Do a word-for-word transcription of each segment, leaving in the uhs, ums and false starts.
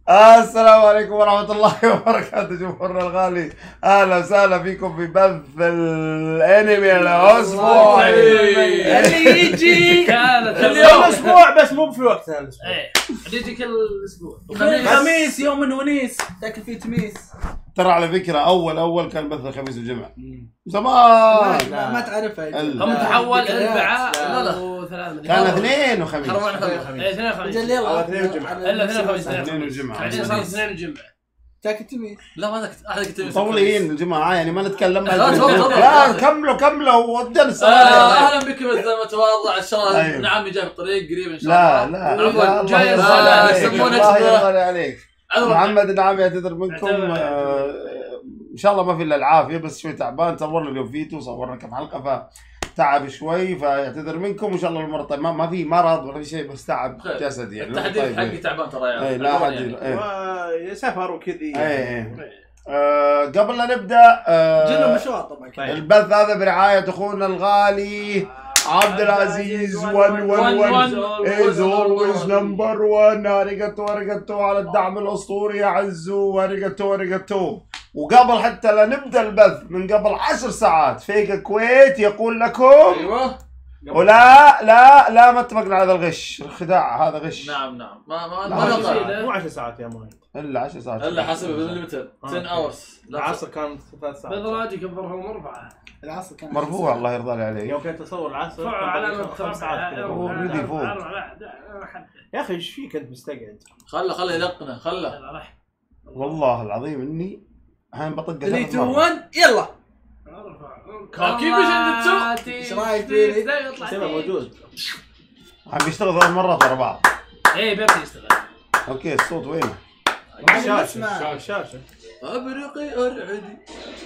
السلام عليكم ورحمة الله وبركاته جمهورنا الغالي، أهلا وسهلا فيكم في بث الأنمي الأسبوعي اللي يجي كانت كل يوم أسبوع بس مو في وقتها الأسبوع. إيه اللي يجي كل أسبوع. خميس يوم الونيس تاكل فيه تميس. ترى على فكرة أول أول كان بث الخميس والجمعة زمان. لا ما تعرفها. هم تحول أربعة وثلاثة. كان اثنين وخميس. إيه اثنين وخميس. يلا اثنين وجمعة. إلا اثنين وخميس. اثنين وجمعة. بعدين صار اثنين وجمعة. تاكل تميس. لا ما ذاك أحد كتير. طولين الجماعة يعني ما نتكلم. لا تفضل. لا كملوا كملوا ودنا السلام. أهلا بكم متواضع الشرف. نعم جاي بالطريق قريب إن شاء الله. لا لا جاي الله يسمونه يرضى عليك. محمد نعم يعتذر منكم. ان شاء الله ما في الا العافيه، بس شوي تعبان. صورنا اليوم فيتو، صورنا كم حلقه فتعب شوي، فيعتذر منكم. وان شاء الله المره طيب ما, ما في مرض ولا في شيء، بس تعب جسدي يعني. التحديث حقي تعبان ترى يعني. اي لا احد يعني. سفر وكذي. اي اي آه قبل لا نبدا آه جينا مشوار طبعا. البث هذا برعايه اخونا الغالي عبد العزيز واحد واحد واحد is always number one. اريجاتو اريجاتو على الدعم الاسطوري يا عزو، اريجاتو اريجاتو. وقبل حتى لا نبدا البث من قبل عشر ساعات فيك الكويت يقول لكم ايوه ولا لا لا ما اتفقنا على الغش، الخداع هذا غش. نعم نعم ما ما ما مو عشر ساعات يا ماي، الا عشر ساعات الا حسب الليمتر عشرة اورز. العصر كان ثلاث ساعات. بدراجي كبرها مربعه. العصر كان مرفوع الله يرضى عليك. يوم كنت اصور العصر فوق علامه خمس ساعات. اوريدي فوق يا اخي ايش فيك انت مستقعد؟ خله خله يلقنه خله. والله العظيم اني هاي بطق ثلاثة اثنين واحد يلا. كيف جندتو؟ ايش رايك فيني؟ سيبه موجود. عم يشتغل ثلاث مرات ورا بعض. ايه بيبي يشتغل. اوكي الصوت وين؟ الشاشة الشاشة. ابرقي ارعدي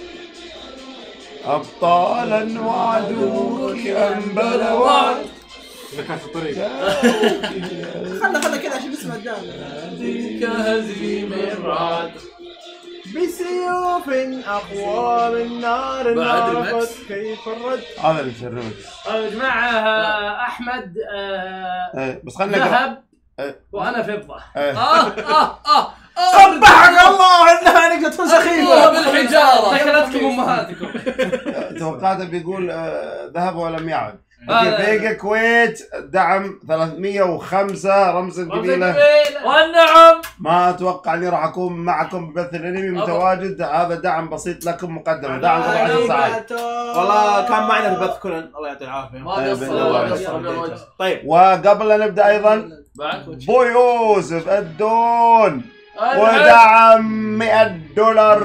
ابطالا وعدوك انبل وعد. اذا كان في الطريق خله خله كذا عشان نسمع الدعم. ذيك هزيم الرعد بسيوف اقوى من نار نارت كيف الرد. هذا اللي يشرفك يا جماعه. احمد ايه بس خلينا ذهب وانا فضه. ايه اه اه اه قبحك الله انها نقدر تكون سخيفه بالحجاره. دخلتكم امهاتكم. توقعته بيقول ذهب ولم يعد. فيجا كويت دعم ثلاثمية وخمسة رمز القبيله. والنعم ما اتوقع اني راح اكون معكم ببث الانمي متواجد. هذا دعم بسيط لكم مقدمه. دعم قبل عشر ساعات. والله كان معنا في البث كلنا الله يعطيه العافيه. ما قصر. طيب وقبل لا نبدا ايضا بو يوسف الدون ودعم مئة دولار.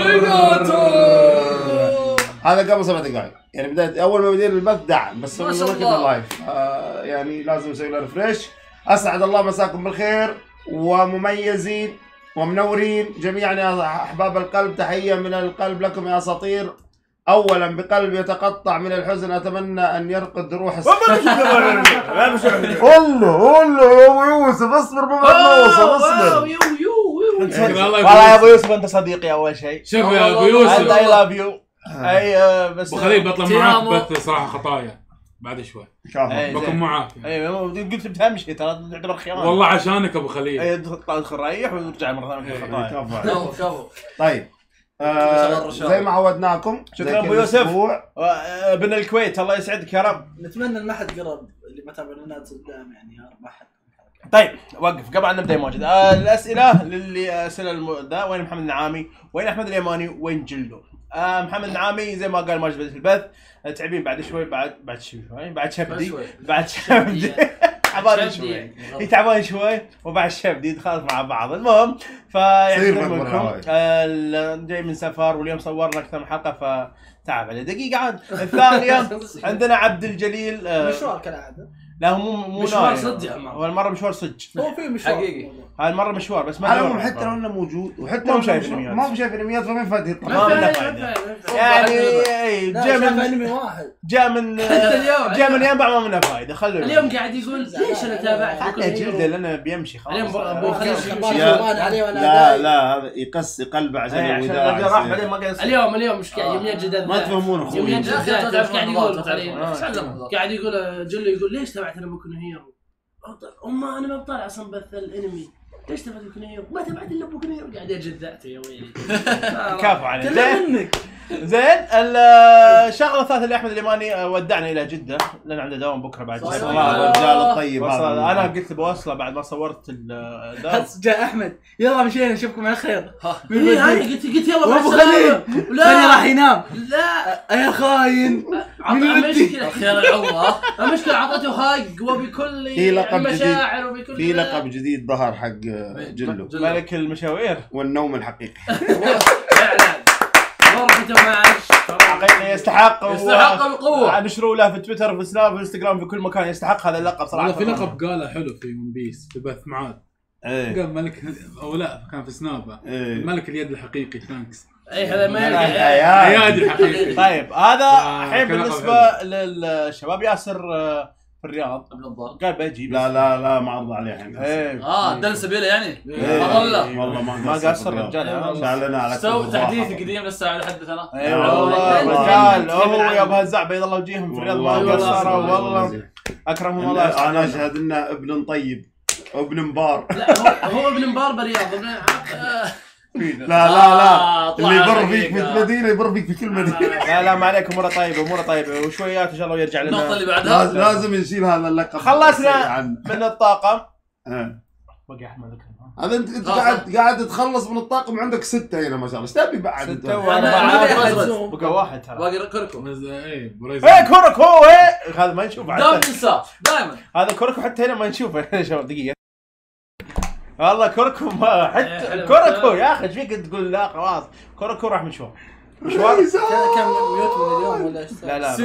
هذا قبل سبع دقائق يعني بداية اول ما بدينا البث دعم، بس ما شاء الله اللايف آه يعني لازم نسوي له ريفريش. اسعد الله مساكم بالخير ومميزين ومنورين جميعا يا احباب القلب. تحيه من القلب لكم يا اساطير. اولا بقلب يتقطع من الحزن اتمنى ان يرقد روح الس... قول له قول له يا ابو يوسف اصبر ما نوصل اصبر. والله يا ابو يوسف انت صديقي اول شيء. شوف يا ابو يوسف اي لاف يو. اي بس ابو خليل بطلع معاك بث صراحه خطايا بعد شوي بكون معاك. اي قلت بتمشي ترى تعتبر خيانه والله عشانك ابو خليل. اي ادخل ريح ونرجع مره ثانيه خطايا. كفو. طيب آه زي ما عودناكم شكرا ابو يوسف. ابن الكويت الله يسعدك يا رب. نتمنى المحد قرب اللي ما تابع لنا قدام يعني يا رب احد. طيب وقف قبل ان نبدا ماجد. آه الاسئله للي اسال ذا وين محمد النعامي؟ وين احمد اليماني؟ وين جلدو؟ آه محمد النعامي زي ما قال ماجد في البث تعبين بعد شوي بعد بعد شوي بعد شبدي بعد شبدي تعبان شوي يتعبان شوي وبعد شبدي خلاص مع بعض. المهم فيعتذر منكم جاي من سفر واليوم صورنا اكثر من حلقه فتعب عليه دقيقه عاد. الثانيه عندنا عبد الجليل مشوار كالعاده. لا هو مو مو مشوار صدق يا هو المره مشوار صدق. هو في مشوار حقيقي. هاي المره مشوار بس ما على حتى لو انه موجود وحتى ما شايف انميات ما هو شايف انميات فما فائده يطلع. ما منه فائده يعني. جاء من انمي واحد جاء من اليوم جاء من ينبع ما منه فائده. خلوا اليوم قاعد يقول ليش انا تابعت حتى جلده لانه بيمشي خلاص. اليوم ابو خليل لا لا هذا يقسي قلبه عشان الوداع راح بعدين ما قاعد. اليوم اليوم مش قاعد يوم يجدد ما تفهمون اخوي. يوم يجدد ايش قاعد يقول قاعد يقول جلو يقول ليش تابعت انا بكون هيرو. أما أنا ما بطالع أصلا بث الأنمي ليش تبعت بوكنير؟ ما تبعت الا بوكنير قاعد يجد ذاته يا ويلي. كفو عليك. زين زين الشغله الثالثه اللي احمد اليماني ودعنا الى جده لان عنده دوام بكره بعد. الله الرجال الطيب هذا. انا قلت بوصله بعد ما صورت الدوام. جاء احمد يلا مشينا نشوفكم على خير. اي انا قلت قلت يلا مع ابو السلامه. خليل لا راح ينام. لا يا خاين المشكله خير العمره. المشكله اعطيته حق وبكل في لقب المشاعر وبكل في لقب جديد ظهر حق جلو ملك المشاوير والنوم الحقيقي. غرفته معك حقيقي يستحق يستحق بقوه. نشروا له في تويتر في سناب في انستغرام في كل مكان. يستحق هذا اللقب صراحه. في لقب قاله حلو في ون بيس في بث معاد. ايه قال ملك او لا كان في سناب إيه. ملك اليد الحقيقي ثانكس. اي هذا ما اليد الحقيقي. طيب هذا الحين بالنسبه للشباب ياسر في الرياض ابن الضال قال بجيب. لا لا لا ما عرض عليه الحين. ايه اه دل سبيله يعني إيه. والله والله ما ما قصر الرجال. شالنا على سوي تحديث قديم لسه على حدثنا. اي والله رجال هو يا ابو هزاع بيض الله وجيههم في الرياض ما قصروا والله اكرمهم الله. انا اشهد انه ابن طيب ابن مبار. لا هو هو ابن مبار برياض. لا لا لا اللي يبر فيك في المدينه يبر فيك في كل مدينه. لا لا ما عليكم اموره طيبه اموره طيبه وشويات ان شاء الله يرجع لنا. النقطه اللي بعدها لازم نشيل هذا اللقب. خلصنا من الطاقم. بقي احمد هذا انت انت قاعد قاعد تخلص من الطاقم عندك ستة هنا ما شاء الله. ايش تبي بعد؟ ستة وأربعة بقى واحد ترى. باقي كركو. ايه ايه كركو ايه هذا ما نشوفه. دائما ننساه دائما. هذا كركو حتى هنا ما نشوفه يا شباب دقيقة. والله كركو ما حتى كركو يا اخي ايش فيك تقول لا خلاص كركو راح مشوار. مشوار كم ميوت من اليوم ولا ايش؟ لا لا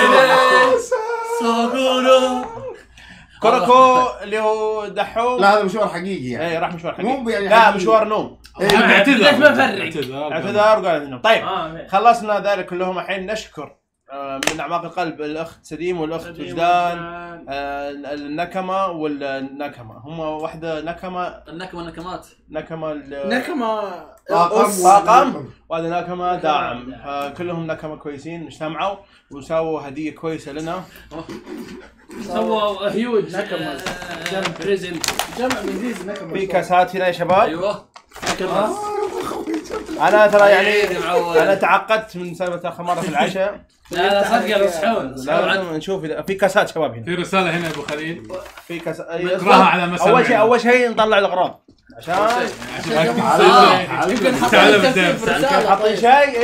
صابونو كركو اللي هو دحوم. لا هذا مشوار حقيقي يعني. ايه راح مشوار حقيقي. مو يعني لا مشوار نوم. اعتذر ليش ما فرق؟ اعتذر وقال انه طيب خلصنا ذلك كلهم. الحين نشكر من اعماق القلب الاخت سليم والاخت وجدان النكمه والنكمه هم واحده نكمه النكمه النكمات نكمة نكمه طاقم طاقم وهذا نكمه داعم. فكلهم نكمه كويسين اجتمعوا وسووا هديه كويسه لنا. سووا هيوج نكمه جمع بريزنت جمع مزيز نكمه في كاسات هنا يا شباب. ايوه انا ترى يعني انا تعقدت من سالفه اخر مره في العشاء. لا لا صدق يصحون. لازم نشوف في كاسات شباب هنا. في رساله هنا يا ابو خليل. في كاس نقراها على مسامعنا. اول شيء اول شيء نطلع الاغراض عشان يمكن تعال بالدرس. حاطين شاي.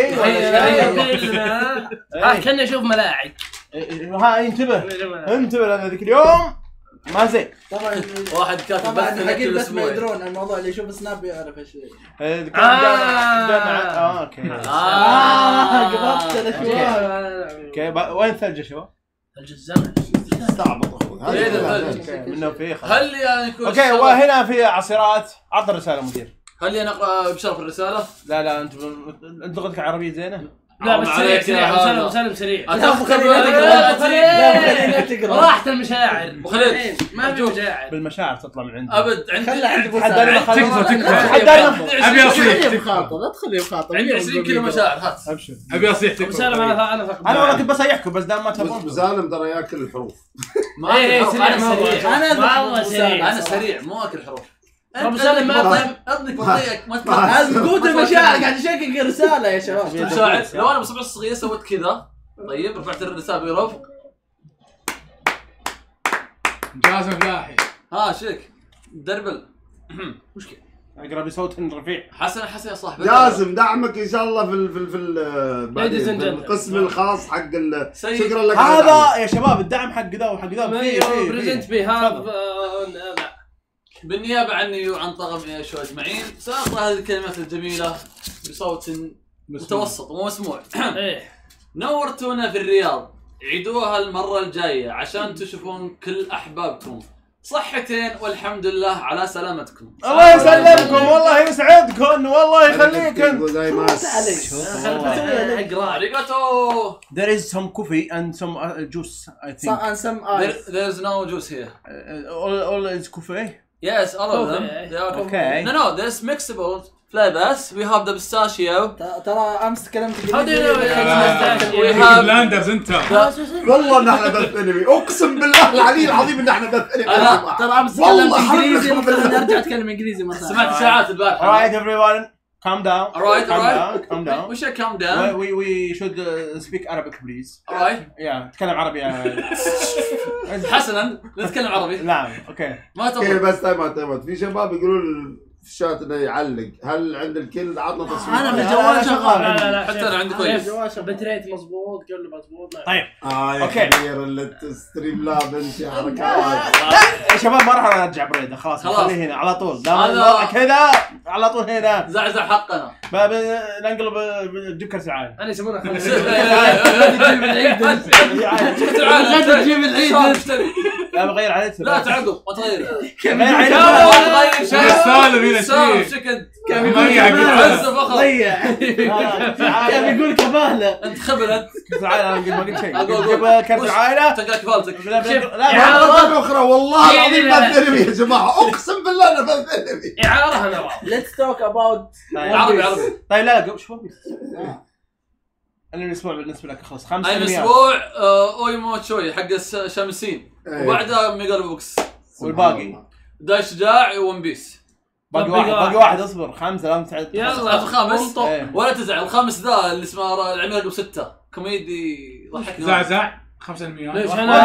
اي كنا نشوف ملاعق. ها انتبه انتبه لان ذيك اليوم ما زين. طبعا واحد كاتب طبعا بث حقين كل بس ما اسبوع. يدرون الموضوع اللي يشوف سناب يعرف ايش اه اه اوكي اه قبضت انا شوي. اوكي وين الثلج يا شباب؟ ثلج الزمن استعبط اخوي. ايه الثلج منه في هل يعني يكون اوكي وهنا في عصيرات. عط الرساله مدير. هل انا اقرا بشرف الرساله؟ لا لا انت انت لغتك عربيه زينه. لا بس سريع سريع مسلم مسلم سريع. اتاخذ تقرا راحت المشاعر. ابو خليل ما في مشاعر. بالمشاعر تطلع من عندي. ابد عندي ابي اصيح مخاطب لا تخليه مخاطب. عندي عشرين كيلو مشاعر هات. ابشر ابي اصيح مسلم انا انا انا والله كنت بصيحكم بس دام ما تبون. مسالم ترى ياكل الحروف. ما ايه سريع انا سريع انا والله سريع انا سريع مو اكل حروف. ابو سالم ما فهم اذنك بطيئك ما لازم قوت المشاعر قاعد يشكك رساله يا شباب. مشاعر لو انا بصبع الصغير سويت كذا طيب رفعت الرساله برفق. جاسم فلاحي ها شيك دربل مشكله اقرا بصوت رفيع. حسن حسن يا صاحبي جاسم دعمك ان شاء الله في ال في ال في, ال في القسم الخاص حق شكرا لك. هذا يا شباب الدعم حق ذا وحق ذا في في بريزنت بي هذا. بالنيابه عني وعن طاقم ايش اجمعين ساقرا هذه الكلمات الجميله بصوت متوسط ومسموع. نورتونا في الرياض عيدوها المره الجايه عشان تشوفون كل احبابكم. صحتين والحمد لله على سلامتكم. الله يسلمكم والله يسعدكم والله يخليكم. زي ما اقرا اريغاتو. There is some coffee and some uh, juice I think. and some There, ice. there's no juice here. Uh, all all is coffee. Yes, all of them. Okay. They are Okay. No, no, there's mixable لا بس وي هاف ذا بيستاشيو. ترى امس تكلمت لاندرز انت والله ان احنا بث انمي، اقسم بالله العلي العظيم ان احنا بث انمي. انا ترى امس تكلمت انجليزي، المفروض ارجع اتكلم انجليزي مثلا. سمعت اشاعات البارحه. Alright everyone calm down. Alright calm alright. down calm down. وش calm down? We we should uh, speak Arabic please. Alright. Yeah تكلم عربي يا حسنا نتكلم عربي. نعم اوكي. ما اوكي تضر. بس تايم تايم في شباب يقولون في الشات انه يعلق، هل عند الكل عطنا تصوير؟ انا بالجوال شغال. لا لا لا حتى انا عندي كويس. بتريت مضبوط، قول له مضبوط. طيب اه يا أوكي. كبير اللي ستريم لاب انت يا حركات. يا شباب ما راح ارجع بريده خلاص خلاص. خليه هنا على طول دام هذا- الوضع كذا على طول هنا. زعزع حقنا. ب- ب- ننقلب نجيب كرسي عالي. انا يسمونه لا تجيب العيد. لا بغير عليه. لا تعقب ما تغير. غير عليه. تغير شو السالفه هنا شيء شكد. كان يقول عزة فخر. كان يقول كفاله. انت خبر انت. كرسي عالي انا ما قلت شيء. أقول- نجيب أقول. كرسي وش؟ عالي. تلقى كفالتك. لا لا مرة اخرى والله العظيم لا. بث انمي يا جماعه، اقسم بالله انا بث انمي. اعاره انا ليتس توك اباوت عربي عربي. طيب لا لا شوف انا الاسبوع بالنسبه لك خلص خمسة اي أنميات. اسبوع اويمو تشوي حق الشامسين وبعدها ميجال بوكس والباقي داي شجاع ون بيس. باقي طب واحد باقي باقي واحد اصبر خمسة لا تسعد. يلا الخامس انطق. إيه. ولا تزعل الخامس ذا اللي اسمه العميل رقم ستة كوميدي ضحكنا. زعزع خمسة مليون ليش إيه.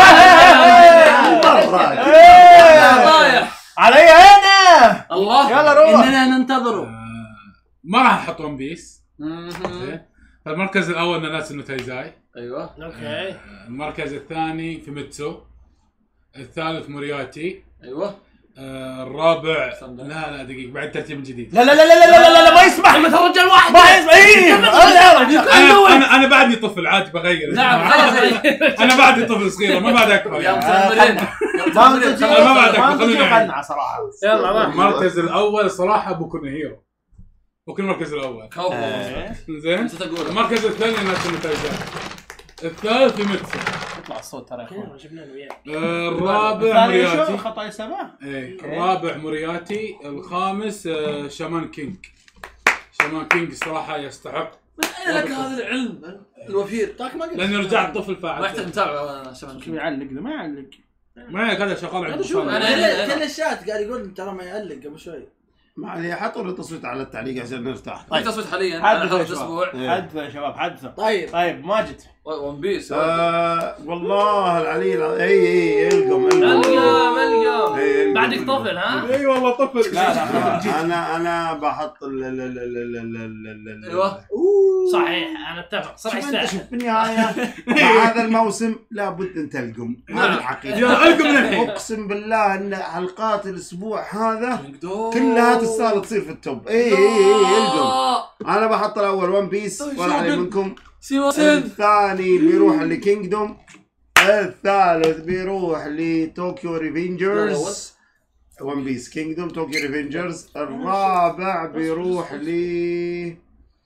رايح علي انا الله. يلا روح. اننا ننتظره. ما راح نحط ون بيس. مهم. زين المركز الاول ناناتسو نو تايزاي. ايوه اوكي. المركز الثاني فيميتسو. الثالث مورياتي. ايوه آه، الرابع لا لا دقيقة بعد ترتيب جديد. لا لا لا لا لا لا لا ما يسمح مثل رجال واحد. ما يسمح. ايه انا انا انا بعدني طفل عادي بغير. نعم خلاص. انا بعدني طفل صغير ما بعد اكبر يا يعني. متنمرين يا ما متنمرين. أنا ما بعد أكبر، خلينا نعيد. قنعة صراحة. يلا راح. المركز الاول صراحة بوكو نو هيرو. بوكو المركز الاول. كفو. زين نسيت اقول. المركز الثاني ناناتسو نو تايزاي. الثالث فيميتسو. يطلع الصوت ترى يا اخوان. جبنا له اياه. آه، الرابع الثاني شو مورياتي. خطايا سبعة. ايه الرابع مورياتي. الخامس آه، شامان كينج. شامان كينج صراحة يستحق من اين لك هذا العلم الوفير؟ لاني رجعت طفل ما يحتاج فاعل. متابع انا شباب. شو يعلق ذا ما يعلق. ما هي كذا شغال عنده. شوف أنا- أنا- كل الشات قاعد يقول ترى ما يعلق قبل شوي. ما عليه حطوا لي تصويت على التعليق عشان نرتاح. في تصويت حاليا حدثوا على يا هذا شباب. الاسبوع. حدثوا يا شباب حدثوا. طيب طيب ماجد. ون بيس. آه والله العلي العظيم. اي اي القم القم القم القم. إيه، بعدك القم. طفل ها؟ اي والله طفل. لا لا خلاص. انا انا بحط ال ال ال ال ال ال ال ال ايوه صحيح انا اتفق صراحه شوف انت يستاهل. شوف في النهايه مع هذا الموسم لابد ان تلقم هذه الحقيقه. يا القم من الحين. اقسم بالله ان حلقات الاسبوع هذا كلها كلها تستاهل تصير في التوب. اي اي اي القم. انا بحط الاول ون بيس ولا علي منكم. سيماسين. الثاني بيروح لكينجدوم. الثالث بيروح لطوكيو ريفينجرز. ون بيس كينجدوم طوكيو ريفينجرز. الرابع بيروح ل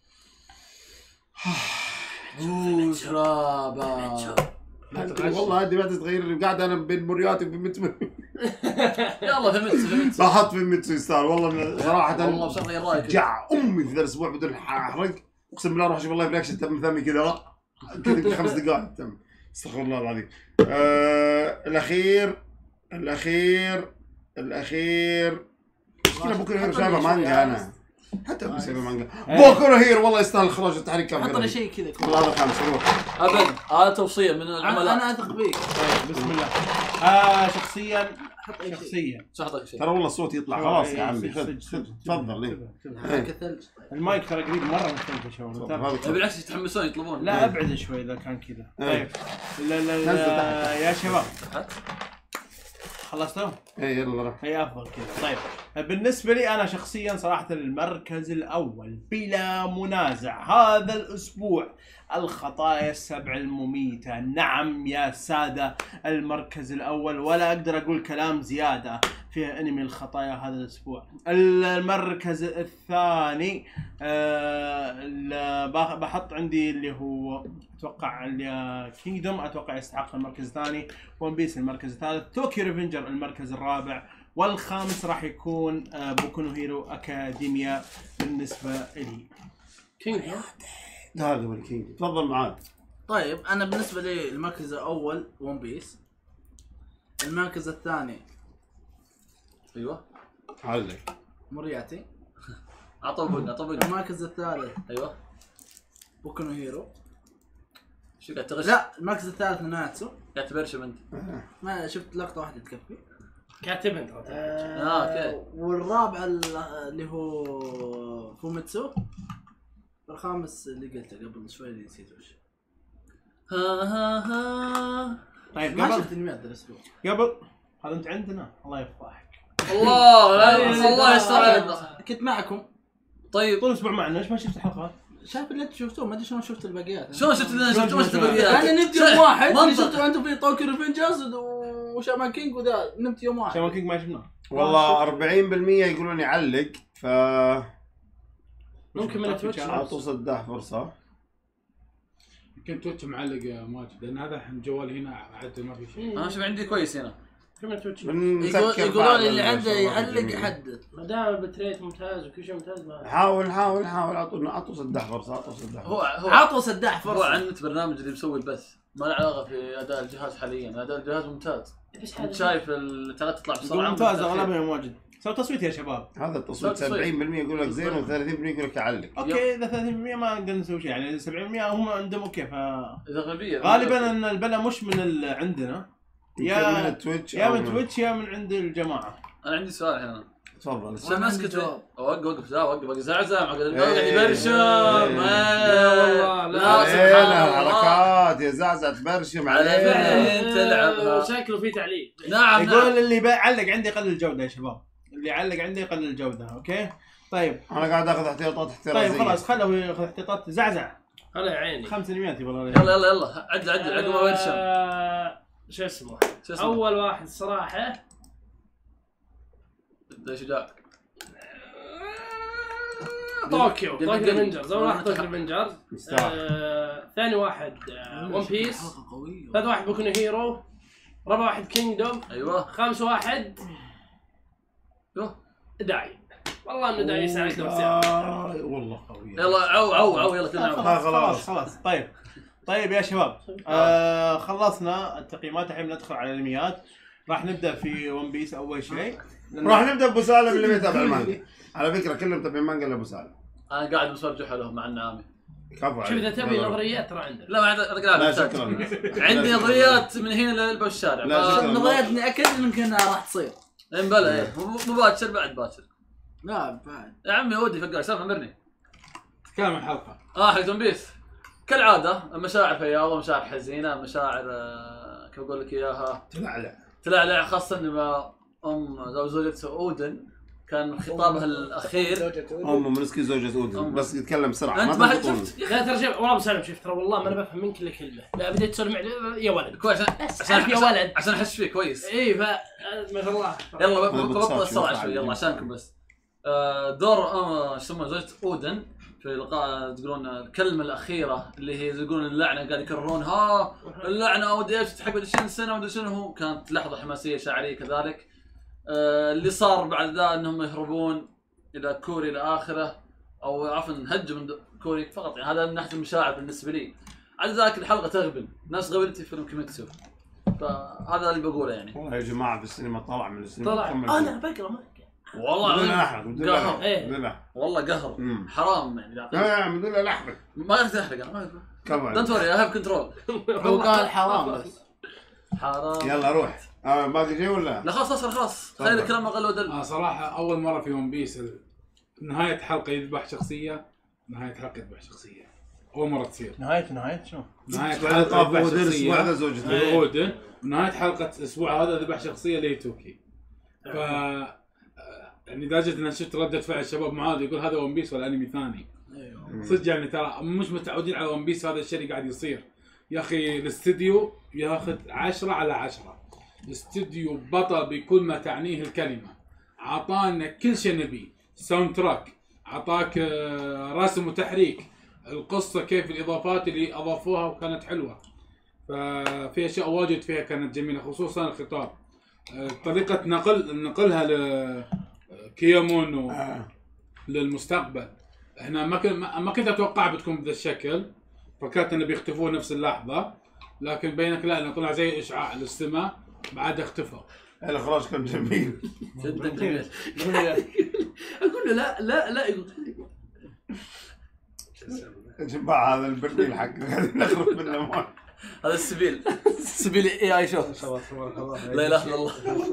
جوز رابع. والله هذه ما تتغير قاعد انا بين مورياتي وفيميتسو. يلا فهمت فهمت. لاحظت فيميتسو يستاهل والله صراحه. والله بصراحه غير رايك. جع امي في ذا الاسبوع بدون احرق. اقسم بالله اروح اشوف اللايف رياكشن تم ثمي كذا كذا خمس دقائق تم. استغفر الله العظيم. آه الاخير الاخير الاخير مشكلة بوكو هيرو شايفه مانجا انا. حتى ابو شايفه مانجا. بوكو هيرو والله يستاهل اخراج التحريك كان حط لي شيء كذا. والله هذا خامس روح. ابد هذا توصيه من انا العملاء. انا اثق فيك. طيب بسم الله. آه شخصيا شخصيا شو اعطيك شيء؟ ترى والله الصوت يطلع خلاص يا عمي. خذ خذ تفضل. إيه. كثلج. المايك ترى قريب مره مختلف يا شباب. تفضل، هذا كفو. بالعكس يتحمسون يطلبون. لا ابعد شوي اذا كان كذا. إيه. طيب لا لا نزل لا تحت. يا شباب تحت. خلصتوا؟ ايه يلا روح. هي افضل كذا. طيب بالنسبه لي انا شخصيا صراحه المركز الاول بلا منازع هذا الاسبوع الخطايا السبع المميته. نعم يا ساده المركز الاول ولا اقدر اقول كلام زياده في انمي الخطايا هذا الاسبوع. المركز الثاني أه بحط عندي اللي هو اتوقع كينجدوم اتوقع يستحق المركز الثاني. ون بيس المركز الثالث. توكيو ريفنجر المركز الرابع. والخامس راح يكون آه بوكو نو هيرو اكاديميا بالنسبه لي. كينج هذا هو الكينج. تفضل معاذ. طيب انا بالنسبه لي المركز الاول ون بيس، المركز الثاني ايوه علق مورياتي، اعطوا بقى اعطوا بقى. المركز الثالث ايوه بوكو نو هيرو. شو قاعد تغش؟ لا المركز الثالث ناناتسو. قاعد تبرشم انت. ما شفت لقطه واحده تكفي. كاتب انت. آه، أوكي. والرابع ال- اللي هو فوميتسو. الخامس اللي قلته قبل شوي اللي نسيت وش. ها ها ها. طيب ما قبل شفت انميات ذا الاسبوع. قبل هذا انت عندنا الله يفضحك. الله لا الله يستر علينا. كنت معكم. طيب طول اسبوع معنا ليش ما شفت الحلقات؟ شايف اللي انت شفتوه ما ادري شلون شفت الباقيات. شلون شفت اللي انا شلون شفت وش شفت؟ البقيات؟ انا نمت يوم واحد اللي منطق. شفته انتم في طوكيو ريفنجرز وشامان كينج وذا نمت يوم واحد. شامان كينج ما شفناه. والله أربعين بالمية يقولون يعلق، ف ممكن من تويتش. اعطوا صداح فرصه. يمكن تويتش معلق يا ماجد لان هذا الحين جوالي هنا عاد ما في شيء. انا شوف عندي كويس هنا. من تويتش. بنسكر يقولون بعض اللي عنده الشغلات يعلق الجميلة. يحدد. ما دام البتريت ممتاز وكل شيء ممتاز ما حاول حاول حاول اعطوا اعطوا صداح فرصه اعطوا صداح هو فرصه. هو عطوا سداح هو فرصه. عنت برنامج اللي مسوي البث ما له علاقه في اداء الجهاز حاليا. اداء الجهاز ممتاز. بس انت شايف التغيرات تطلع يقول بسرعه ممتاز اغلبها يا ماجد. سوي تصويت يا شباب. هذا التصويت تصويت. سبعين بالمية يقول لك زين و30% يقول لك يعلق. اوكي اذا ثلاثين بالمية ما نقدر نسوي شيء يعني سبعين بالمئة هم عندهم اوكي ف اذا غبيه غالبا ان البلا مش من ال... عندنا يا من يا التويتش يا أو من تويتش يا من عند الجماعه. انا عندي سؤال هنا. تفضل. عشان مسكت جواب. وقف وقف لا وقف وقف زعزع قاعد إيه. يبرشم. لا والله، لا. لا سبحان علينا الله حركات يا زعزع تبرشم على علينا. فعل. تلعبها. شكله في تعليق. نعم يقول نعم. اللي يعلق عندي يقلل الجوده يا شباب. اللي يعلق عندي يقلل الجوده. اوكي طيب انا قاعد اخذ احتياطات احترازيه. طيب خلاص خلوا ياخذ احتياطات. زعزع هلا يا عيني. خمس مئات والله. يلا يلا يلا عدل عدل عدل ما برشم. آه، شو اسمه؟ شو اسمه؟ اول واحد صراحه ده شجاع. طوكيو قل- طوكيو قل- ريفنجرز. اول واحد قل- طوكيو ريفنجرز. مستاهل. آه، ثاني واحد ون بيس. حلقة قوية. ثالث واحد بوكو نو هيرو. رابع واحد كينجدوم. ايوه خامس واحد ايوه داعي. والله انه داعي يساعد نفسه. آه، والله قوي. يلا عو عو عو يلا كلنا عو. خلاص خلاص خلاص طيب طيب يا شباب آه خلصنا التقييمات. الحين ندخل على الانميات. راح نبدا في ون بيس اول شيء. لأن- راح نبدا بابو سالم اللي بيتابع المانجا. على فكره كلهم متابعين مانجا الا ابو سالم. انا قاعد بسولف له مع النعامي. كفو شوف اذا عليك. تبي لا، لا. نظريات ترى عندك. لا ما عاد لا لا شكرا. عندي لا، نظريات من هنا للباب الشارع. لا، ف- شكراً. نظرياتني اكد منك انها راح تصير. انبلى ايه مو مو باكر بعد باكر. لا بعد. يا عمي ودي فقر سالفه امرني. تكلم عن الحلقه. اه حق ون بيس كالعاده مشاعر فياضه مشاعر حزينه مشاعر آه، كيف اقول لك اياها تلعلع. تلعلع خاصه لما ام زوجة اودن كان خطابها الاخير. ام منسكي زوجة اودن أم. بس يتكلم بسرعه انت ما حد تنطقون. شفت؟ لا ترى شوف والله بسالم شوف ترى والله ما انا بفهم من كل كلمه. لا بديت تسولف معي يا ولد. كويس عشان بس عشان عارف يا عشان- ولد. عشان احس فيه كويس. اي ف ما شاء الله. يلا هذا بطل باختصار الصراحه شوي شوي يلا فعلا. عشانكم بس. آه، دور آه، شو يسمونه زوجة اودن في لقاء تقولون الكلمه الاخيره اللي هي يقولون اللعنه قاعد يكررون ها اللعنه ودي ايش تحق عشرين سنه ودي شنو هو. كانت لحظه حماسيه شاعريه كذلك. آه، اللي صار بعد ذا انهم يهربون الى كوري الى اخره او عفوا هجوا من كوري فقط. يعني هذا من ناحيه المشاعر بالنسبه لي. على ذاك الحلقه تغبن ناس غبنتي في فيلم كيميتسو. فهذا اللي بقوله يعني. والله يا جماعه في السينما طلع من السينما. طلع كمل انا بقرا ما والله بدون العظيم احرق بدون قهر. احرق إيه. بدون احرق. والله قهر أمم. حرام يعني لا لا بدون لا احرق. ما اقدر احرق انا ما اقدر. كفو دونت وري اي هاف كنترول. هو قال حرام بس. حرام. يلا روح. آه باقي شيء ولا؟ لا خلاص خلاص خلاص خير تفضل. الكلام اقل ودل. آه صراحه اول مره في ون بيس ال- نهايه حلقه يذبح شخصيه، نهايه حلقه يذبح شخصيه اول مره تصير. نهايه نهايه شو؟ نهايه الاسبوع حلقه اللي طاف يذبح هو ده الاسبوع هذا شخصيه زوجته. اودن، ونهايه حلقه الاسبوع هذا ذبح شخصيه ليتوكي. ف آه، يعني لدرجه ان شفت رده فعل الشباب معاذ يقول هذا ون بيس ولا انمي ثاني. صدق يعني ترى مش متعودين على ون بيس هذا الشيء اللي قاعد يصير. يا اخي الاستديو ياخذ عشرة على عشرة. استديو بطل بكل ما تعنيه الكلمه. اعطانا كل شيء نبي، ساوند تراك، اعطاك آه، رسم وتحريك، القصه كيف الاضافات اللي اضافوها وكانت حلوه. ففي اشياء واجد فيها كانت جميله خصوصا الخطاب. طريقه نقل نقلها لكيامون آه. للمستقبل. احنا ما كنت ما كنت اتوقع بتكون بهذا الشكل، فكرت انه بيختفوا نفس اللحظه، لكن بينك لا انه طلع زي اشعاع للسماء بعد اختفى. الاخراج كان جميل. جدا جميل. اقول له لا لا لا يقول يا جماعه هذا البرميل حقنا قاعدين نخرب منه مويه. هذا السبيل السبيل اي اي شو لا اله الا الله.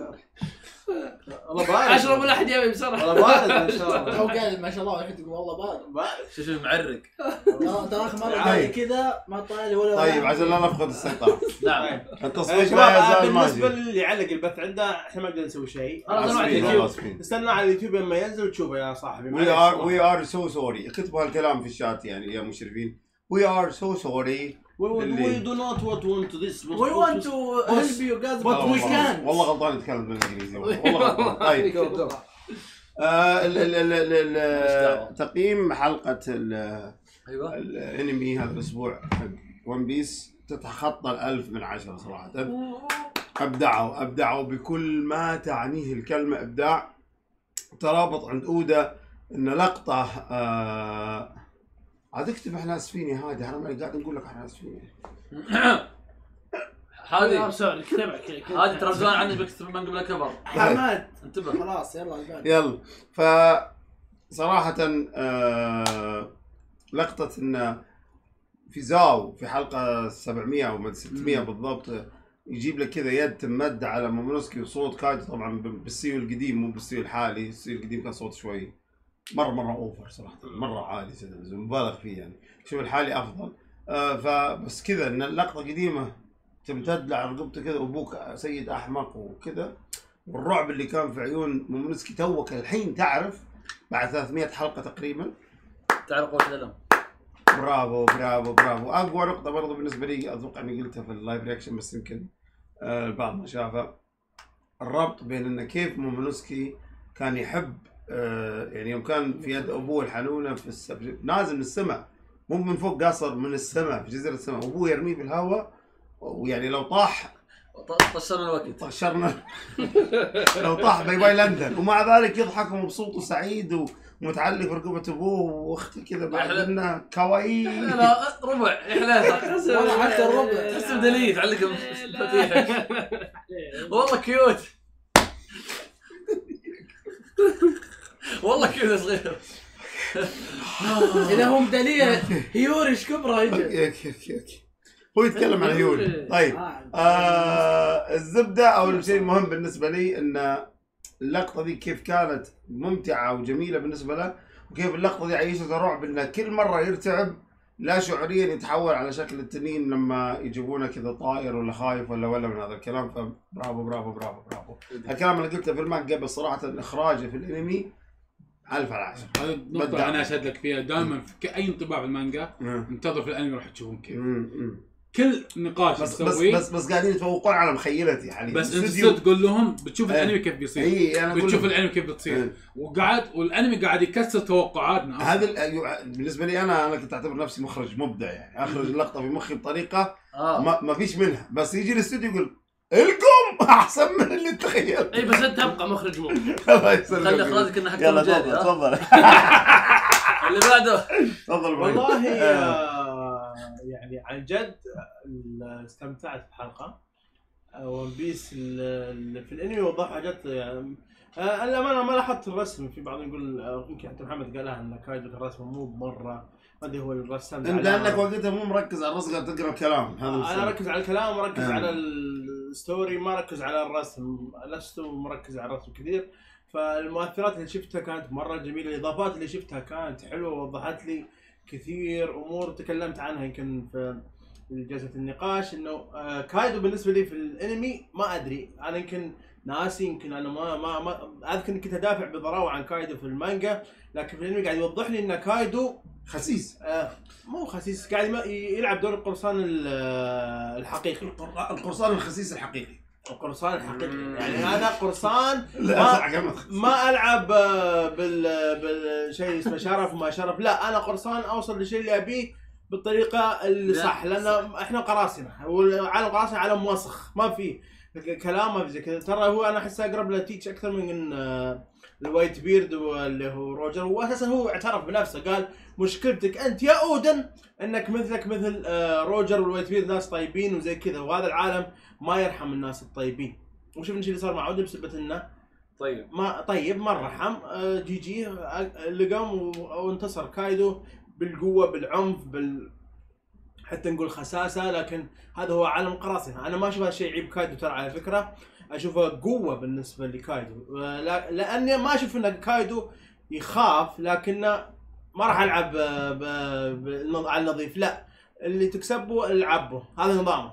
والله بارد اشرب الاحد يبي بسرعه. والله بارد ان شاء الله. هو قال ما شاء الله الحين تقول والله بارد. شوف شوف معرق. تراك مره جاي كذا ما طلع لي ولا طيب عشان لا نفقد السيطره. نعم التصويت شباب لا يزال بالنسبه ماجي. للي علق البث عنده احنا ما نقدر نسوي شيء. خلاص انا آسفين، اليوتيوب. آسفين. استنى على اليوتيوب لما ينزل وتشوفه يا صاحبي. We are we are so sorry. اكتبوا هالكلام في الشات يعني يا مشرفين. We are so sorry. We, we, اللي- we do not want want to this. We want to help you guys but we والله- can't. والله غلطان يتكلم بالانجليزي والله غلطان. طيب آه، ال- ال- ال- ال- ال- تقييم حلقه ال- ايوه الانمي هذا الاسبوع حق ون بيس تتخطى الألف من عشرة صراحه. ابدعوا ابدعوا بكل ما تعنيه الكلمه ابداع. ترابط عند اودا ان لقطه آه عاد اكتب احنا اسفين يا هادي، انا قاعد نقول لك احنا اسفين. هذه سوري كتبها كذا. هذه ترى زمان عني بكتب من قبل كبر. حماد انتبه. خلاص يلا البال. يلا ف صراحة آه لقطة ان في زاو في حلقة سبعمية او ستمية بالضبط يجيب لك كذا يد تمد على مومونوسكي وصوت كايدو طبعا بالسيو القديم مو بالسيو الحالي. السيو القديم كان صوت شوي مرة مرة اوفر صراحة، مرة عالي مبالغ فيه يعني. شوف الحالي افضل. آه فبس كذا ان اللقطة قديمة تمتد على رقبته كذا وابوك سيد احمق وكذا، والرعب اللي كان في عيون مومونوسكي توك الحين تعرف بعد ثلاثمية حلقة تقريبا. تعال قوة الألم. برافو برافو برافو. اقوى نقطة برضو بالنسبة لي اتوقع اني قلتها في اللايف رياكشن بس يمكن آه البعض ما شافها، الربط بين انه كيف مومونوسكي كان يحب آه يعني يوم كان في يد ابوه الحنونة في الس... نازل من السماء مو من فوق قصر من السماء في جزيرة السماء وابوه يرميه في الهواء ويعني لو طاح طشرنا الوقت. طشرنا لو طاح باي باي لندن ومع ذلك يضحك ومبسوط وسعيد ومتعلق في رقبة ابوه واختي كذا بعد منه كواي. لا ربع احلى والله حتى الربع تحس بدليل تعلق مفاتيحك. والله كيوت. والله كيوت صغير. اذا هو مدليه هيوريش كبره يجي. اوكي اوكي اوكي هو يتكلم عن هيوري. طيب آه الزبده او الشيء المهم بالنسبه لي ان اللقطه دي كيف كانت ممتعه وجميله بالنسبه له، وكيف اللقطه دي عيشته رعب انه كل مره يرتعب لا شعوريا يتحول على شكل التنين لما يجيبونه كذا طائر ولا خايف ولا ولا من هذا الكلام. فبرافو برافو برافو برافو. الكلام اللي قلته في المانجا قبل صراحه اخراجه في الانمي ألف على عشرة. هذه النقطة أنا أشهد لك فيها دائما في أي انطباع في المانجا انتظر في الأنمي راح تشوفون كيف كل نقاش بس تسويه. بس بس بس قاعدين يتفوقون على مخيلتي حاليا. بس انت تصير تقول لهم بتشوف ايه. الانمي كيف بيصير. اي انا بتشوف الانمي كيف بتصير. ايه. وقاعد والانمي قاعد يكسر توقعاتنا. هذا ال- بالنسبه لي انا انا كنت اعتبر نفسي مخرج مبدع يعني اخرج اللقطه في مخي بطريقه اه ما, ما فيش منها، بس يجي الاستوديو يقول الكم احسن من اللي تخيل. اي بس انت تبقى مخرج مو. الله يسلمك. خلي اخراجك انه حق يلا توم جيري، تفضل ها؟ تفضل اللي بعده. تفضل والله آه. آه، يعني عن جد آه، استمتعت بالحلقه. ون بيس في الانمي وضح حاجات يعني آه، الامانه ما لاحظت الرسم. في بعض يقول آه، يمكن حتى محمد قالها ان كايدو الرسم مو مره ما ادري هو الرسام انت لانك وقتها مو مركز على الرسم قاعد تقرا الكلام. هذا انا السبب. اركز على الكلام وركز آه. على الستوري ما اركز على الرسم. لست مركز على الرسم كثير. فالمؤثرات اللي شفتها كانت مره جميله، الاضافات اللي شفتها كانت حلوه ووضحت لي كثير امور تكلمت عنها يمكن في جلسه النقاش. انه آه كايدو بالنسبه لي في الانمي ما ادري، انا يمكن ناسي، يمكن انا ما ما, ما اذكر اني كنت ادافع بضراوه عن كايدو في المانجا، لكن في الانمي قاعد يوضح لي ان كايدو خسيس آه مو خسيس، قاعد ما- يلعب دور القرصان ال- الحقيقي. القرصان الخسيس الحقيقي. القرصان الحقيقي يعني انا قرصان لا ما, عقمت خسيس. ما العب آه، بال بالشيء اسمه شرف وما شرف، لا انا قرصان اوصل للشيء اللي ابيه بالطريقه اللي لا، صح، لان احنا قراصنه والعالم قراصنه عالم وسخ ما فيه. كلامه زي كذا. ترى هو انا احس اقرب لتيتش اكثر من آه، الوايت بيرد واللي هو روجر. هو اساسا هو اعترف بنفسه قال مشكلتك انت يا اودن انك مثلك مثل آه، روجر والوايت بيرد ناس طيبين وزي كذا، وهذا العالم ما يرحم الناس الطيبين. وشوف ايش اللي صار مع اودن بسبب انه طيب ما طيب ما رحم. آه، جي جي آه، لقم وانتصر كايدو بالقوه بالعنف بال حتى نقول خساسه، لكن هذا هو عالم قراصنه. انا ما اشوف هذا الشيء عيب كايدو ترى على فكره، اشوفه قوه بالنسبه لكايدو، لا لاني ما اشوف ان كايدو يخاف، لكنه ما راح العب ب... ب... على النظيف. لا، اللي تكسبه العبه، هذا نظامه.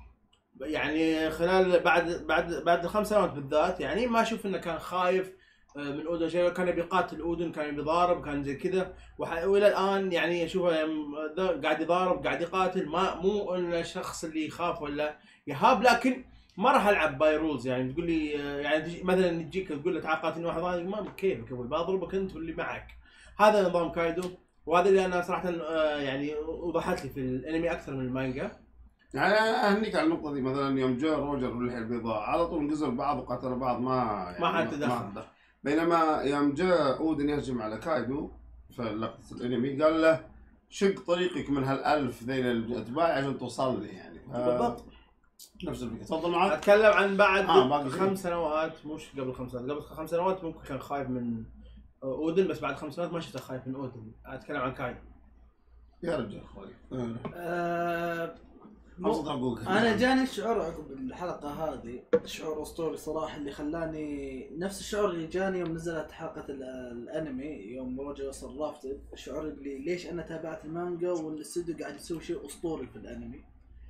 يعني خلال بعد بعد بعد الخمس سنوات بالذات يعني ما اشوف انه كان خايف من اودن شيء. كان يبي يقاتل اودن، كان بيضارب، كان زي كذا. والى الان يعني اشوفه قاعد يضارب قاعد يقاتل، ما مو انه الشخص اللي يخاف ولا يهاب. لكن ما راح العب باي رولز. يعني تقول لي يعني مثلا تجيك تقول له تعال قاتلني واحد ثاني، ما كيفك ابوي بضربك انت واللي معك. هذا نظام كايدو، وهذا اللي انا صراحه يعني وضحت لي في الانمي اكثر من المانجا. يعني اهنيك على النقطه دي. مثلا يوم جاء روجر واللحيه البيضاء على طول نقزوا بعض وقاتلوا بعض، ما يعني ما حد تدخل. بينما يوم جاء اودن يهجم على كايدو في لقطه الانمي قال له شق طريقك من هالالف ذيل الاتباع عشان توصل لي. يعني بالضبط نفس الفكره. تفضل معك. اتكلم عن بعد آه خمس سنوات، مش قبل خمس سنوات. قبل خمس سنوات ممكن كان خايف من اودن، بس بعد خمس سنوات ما شفته خايف من اودن. اتكلم عن كايدو يا رجال اخوي. آه انا جاني شعور عقب الحلقه هذه، شعور اسطوري صراحه، اللي خلاني نفس الشعور اللي جاني يوم نزلت حلقه الانمي يوم روجر وصل رافتد. الشعور اللي ليش انا تابعت المانجا والاستوديو قاعد يسوي شيء اسطوري في الانمي.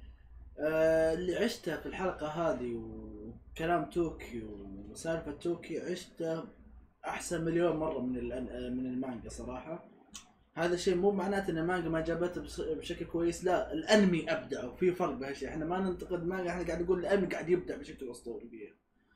آه اللي عشته في الحلقه هذه وكلام توكي وسالفه توكي عشته احسن مليون مره من من المانجا صراحه. هذا الشيء مو معناته ان المانجا ما جابته بشكل كويس، لا الانمي ابدعوا. في فرق بهالشيء، احنا ما ننتقد المانجا، احنا قاعد نقول الانمي قاعد يبدع بشكل اسطوري فيها.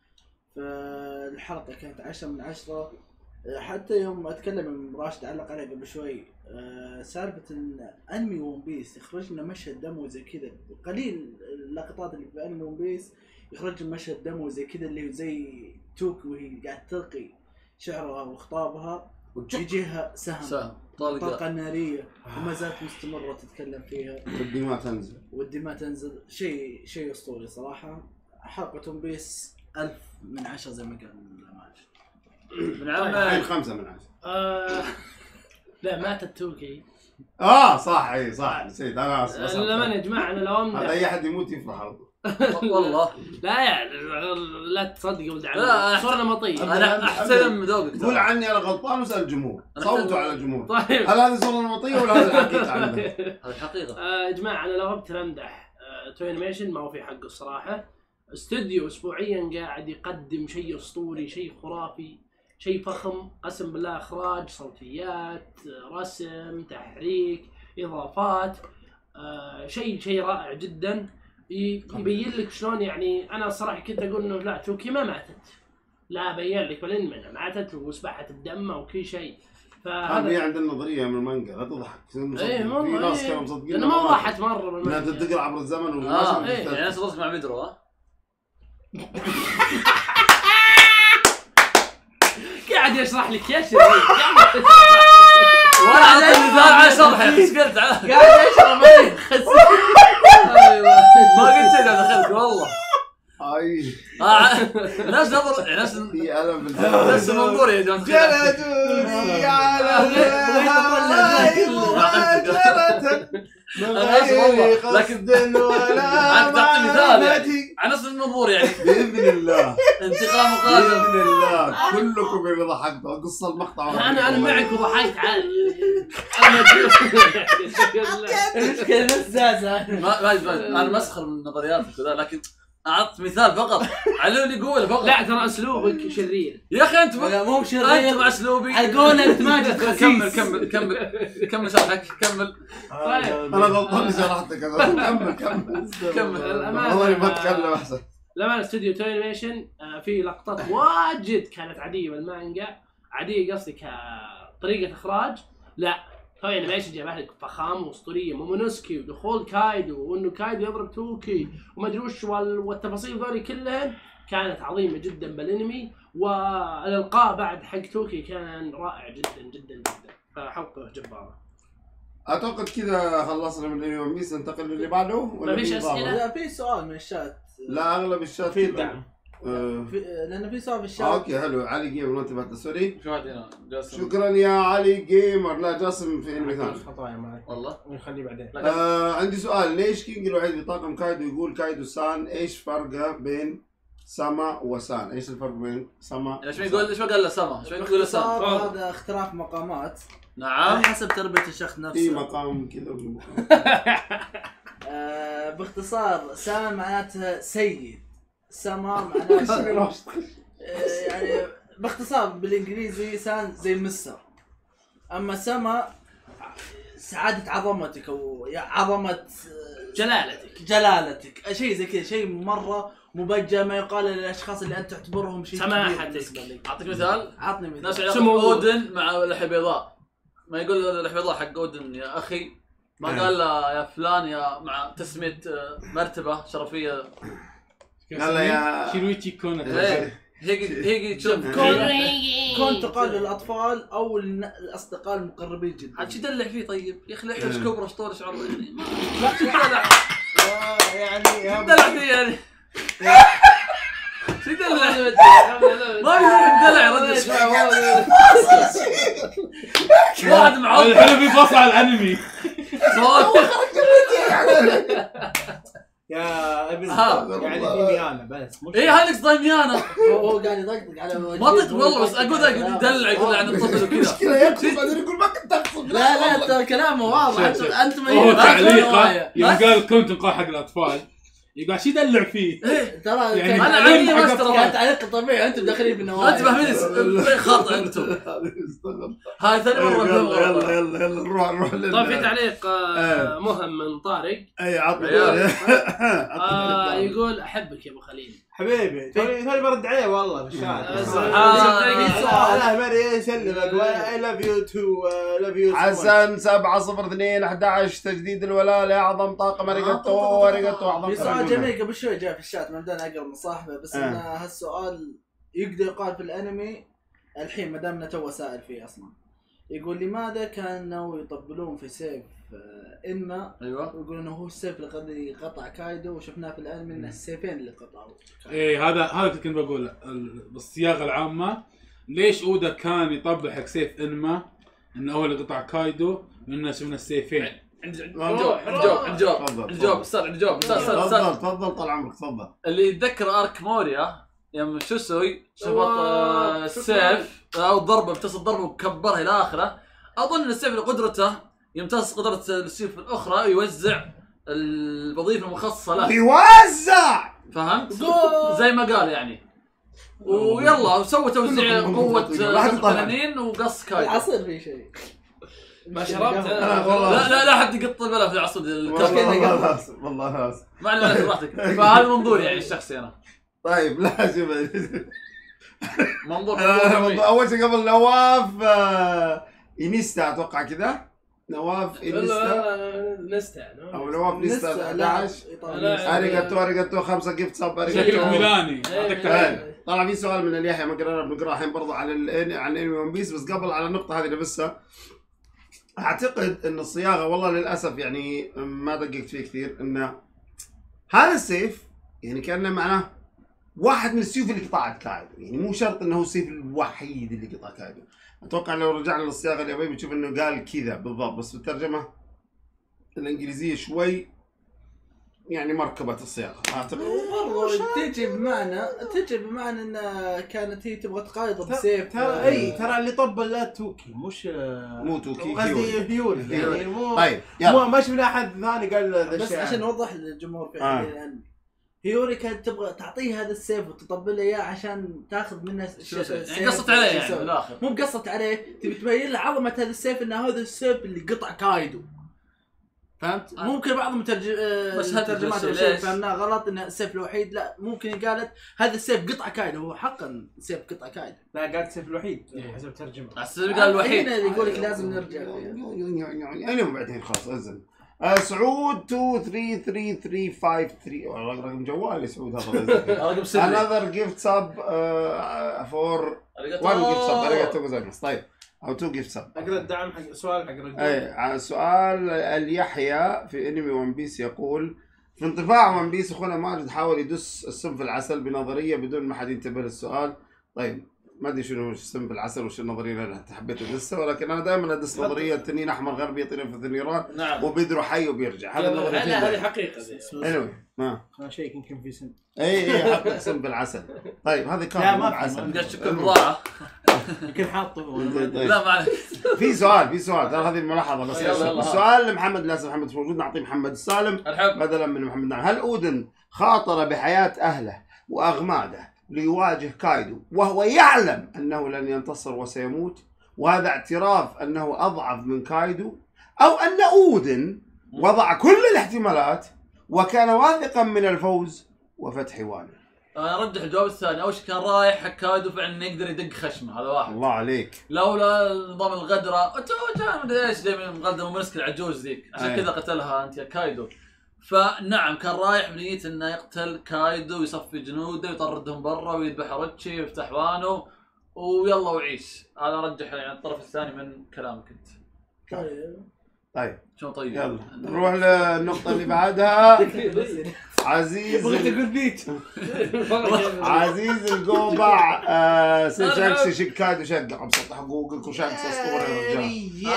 فالحلقه كانت عشرة من عشرة. حتى يوم اتكلم راشد علق عليه قبل شوي أه سالفه ان انمي ون بيس يخرج لنا مشهد دموي زي كذا. قليل اللقطات اللي في انمي ون بيس يخرج مشهد دموي زي كذا، اللي زي توكي وهي قاعد تلقي شعرها وخطابها وتجيها سهم, سهم. طلقة نارية وما زالت مستمرة تتكلم فيها، والدماء تنزل والدماء تنزل. شيء شيء اسطوري صراحة. حلقة ون بيس ألف من عشرة زي ما قال من عام الحين خمسة من عشرة. آه لا مات التوكي. اه صح اي صح نسيت انا. لما يا جماعة انا لو امدح هذا اي احد يموت يفرح على طول. والله لا يعني لا تصدق ولد عمي صرنا مطيب. انا احترم ذوقك. قول عني انا غلطان واسال الجمهور، صوتوا على الجمهور. طيب هل هذا صرنا مطيب ولا هذا الحقيقه عندنا؟ هذا الحقيقه. يا جماعه انا لو ابتر امدح توي انيميشن ما هو في حقه الصراحه. استوديو اسبوعيا قاعد يقدم شيء اسطوري، شيء خرافي، شيء فخم قسم بالله. اخراج، صوتيات، رسم، تحريك، اضافات، آه شيء شيء رائع جدا. يبين لك شلون يعني. انا الصراحه كنت اقول انه لا توكي ما ماتت، لا بين لك بلين منها ماتت وسبحت الدم وكل شيء. فهذا هي عندنا نظريه من المانجا، لا تضحك. ايه في ناس كانوا مصدقين انه ما راحت مره بالمانجا انها تنتقل عبر الزمن وما اه ايه يعني صدقت مع ميدرو. ها قاعد يشرح لك يا شيخ ولا عاد مثال على شرحه سكرت قاعد يشرح ايوه ما قلت شيء دخلت والله. اي ناس نظر ناس في الم ناس منظور يا جماعه. جلدوني على لكن ولا تعطي مثال يعني على نفس المنظور يعني. باذن الله انتقام قادم باذن الله. كلكم اللي ضحكتوا قص المقطع. انا انا معك وضحكت عادي. المشكلة مزازة. ما ما انا مسخر من نظرياتك وذا، لكن اعطت مثال فقط على اللي يقوله فقط. لا ترى اسلوبك شرير يا اخي. انت مو شرير، انت مع اسلوبي حقونا انت ماجد خسيس. كمل كمل كمل كمل شرحك كمل. انا غلطان شرحتك. كمل كمل كمل. والله ما اتكلم احسن. لما استوديو توي انيميشن في لقطات واجد كانت عاديه بالمانجا، عاديه قصدي كطريقه اخراج. لا توي انيميشن جاب لك فخامه واسطوريه مومونوسكي ودخول كايدو وانه كايدو يضرب توكي وما ادري وش والتفاصيل ذولي كلها كانت عظيمه جدا بالانمي، والالقاء بعد حق توكي كان رائع جدا جدا جدا، فحلقه جباره. اعتقد كذا خلصنا من اليوم بيس، ننتقل للي بعده ولا ما فيش في إضافة؟ أسئلة؟ لا في سؤال من الشات. لا اغلب الشات في كذا. دعم. آه. في لانه في سؤال في الشات. اوكي حلو. علي جيمر وانت بعد سوري. شو هذه هنا جاسم؟ شكرا يا علي جيمر. لا جاسم في انمي ثاني. خطايا معي والله نخليه بعدين. آه عندي سؤال، ليش كينج الوحيد بطاقم كايدو يقول كايدو سان؟ ايش فرقه بين سما وسان؟ ايش الفرق بين سما؟ ايش يقول ايش قال له سما؟ ايش يقول له سما؟ باختصار هذا اختلاف مقامات نعم على حسب تربيه الشخص في نفسه. مقام كذا وفي مقام. آه باختصار سان معناتها سيد، سما معناتها آه يعني باختصار بالانجليزي سان زي مستر، اما سما سعادة عظمتك او يا عظمة آه، جلالتك جلالتك، شيء زي كذا، شيء مره مبجى ما يقال للاشخاص اللي انت تعتبرهم شيء كبير سماحتك. بالنسبة لك. اعطيك مثال. عطني ناس مثال. يعرفون اودن مع لحية بيضاء، ما يقول لحية بيضاء حق اودن يا اخي، ما أه. قال له يا فلان يا مع تسمية آه، مرتبة شرفية. يلا يا- شيرويتشي كونا. إيه. هيجي هيجي تشوف كون تقال للاطفال او الن- الاصدقاء المقربين جدا. عاد شو دلع فيه طيب؟ يا اخي لحية إيه. كبرى شطور شعر يعني ما شو دلع يعني دلع فيه يعني شو دلع؟ ما يقدر دلع يا رجل. واحد معضل الحلو في فصل على الانمي. صوت يا ابن ها. يعني فيني انا بس مش ايه هالكس ضيميانا هو هو قاعد يطقطق على وجهي. ما طق والله، بس اقول ذا يقول يدلع يقول عن الطفل وكذا. مشكلة يقصد بعدين يقول ما كنت اقصد. لا لا ترى كلامه واضح. انت شوف، شوف. انت ما هو ما تعليقه معايا. يوم قال كنت نقاء حق الاطفال يقول شو يدلع فيه. ترى يعني كان- انا عليهم عادي حق بس أطفال. ترى كان تعليق طبيعي، انتم داخلين في النوايا. انت فاهمين خطا انتم. هاي ثاني مره يلا يلا فهمت. يلا يلا نروح نروح لل طيب في تعليق آه، إيه. مهم من طارق اي عطني عيال. آه، يقول احبك يا ابو خليل. حبيبي توني توني برد عليه والله في الشارع آه، سبحان الله مري يسلمك اي لاف يو تو لاف يو حسن سبعة صفر اثنين أحد عشر تجديد الولاء لأعظم طاقم أريجاتو أريجاتو أعظم في سؤال طاقم. جميل قبل شوي جاء في الشات ما بدنا اقرا من صاحبه، بس آه. ان هالسؤال يقدر يقال في الانمي الحين ما دامنا تو سائل فيه اصلا. يقول لماذا كانوا يطبلون في سيف آه، انما ايوه ويقولون انه هو السيف الذي قطع كايدو، وشفناه في الانمي انه السيفين اللي قطعوا كايدو. ايه هذا هذا اللي كنت بقوله ال- بالصياغه العامه. ليش اودا كان يطبل حق سيف انما انه اول اللي قطع كايدو لان شفنا السيفين. عندي عندي جواب عندي جواب عندي جواب تفضل، عندي جواب استاذ عندي جواب استاذ استاذ استاذ تفضل تفضل طال عمرك تفضل. اللي يتذكر ارك موريا يوم شوسوي شفط أيوة، آه، شكراً. السيف او الضربه امتص الضربه وكبرها الى اخره. اظن ان السيف لقدرته يمتص قدره السيف الاخرى ويوزع الوظيفه المخصصه له. يوزع فهمت؟ زي ما قال يعني. ويلا وسوى توزيع قوه التنانين وقص كايدو. العصير فيه شيء ما شربت أنا والله لا لا لا حد يقط البلا في العصر والله آسف والله آسف. ما عليك راحتك. فهذا منظوري يعني الشخصي انا. طيب لا شوف منظور آه، منظور اول شيء قبل نواف آه، انيستا اتوقع كذا نواف انيستا نستا او نواف نيستا لا أحد عشر. لا. اريجاتو اريجاتو خمسة جيفت سب شكلك اريجاتو. ميلاني اعطيك تحيه. حلو. طلع في سؤال من اليحيى ما قررنا بنقراه الحين برضه على ال عن انمي ون بيس، بس قبل على النقطه هذه نفسها اعتقد ان الصياغه والله للاسف يعني ما دققت فيه كثير، انه هذا السيف يعني كانه معناه واحد من السيوف اللي قطعت كايدو، يعني مو شرط انه هو السيف الوحيد اللي قطع كايدو. اتوقع لو رجعنا للصياغه اليابانيه بتشوف انه قال كذا بالضبط، بس بالترجمه الانجليزيه شوي يعني مركبه الصياغه اعتقد. برضو تجي بمعنى تجي بمعنى ان كانت هي تبغى تقايض بسيف. ترى اي ترى اللي طبل لا توكي مش مو توكي، قصدي هيوري هيوري. يعني مو طيب مو يلا ما شفنا احد ثاني قال ذا بس الشيء. عشان نوضح للجمهور في آه. الانمي، هيوري كانت تبغى تعطيه هذا السيف وتطبل له اياه عشان تاخذ منه السيف. يعني قصت عليه يعني بالاخر. مو بقصت عليه، تبي تبين له عظمه هذا السيف، انه هذا السيف اللي قطع كايدو. فهمت؟ ممكن بعض المترج... بس الترجمات هذا والشيء ليش؟ فهمناه غلط ان السيف الوحيد، لا ممكن قالت هذا السيف قطعه كايدو، هو حقا سيف قطعه كايدو. لا قالت سيف الوحيد حسب ترجمه. السيف قال الوحيد. هنا يقول لك لازم نرجع يعني بعدين خلاص انزل. آه سعود اثنين ثلاثة ثلاثة ثلاثة خمسة ثلاثة والله رقم جوالي سعود هذا. رقم سري. another gift sub uh, for one gift sub arigato gozaimasu. طيب او تو gift sub. اقرا الدعم حق سؤال حق الرجال. اي سؤال اليحيى في انمي ون بيس يقول في انطباع ون بيس اخونا ماجد حاول يدس السم في العسل بنظريه بدون ما حد ينتبه للسؤال. طيب ما ادري شنو السم في العسل وش النظريه اللي انت حبيت تدسها، ولكن انا دائما ادس نظريه التنين احمر غربي يطير في النيران نعم. وبيدرو حي وبيرجع. هذا النظريه. لا هذه حقيقه. anyway ما شيء يمكن في سن. اي اي حط سم بالعسل. طيب هذا كان لا، ما في بالعسل. قشك بضاعه. يمكن حاطه. لا ما عليك. في سؤال في سؤال ترى هذه الملاحظه بس. يلا، يلا. السؤال لمحمد لازم محمد موجود، نعطيه محمد السالم الحب. بدلا من محمد نعم. هل اودن خاطر بحياه اهله واغماده ليواجه كايدو وهو يعلم انه لن ينتصر وسيموت، وهذا اعتراف انه اضعف من كايدو، او ان اودن وضع كل الاحتمالات وكان واثقا من الفوز وفتح وانه؟ انا ارجح الجواب الثاني. اول شيء كان رايح حق كايدو فعلا يقدر يدق خشمه، هذا واحد. الله عليك. لولا نظام الغدره كان مدري ايش دائما مغدر ومسك العجوز ذيك، عشان كذا قتلها انت يا كايدو. فنعم كان رايح بنية انه يقتل كايدو ويصفي جنوده ويطردهم برا ويذبح روتشي ويفتح وانو ويلا وعيش. هذا رجح يعني الطرف الثاني من كلامك انت. طيب شو طيب؟ يلا نروح للنقطة اللي بعدها. عزيز بغيت اقول بيت. عزيز القوبع آه سيشاكس شكاد وشقع بسطح حقوقك وشاكس اسطوري يا رجال.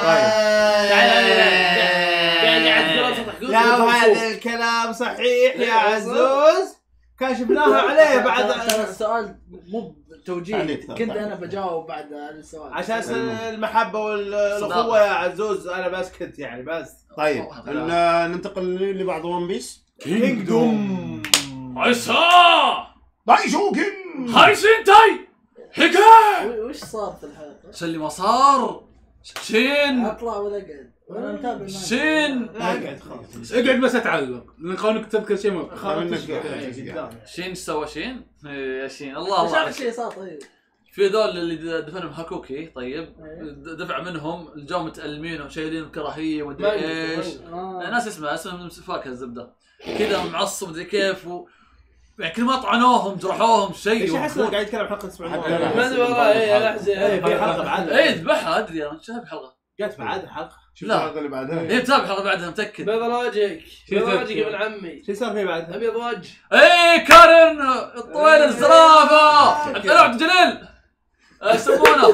طيب لا وهذا الكلام صحيح يا عزوز، كاشفناها عليه بعد. السؤال مو توجيه، عليك ترى. كنت انا بجاوب بعد السؤال عشان المحبة والأخوة يا عزوز أنا بسكت يعني بس. طيب ن- ننتقل اللي بعد ون بيس. كينجدوم عيسى دايشوكن هاي سينتاي حكاية. وش صار في الحلقه؟ شو اللي ما صار؟ شين اطلع ولا اقعد؟ انا متابع المانجا. شين اقعد خلاص. اقعد بس اتعلق لان قانونك تذكر شيء ما شين ايش سوى شين؟ إيه يا شين الله وش الله اخر عليك. شيء صار طيب؟ في ذول اللي دفنهم هاكوكي طيب دفع منهم الجو متألمين وشايلين بكراهيه ومدري ايش. آه. ناس اسمها اسمهم فاكهه الزبده كذا معصب مدري كيف و... يعني كل ما طعنوهم جرحوهم شيء. ايش احس قاعد يتكلم حلقة اسبوع حلقة الماضي. ما ادري والله. اي انا احزن. في حلقة بعدها. اي ذبحها ادري انا شايف حلقه جات بعدها حلقة. شوف لا. الحلقة اللي بعدها. اي متابع حلقه بعدها متاكد. بيض وجهك بيض وجهك يا ابن عمي. شو صار فيه بعدها؟ ابيض وجه. اي كارن الطويل الزرافه طلع عبد الجليل ايش يسمونه؟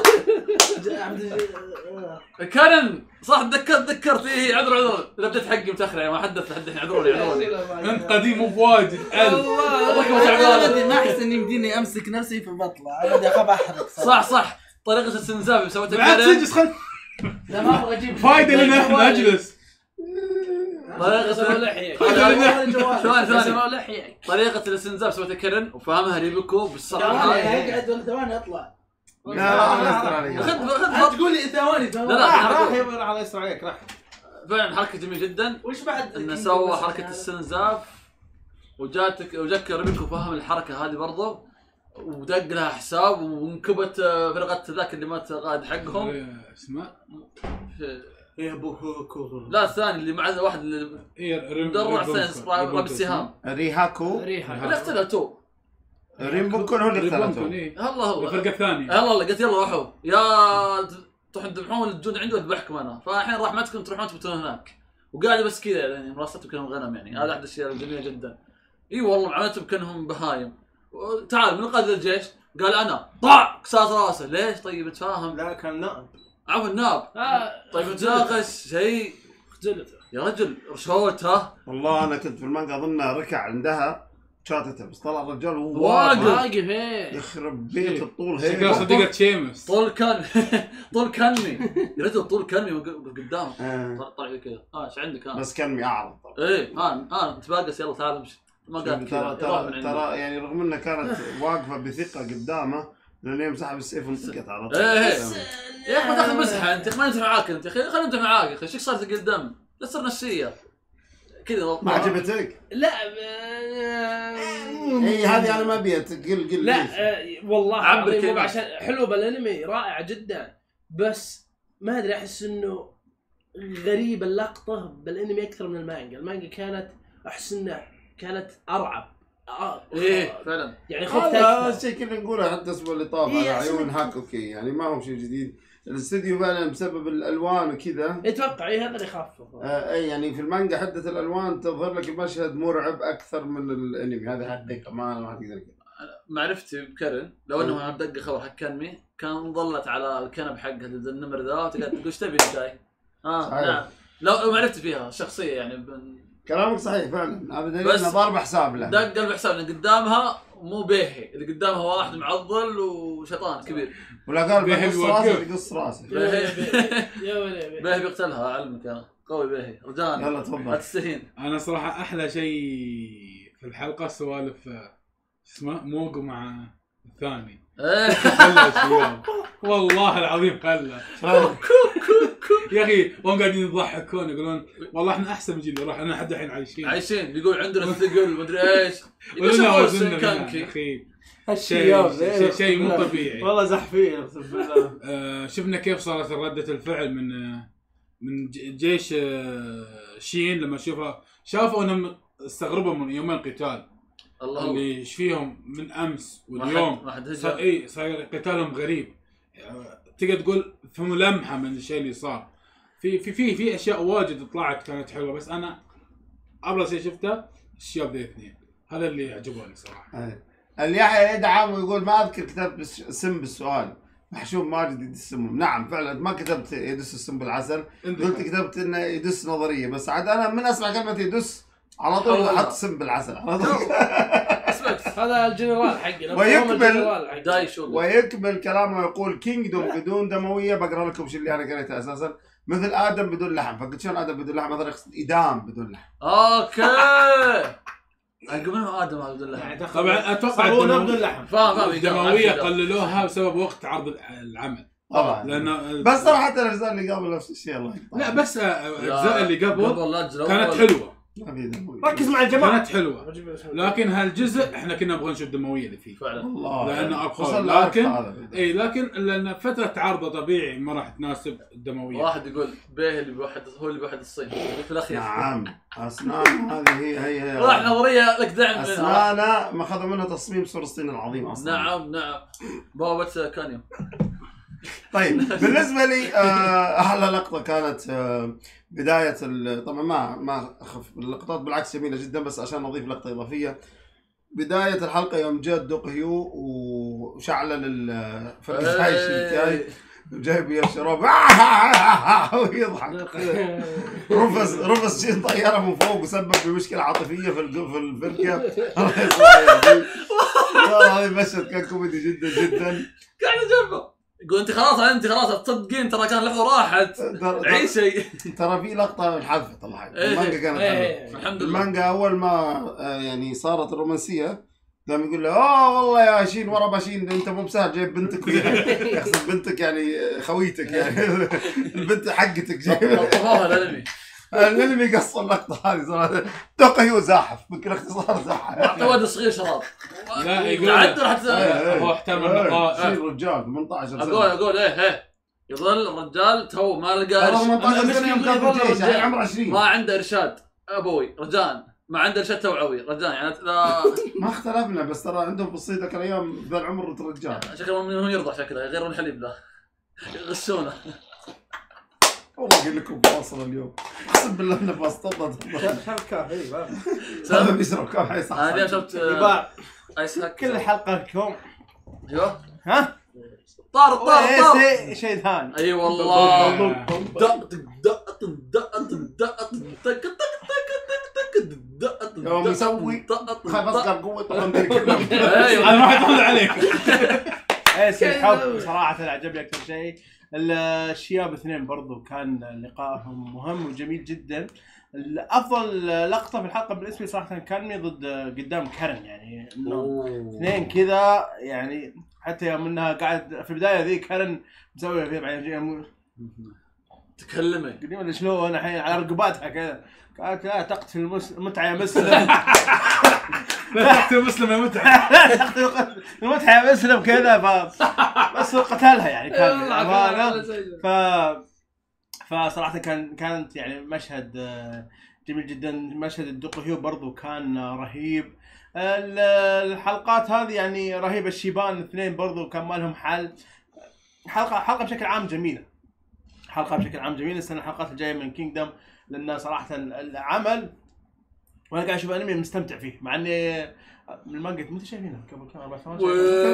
كارن صح تذكرت تذكرت ايه عذر عذر الابديت حقي متاخر يعني ما حدث لحد الحين عذروني عذروني. انت قديم وبواجد والله ما احس اني يمديني امسك نفسي في بطلع، انا بدي اخاف احرق صح صح طريقه الاستنزاف اللي سويتها بعد كارن. سجس خل لا ما ابغى اجيب فايده لنا احنا اجلس. طريقه لحيك. ثواني ثواني لحيك. طريقه الاستنزاف سويتها كارن وفاهمها ريبكو بالصراحه. اقعد ولا ثواني اطلع. لا لا لا استر علي. خذ انت خذ تقول لي ثواني لا ثواني. لا راح راح حركة- يبغى راح الله يستر عليك راح. فعلا حركه جميل جدا وش بعد؟ انه سوى حركه استنزاف وجاتك وجاك ريبكو فهم الحركه هذه برضه ودق لها حساب وانكبت فرقه ذاك اللي مات قائد حقهم. اسمه ايه ابوك لا الثاني اللي مع واحد اللي مدرع سنس رابط السهام ريهاكو ريحه. اللي اختلتوا. ريمبوكون هو اللي اختلفوا. الله الله الفرقه الثانيه يلا الله قلت يلا روحوا يا تروحون تذبحون الجند عنده واذبحكم انا. فالحين راح معتكم تروحون تبتون هناك وقاعد بس كذا يعني مراسلتهم كانهم غنم يعني. هذا احد الاشياء الجميله جدا. اي والله معاملتهم كانهم بهايم. تعال من قائد الجيش قال انا طع قصاص راسه. ليش طيب تفاهم؟ لا كان نائب. عفوا الناب. طيب نتناقش شيء اختلف. يا رجل رشوته. والله انا كنت في المانجا اظنها ركع عندها شاتته بس طلع الرجال وهو واقف. واقف ايه. يخرب بيت الطول شكلها هيك. صديقة شيمس. طول كان طول كنمي يا رجل طول كنمي قدام آه. طلع لي كذا. اه ايش عندك ها؟ بس كان اعرض طبعا. ايه ها ها تباقس يلا تعال امشي. ما قال كذا ترى يروح من ترى عنده. ترى يعني رغم انها كانت واقفه بثقه قدامه لان يوم سحب السيف انطقت على طول. ايه ايه يا اخي ما تاخذ مسحه انت ما انت معاك انت يا اخي خلينا انت معاك يا اخي ايش صار ثقيل دم؟ لا تصير نفسيه كذا ما عجبتك؟ لا اي هذه انا ما ابيها قل قل لا آه، والله عبر العظيم مو كلمة. عشان حلو بالانمي رائعه جدا، بس ما ادري احس انه غريب اللقطه بالانمي اكثر من المانجا. المانجا كانت احس انها كانت ارعب. آه. ايه فعلا يعني خفت هذا اكثر. الشيء كنا نقوله حتى الاسبوع اللي طاف إيه، على عيون أحسن- هاكوكي، يعني ما هو شيء جديد. الاستديو فعلا بسبب الالوان وكذا. اتوقع اي هذا اللي يخفف. آه اي يعني في المانجا حدة الالوان تظهر لك المشهد مرعب اكثر من الانمي. هذا حد كمان ما حد يقدر يقول. معرفتي بكرن لو انه بدق خبر حق كانمي كان ظلت على الكنب حقه النمر ذا وتقعد تقول ايش تبي جاي؟ اه صحيح. نعم لو معرفتي فيها شخصيه يعني بن- كلامك صحيح فعلا. هذا دليل بس انه ضارب حساب له. دق قلب حساب اللي قدامها مو بيهي، اللي قدامها واحد معضل وشيطان كبير. ولا قال بيهي بقص بيوقف. راسه بقص راسه. بيهي يا ولي بيهي بيقتلها علمك انا قوي بيهي رجال يلا لا تفضل. تستهين. انا صراحه احلى شيء في الحلقه سوالف آه، اسمه موجو مع الثاني ايه خلى شباب والله العظيم خلى يا اخي وهم قاعدين يضحكون يقولون والله احنا احسن من جيل روح انا لحد الحين عايشين عايشين يقول عندنا الثقل مدري ايش ولنا يقول وزننا كان هنا، كي اخي الشياب شيء شيء, شيء مو طبيعي. والله زحفين اقسم بالله. آه شفنا كيف صارت ردة الفعل من آه من ج- جيش آه شين لما شوفها شافوا انهم استغربوا من يومين القتال الله هو. اللي ايش فيهم من امس ما واليوم حد- ما حد صار هجم. اي صار قتالهم غريب. آه، تقدر تقول في ملمحه من الشيء اللي صار في في في في اشياء واجد طلعت كانت حلوه بس انا ابرز شيء شفته الشباب ذي الاثنين هذا اللي عجبوني صراحه. أي. اليحيى يدعم ويقول ما اذكر كتبت بس- سم بالسؤال. محشوم ماجد يدس سمهم. نعم فعلا ما كتبت يدس السم بالعسل، قلت كتبت انه يدس نظريه، بس عاد انا من اسمع كلمه يدس على طول أول. احط سم بالعسل على طول. اسمك هذا الجنرال حقنا. ويكمل- الجنرال حقنا. داي شو ويكمل كلامه يقول كينجدوم بدون دمويه. بقرا لكم شو اللي انا قريته اساسا. مثل ادم بدون لحم. فقلت شلون ادم بدون لحم؟ هذا يقصد ادام بدون لحم. اوكي عقب منه ادم عبد الله طبعا اتوقع صابونه الدمو- بدون لحم. فاهم فاهم الدمويه قللوها بسبب وقت عرض العمل طبعا. لانه بس ترى حتى الاجزاء اللي قبل نفس الشيء الله يقطع. لا بس آه، الاجزاء اللي قبل قبل كانت حلوه ما في دمويه. ركز مع الجماعه. كانت حلوه لكن هالجزء احنا كنا نبغى نشوف الدمويه اللي فيه فعلا والله لانه ابقى خصوصاً لكن العرض هذا. اي لكن لان فتره عرضه طبيعي ما راح تناسب الدمويه. واحد يقول بيه اللي بيوحد هو اللي بيوحد الصين في الاخير نعم اسنان هذه هي هي هي راح نظريه لك دعم منها. اسنانه ما اخذوا منها تصميم سور الصين العظيم اصلا. نعم نعم بوابه كانيوم. طيب بالنسبه لي آه، احلى لقطه كانت آه، بدايه ال- طبعا ما ما اخف اللقطات بالعكس جميله جدا، بس عشان اضيف لقطه اضافيه. بدايه الحلقه يوم جاء دوق هيو وشعل الفرقاي شيكاي جايب يا شراب ويضحك. رفس رفس شيء طياره من فوق وسبب بمشكله عاطفيه في الج- في الفرقه. الله يصلح يهديه. والله هذا المشهد كان كوميدي جدا جدا. قاعد جنبه يقول انت خلاص انت خلاص تصدقين ترى كان لحظه راحت ترى- عيشي. ترى في لقطه انحذفت الله يحفظك. إيه. المانجا كانت حلوه. إيه. الحمد لله المانجا اول ما آه، يعني صارت الرومانسيه قام يقول له اه والله يا شين ورا باشين انت مو بسهل جايب بنتك يقصد بنتك يعني خويتك يعني البنت حقتك جايب. طفاها الانمي الانمي قص اللقطه هذه صراحه. دوق هيو زاحف بكل اختصار زاحف. اعطى ولد صغير شراب لا، يقول- عدل حتى إيه. هو احترم إيه، النقاط. شيء رجال ثمانية عشر سنه. اقول اقول ايه ايه يظل الرجال تو ما لقى ترى إرش- ثمانية عشر سنه يوم كان في يظل الجيش يعني رجال. عمره عشرين. ما عنده ارشاد ابوي رجال ما عنده ارشاد توعوي رجال يعني لا ما اختلفنا بس ترى عندهم في الصيد ذاك الايام ذا العمر رجال. شكله من يرضع شكله يغيرون الحليب له يغشونه. والله اقول لكم فاصل اليوم اقسم بالله انه فاصل. شرب كافي هذا بيشرب كافي صح. انا اليوم شفت آه، يباع ايس هاك كل حلقه كوم. ايوه ها طار طار طار ايه شيء ثاني. اي والله والله. دق دق دق دق دق دق يوم يسوي خايف اصغر قوه طبعا ايوه انا ما حد يطلع عليك. ايس الحب صراحه اللي عجبني اكثر شيء. الشياب اثنين برضو كان لقائهم مهم وجميل جدا. افضل لقطه في الحلقه بالنسبه لي صراحه كانمي ضد قدام كارن، يعني انه اثنين كذا يعني حتى يوم انها قاعد في البدايه ذي كارن مسوي فيه بعدين تكلمي قديما شلون الحين على رقباتها كذا قالت لا تقتل المس- المتعه يا مسلم. لا تقتل مسلم يا متعه. لا تقتل المتعه يا مسلم كذا ف بس قتلها يعني كان أمانة. ف فصراحه كان كانت يعني مشهد آه، جميل جدا. مشهد الدقهيو برضو كان آه، رهيب. ال- الحلقات هذه يعني رهيبه. الشيبان الاثنين برضو كان ما لهم حل. حلقه حلقه بشكل عام جميله. حلقه بشكل عام جميله. السنه الحلقات الجايه من كينجدم لان صراحه العمل وانا قاعد اشوف انمي مستمتع فيه مع اني من المانجا متى شايفينه قبل كم اربع سنوات.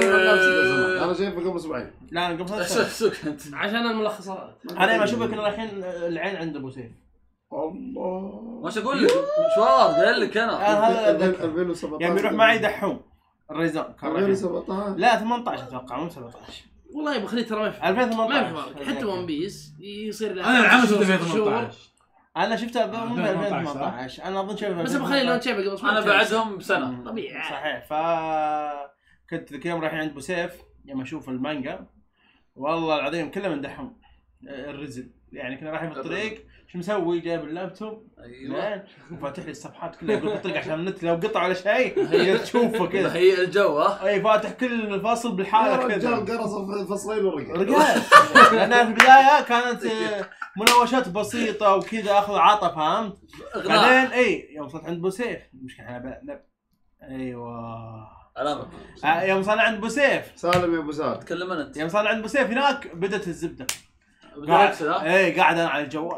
انا شايفه قبل اسبوعين. لا قبل ثلاث سنوات. سوق انت عشان الملخصات. انا ما اشوفه كنا رايحين العين عند ابو سيف. الله مش اقول لك مشوار قال لك انا هذا أتذكر. ألفين وسبعطعش يعني يروح معي دحوم الريزان كان رايحين. ألفين وسبعطعش لا ثمانية عشر اتوقع مو سبعة عشر. والله يا ابو خليل ترى ما في ألفين وثمانية ما عشر. في فرق. حتى ون بيس يصير له انا العام شفته في شهور. ثمانية عشر. انا شفته مو ألفين وثمانية ألفين عشر. وثمانية عشر. انا اظن شايفه بس ابو خليل لو انت شايفه قبل انا بعدهم بسنه طبيعي. صحيح. ف كنت ذاك اليوم رايحين عند ابو سيف يوم اشوف المانجا والله العظيم كله من دحوم الرزل. يعني كنا رايحين في الطريق شو مسوي جايب اللابتوب ايوه وفاتح لي الصفحات كلها يقول في الطريق عشان النت لو قطع ولا شيء تقدر تشوفه كذا. هي الجو ها اي فاتح كل الفاصل بالحاله كذا. رجال قرص فصلين ورقه. رجال لانها في البدايه كانت آه، مناوشات بسيطه وكذا اخذ عطى فهمت. بعدين اي يوم وصلت عند ابو سيف المشكله احنا ب- ب- ايوه علامك آه، يوم وصلنا عند ابو سيف سالم يا ابو سالم. تكلم انت يوم وصلنا عند ابو سيف هناك بدت الزبده. بالعكس ها اي قاعد انا على الجوال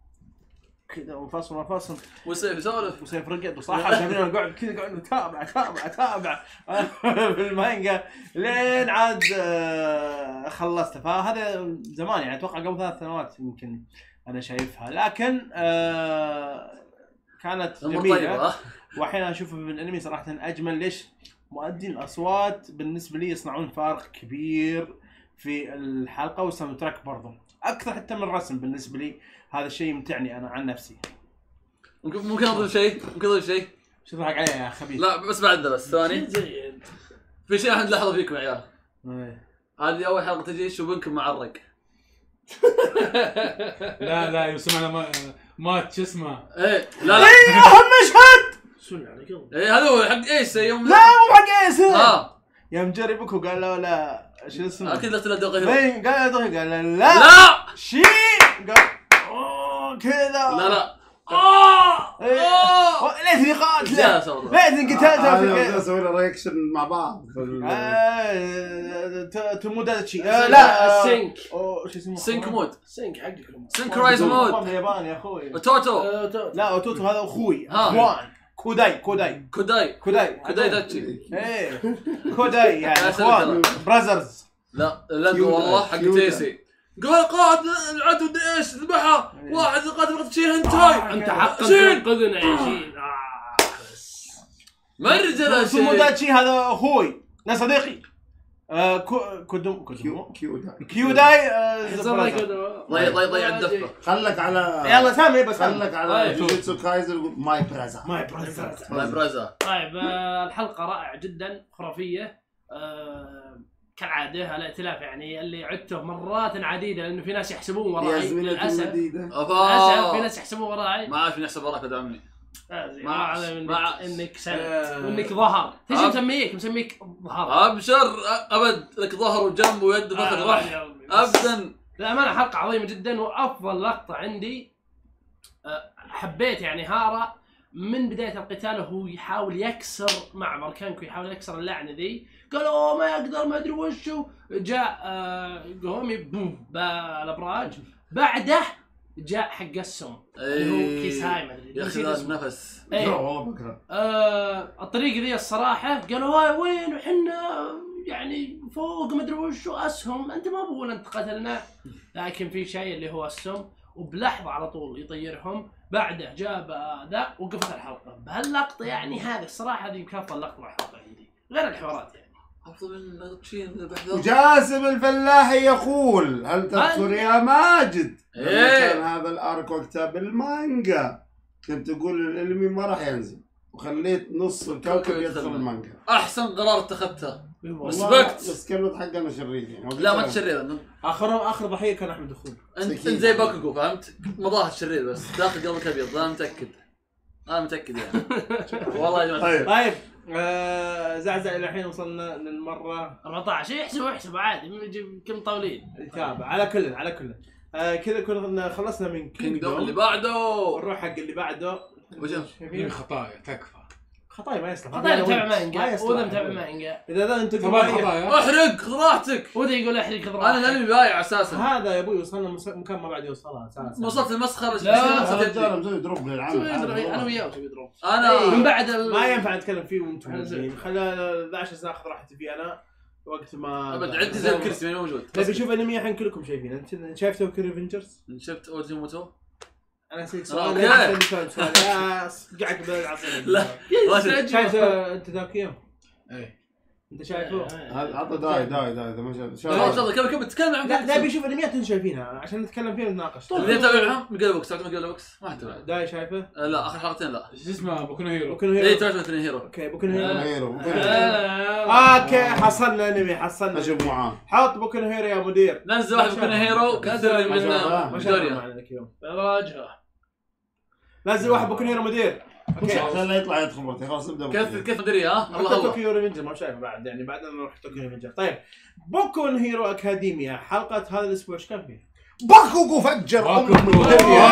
كذا وفاصل وفاصل. وسيف يسولف ابو سيف رقد وصراحه جميل قاعد كذا قاعد اتابع اتابع اتابع في المانجا لين عاد آه، خلصت. فهذا زمان يعني اتوقع قبل ثلاث سنوات يمكن انا شايفها. لكن آه، كانت امور جميله طيبه ها واحيانا اشوفها في الانمي صراحه اجمل. ليش؟ مؤدين الاصوات بالنسبه لي يصنعون فارق كبير في الحلقه والساوند تراك برضه اكثر حتى من الرسم بالنسبه لي. هذا الشيء يمتعني انا عن نفسي. ممكن ممكن اضيف شيء ممكن اضيف شيء شو تضحك علي يا خبيث؟ لا بس بعد بس ثواني زين في شيء احنا نلاحظه فيكم يا عيال. إيه. هذه اول حلقه تجي شو بنكم معرق لا لا يسمعنا ما مات شو اسمه. ايه لا لا اي اهم مشهد. سن عليك يلا. ايه هذا هو حق ايش يوم لا مو حق ايس. ها يوم جري بكو قال له لا شو اسمه؟ اكيد لا تلدغ هيرو اي قال له قال له لا لا شي قال اوه كذا لا لا اه إيه. اوه ليتني قاتله جالس والله. ليتني قتلتها انا في اسوي له رياكشن مع بعض في ال- آه، تموداتشي آه، لا لا السينك أوه، شو اسمه؟ سينك مود السينك حقكم سينكرايز مود الياباني يا اخوي. توتو آه، تو- لا اوتوتو هذا اخوي ها. اخوان. كوداي كوداي كوداي كوداي كوداي داتشي ايه كوداي يعني يا اخوان براذرز. لا لا كيودا. والله حق كيودا. تيسي قال قائد العدو دي ايش ذبحها واحد قاتل قتل شي هنتاي انت حقا شين تنقذنا يا شين. آه، بس. مرجله شي توموداتشي هذا اخوي لا صديقي. آه، كو كودوم كيو كودوم كيو ده. كيوداي آه، يحصل لك براذر. كذا. ضيع ضيع ضيع الدفه خلك على يلا سامي بس خلك على طيب. جوجيتسو كايزر ماي برازا. ماي براذر. ماي برازا طيب آه، الحلقه رائعه جدا خرافيه. آه، كالعاده الائتلاف يعني اللي عدته مرات عديده لانه في ناس يحسبون يا وراي زميلتي للاسف. المديدة. للاسف في ابا ناس يحسبون وراي. ما عارف نحسب وراك ادعمني آه، زي ما ما عاش. علم ما عاش. انك انك سنت آه. وانك ظهر. ايش آه. مسميك؟ مسميك ظهر. ابشر ابد لك ظهر وجنب ويد فخذ آه، راح يا ربي. ابدا للأمانة حلقة عظيمة جدا وأفضل لقطة عندي. أه، حبيت يعني هارا من بداية القتال وهو يحاول يكسر معمر كانكو يحاول يكسر اللعنة ذي. قالوا ما يقدر ما أدري وشو. جاء أه قومي بوم بالأبراج. بعده جاء حق السم اللي هو كيساي ما أدري يا اخي نسيت لازم اسمه. نفس إيه. لا والله بكره. آه الطريقة ذي الصراحة قالوا هاي وين وحنا يعني فوق ما ادري وشو اسهم انت ما بقول انت قتلنا لكن في شيء اللي هو السم وبلحظة على طول يطيرهم. بعده جاب ذا وقفت الحلقة بهاللقطة. يعني هذه الصراحة هذه يمكن افضل لقطة مع الحلقة عندي غير الحوارات يعني. افضل من شيء بحذر وجاسم الفلاحي يقول هل تذكر يا ماجد لما إيه. كان هذا الارك وقتها بالمانجا كنت تقول الانمي ما راح ينزل وخليت نص الكوكب يدخل المانجا. احسن قرار اتخذته. والله ريسبكت. بس كلمة حقنا شرير يعني. لا ما تشرير. اخر اخر ضحيه كان احمد اخوي. انت انت زي باكوغو فهمت؟ مضاها الشرير بس داخل قلبك ابيض انا متاكد. انا متاكد يعني. والله يا جماعه. طيب طيب آه زعزع الى الحين وصلنا للمره أربعة عشر. احسب احسب عادي نجيب كم طاولين. التابع على كل على كل آه كذا كنا خلصنا من كينجدوم اللي كينجدوم بعده. ونروح حق اللي بعده. وجه في خطايا تكفى. خطايا ما يصلح. خطايا متابع ما مانجا يصلح. وذا متابع مانجا. اذا ذا انت طبعا خطايا. احرق خذ راحتك. وذا يقول احرق خضراء. انا الانمي بايع اساسا. هذا يا ابوي وصلنا مس- مكان ما بعد يوصلها اساسا. وصلت المسخره. لا. الرجال مسوي دروب للعمل. انا وياه مسوي دروب. انا من بعد ال... ما ينفع نتكلم فيه وانتم موجودين. خلينا احد عشر سنه اخذ راحتي فيه انا وقت ما ابد عندي زي الكرسي ما موجود. تبي تشوف انمي الحين كلكم شايفين. انت شايف توكي ريفنجرز؟ شفت اوجيموتو؟ انا اسالك آه، سؤال. أوكي. لا سؤال سؤال يا قاعد بالعصير. لا ما شفت. شايف انت توكيو؟ ايه انت شايفه؟ هذا عطى داي داي داي اذا ما شاف لا شاف تفضل كمل كمل تكلم عن لا دابي يشوف انميات انتم شايفينها عشان نتكلم فيها ونتناقش. اللي تابع معهم ميجال بوكس. تعرف ميجال بوكس؟ ما حد تابع. داي شايفه؟ آه، لا اخر حلقتين لا. شو اسمه بوكو نو هيرو. بوكو اي هيرو. تعرف اثنين هيرو. اوكي بوكو هيرو. هيرو اوكي حصلنا انمي حصلنا. اشوف معاه. حط بوكو هيرو يا مدير. نزل واحد بوكو نو هيرو كثر ما من شاء الله. ما شاء الله ميدوريا. معنا اليوم. راجعه. نزل واحد بوكو هيرو مدير. اوكي عشان لا يطلع يدخل مرتين خلاص نبدا. كيف كيف مدري ها؟ الله حتى الله. توكيو ريفنجر ما شايفه بعد يعني بعدين نروح توكيو ريفنجر. طيب بوكو هيرو اكاديميا حلقه هذا الاسبوع ايش كان فيها؟ باكوغو فجر باكوغو.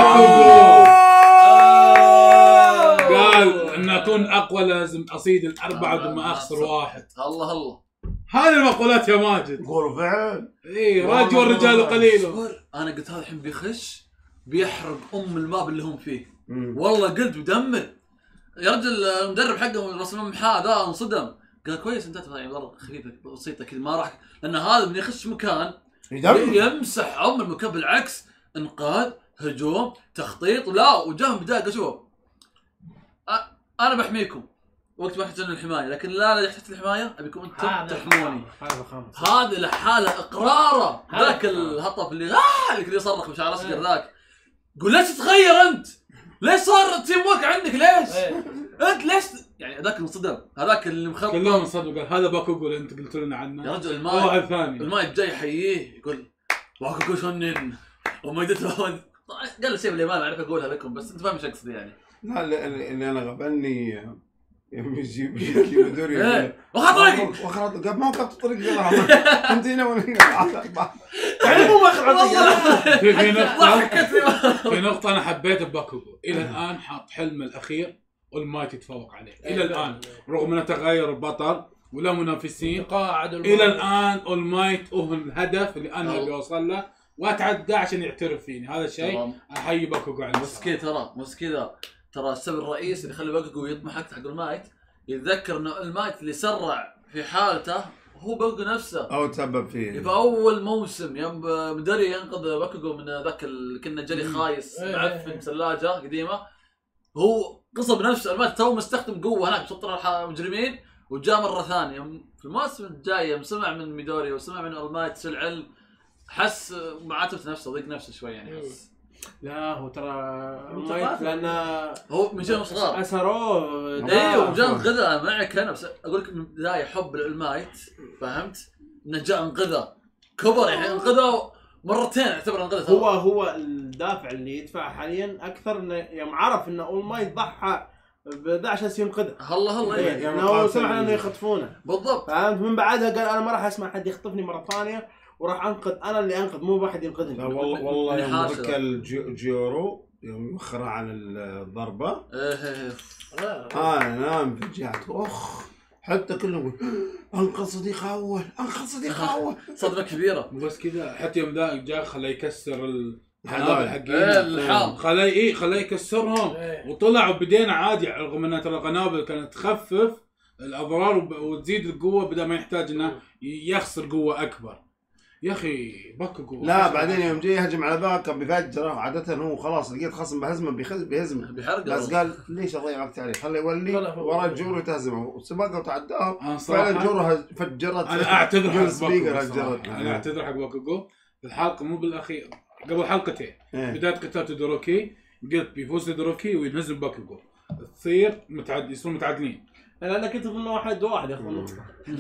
قال ان اكون اقوى لازم اصيد الاربعه بدون ما اخسر واحد. الله الله. هذه المقولات يا ماجد. قولوا فعل. ايه راجوا الرجال قليل. انا قلت هذا الحين بيخش بيحرق ام الماب اللي هم فيه. مم. والله قلت بدمر يا رجل. المدرب حقهم رسم محا ذا انصدم. قال كويس انت يعني ضرب خفيفه بسيطه كذا ما راح لان هذا من يخش مكان يدمر. يمسح ام المكان بالعكس. انقاذ هجوم تخطيط لا وجاه بدايه قال شوف انا بحميكم وقت ما يحتاجون الحمايه لكن لا لا يحتاج الحمايه ابيكم انتم تحموني. هذا خامس. هذه لحاله اقراره. ذاك الهطف اللي آه اللي كذا يصرخ بشعر اصغر ذاك. قول ليش تتغير انت؟ ليش صار تيم ورك عندك ليش؟ انت ليش يعني ذاك انصدم هذاك اللي مخطط كلهم صدقوا قال هذا باكوغو اللي انت قلت لنا عنه. يا رجل واحد المايك ثاني المايك جاي يحييه يقول باكوغو شونين وما يدته قال له شيء اللي ما اعرف اقولها لكم بس انت فاهم ايش اقصد يعني. لا اللي, اللي انا غبني يوم يجيب يجيب مدوري ايه وخطرك وخلاص قبل ما وقفت الطريق قال انت هنا ولا هنا. يعني مو مخرج. في في نقطة ضحكت في نقطة أنا حبيت بباكوغو إلى الآن حاط حلمه الأخير والمايت يتفوق عليه إلى الآن رغم أنه تغير البطل ولا منافسين إلى الآن المايت هو الهدف اللي أنا أبي أوصل له وأتعدى عشان يعترف فيني. هذا الشيء أحيي باكوغو عليه. بس كذا ترى بس كذا ترى السبب الرئيسي اللي يخلي باكوغو يطمح حق حق المايت يتذكر انه المايت اللي سرع في حالته هو باكوغو نفسه او تسبب فيه. في اول موسم يوم مدري ينقذ باكوغو من ذاك ال... كنا جلي خايس معفن ثلاجه قديمه. هو قصه بنفسه المايت تو مستخدم قوه هناك بسطر المجرمين وجاء مره ثانيه في الموسم الجاي يوم سمع من ميدوري وسمع من المايت العلم حس معاتبه نفسه ضيق نفسه شوي يعني حس. لا هو ترى مايت لان هو من شيء صغار اسروه. ايوه وجاء انقذه معك انا بس اقول لك من البدايه حب المايت فهمت انه جاء انقذه كبر يعني انقذه مرتين اعتبر انقذه. هو هو الدافع اللي يدفع حاليا اكثر انه يوم عرف انه اول مايت ضحى بدا عشان ينقذه. الله الله يعني يعني انه سمع انه يخطفونه بالضبط. فهمت من بعدها قال انا ما راح اسمع حد يخطفني مره ثانيه وراح انقذ انا اللي انقذ مو واحد ينقذني. لا والله والله يوم حاشرة. ذكى الجيورو يوم يوخر عن الضربه ايه انا نام فجعت اخ حتى كلهم يقول انقذ صديق اول انقذ صديق اول. صدمه كبيره. بس كذا حتى يوم ذا جاء خلاه يكسر الحنابل ايه حقين اللحام خلاه ايه خلاه يكسرهم وطلع وبدينا عادي رغم ان ترى القنابل كانت تخفف الاضرار وب- وتزيد القوه بدل ما يحتاج انه يخسر قوه اكبر. يا اخي باكوغو لا بعدين يوم جاي يهجم على باك كان بيفجره عاده هو خلاص لقيت خصم بهزمه بيخز بيهزمه بيحرق بس قال ليش اضيع وقت عليه خليه يولي ورا الجورو تهزمه وسبقه وتعداه أنا فعلا صراحة الجورو هز- فجرت انا اعتذر جول حق سبيكر باكوغو صراحة. هجرت. انا اعتذر حق باكوغو الحلقه مو بالاخير قبل حلقتين إيه. بدايه قتال تودوروكي قلت بيفوز تودوروكي وينهزم باكوغو تصير متعد يصيرون متعادلين. انا كنت اظن واحد واحد ياخذ نقطه.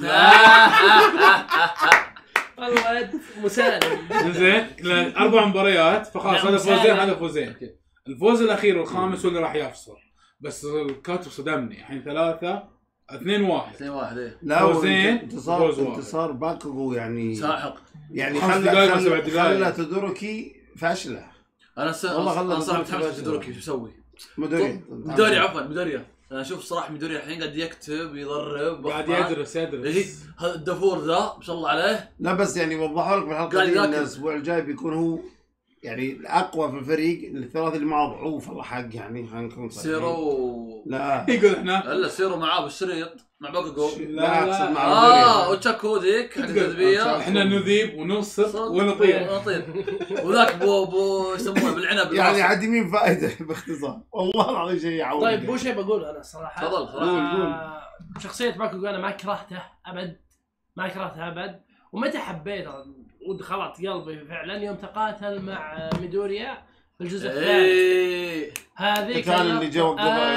والله مساند. زين اربع مباريات فخلاص هذا فوزين هذا فوزين. الفوز الاخير والخامس هو اللي راح يفصل. بس الكاتب صدمني الحين ثلاثة اثنين واحد اثنين واحد ايه لا فوزين، انتصار فوز واحد. انتصار باكوغو يعني ساحق. يعني خمس خلى دقايق ولا سبع خلى دقايق. خلى تودوروكي فاشله. انا س... والله خلى انا صراحه تودوروكي متحمس تدوركي شو اسوي؟ مدوري مدوري عفوا مدوري انا اشوف صراحه مدوري الحين قاعد يكتب يضرب قاعد بخبار. يدرس إيه، يدرس هذا الدافور ذا ما شاء الله عليه. لا بس يعني وضحوا لك بالحلقه قاعد دي ان يذاكر. الاسبوع الجاي بيكون هو يعني الاقوى في الفريق. الثلاثه اللي معاه ضعوف الله حق يعني خلينا نكون صريحين. سيرو لا يقول احنا الا سيرو معاه بالشريط مع باكوغو. لا اقصد مع اه مدوري. وتشاكو ذيك حق الجاذبيه. احنا نذيب وننصت ونطير. ونطير وذاك بو بو يسمونه بالعنب يعني بالراس. عديمين فائده باختصار والله العظيم شيء يعود. طيب مو شيء بقول انا الصراحه. تفضل تفضل. آه، شخصيه باكوغو انا ما كرهته ابد، ما كرهته ابد. ومتى حبيته ودخلت قلبي فعلا يوم تقاتل مع ميدوريا في الجزء الثالث. ايه هذيك كان اللي جو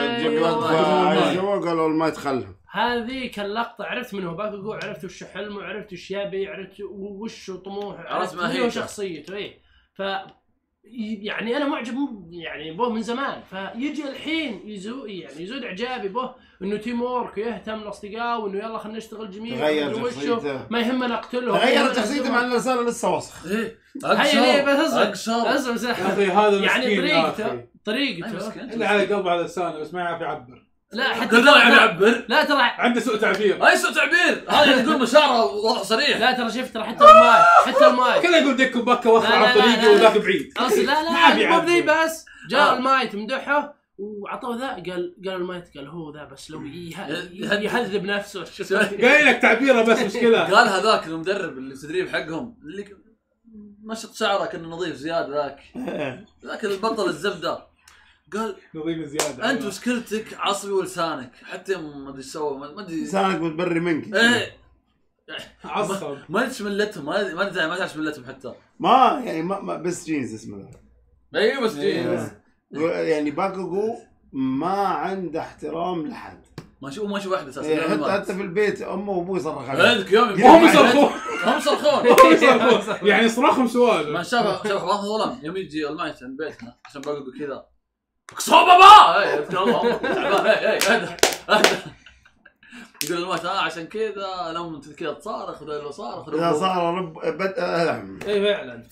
أيوة. جو قالوا ما يتخلهم. هذيك اللقطة عرفت منه باكوغو، عرفت وش حلمه، عرفت وش يبي، عرفت وش طموحه، عرفت ما منه هي شخصيته. ايه ف يعني انا معجب يعني به من زمان، فيجي الحين يزود يعني يزود اعجابي به انه تيم وورك ويهتم الاصدقاء وانه يلا خلينا نشتغل جميع تغير وشه شخصيته. ما يهمنا اقتلهم. تغيرت شخصيته مع انه لسانه لسه وسخ. ايه هي بس اصبر اقشر اصبر يا اخي هذا يعني مسكين يا طريقته اخي. طريقته اللي على قلبه على لسانه بس ما يعرف يعبر. لا حتى قدر يعبر. لا ترى عنده سوء تعبير. اي سوء تعبير هذا يقول مشاعره واضح صريح. لا ترى شفت ترى حتى الماي حتى الماي كله يقول ديك باكا واخر لا، لا، على لا، طريقي لا. وذاك بعيد. اصل لا ما لا بيعبر. مو بذي بس جاء آه. المايت مدحه وعطوه ذا قال قال المايت قال هو ذا بس لو يه- يهذب نفسه شو قايل لك تعبيره بس مشكله. قال هذاك المدرب اللي في التدريب حقهم اللي ك- نشط شعره كانه نظيف زياده ذاك ذاك البطل الزبده. قال نظيف زياده. انت مشكلتك عصبي ولسانك حتى ما ادري ايش سوى ما ادري لسانك متبري منك. ايه عصب. ما ادري ايش ملتهم ما ما ادري ما تعرف ملتهم حتى. ما يعني ما, ما بس جينز اسمه ذا. ايوه بس جينز يعني باكوغو ما عنده احترام لحد. ما شو ما شو واحد اساسا. إيه، حتى حتى في البيت امه وابوه يصرخ عليه. عندك يوم هم يصرخون. هم يصرخون هم يصرخون. يعني صراخهم سؤال. ما شاف شاف واحد ظلم يوم يجي المايت عند بيتنا عشان باقول كذا اقصى بابا اي اذكر الله تعبان اي اي اهدى اهدى يقول المايت اه عشان كذا لما انت كذا تصارخ ولا لو صارخ اذا صار رب بد... آه. اي فعلا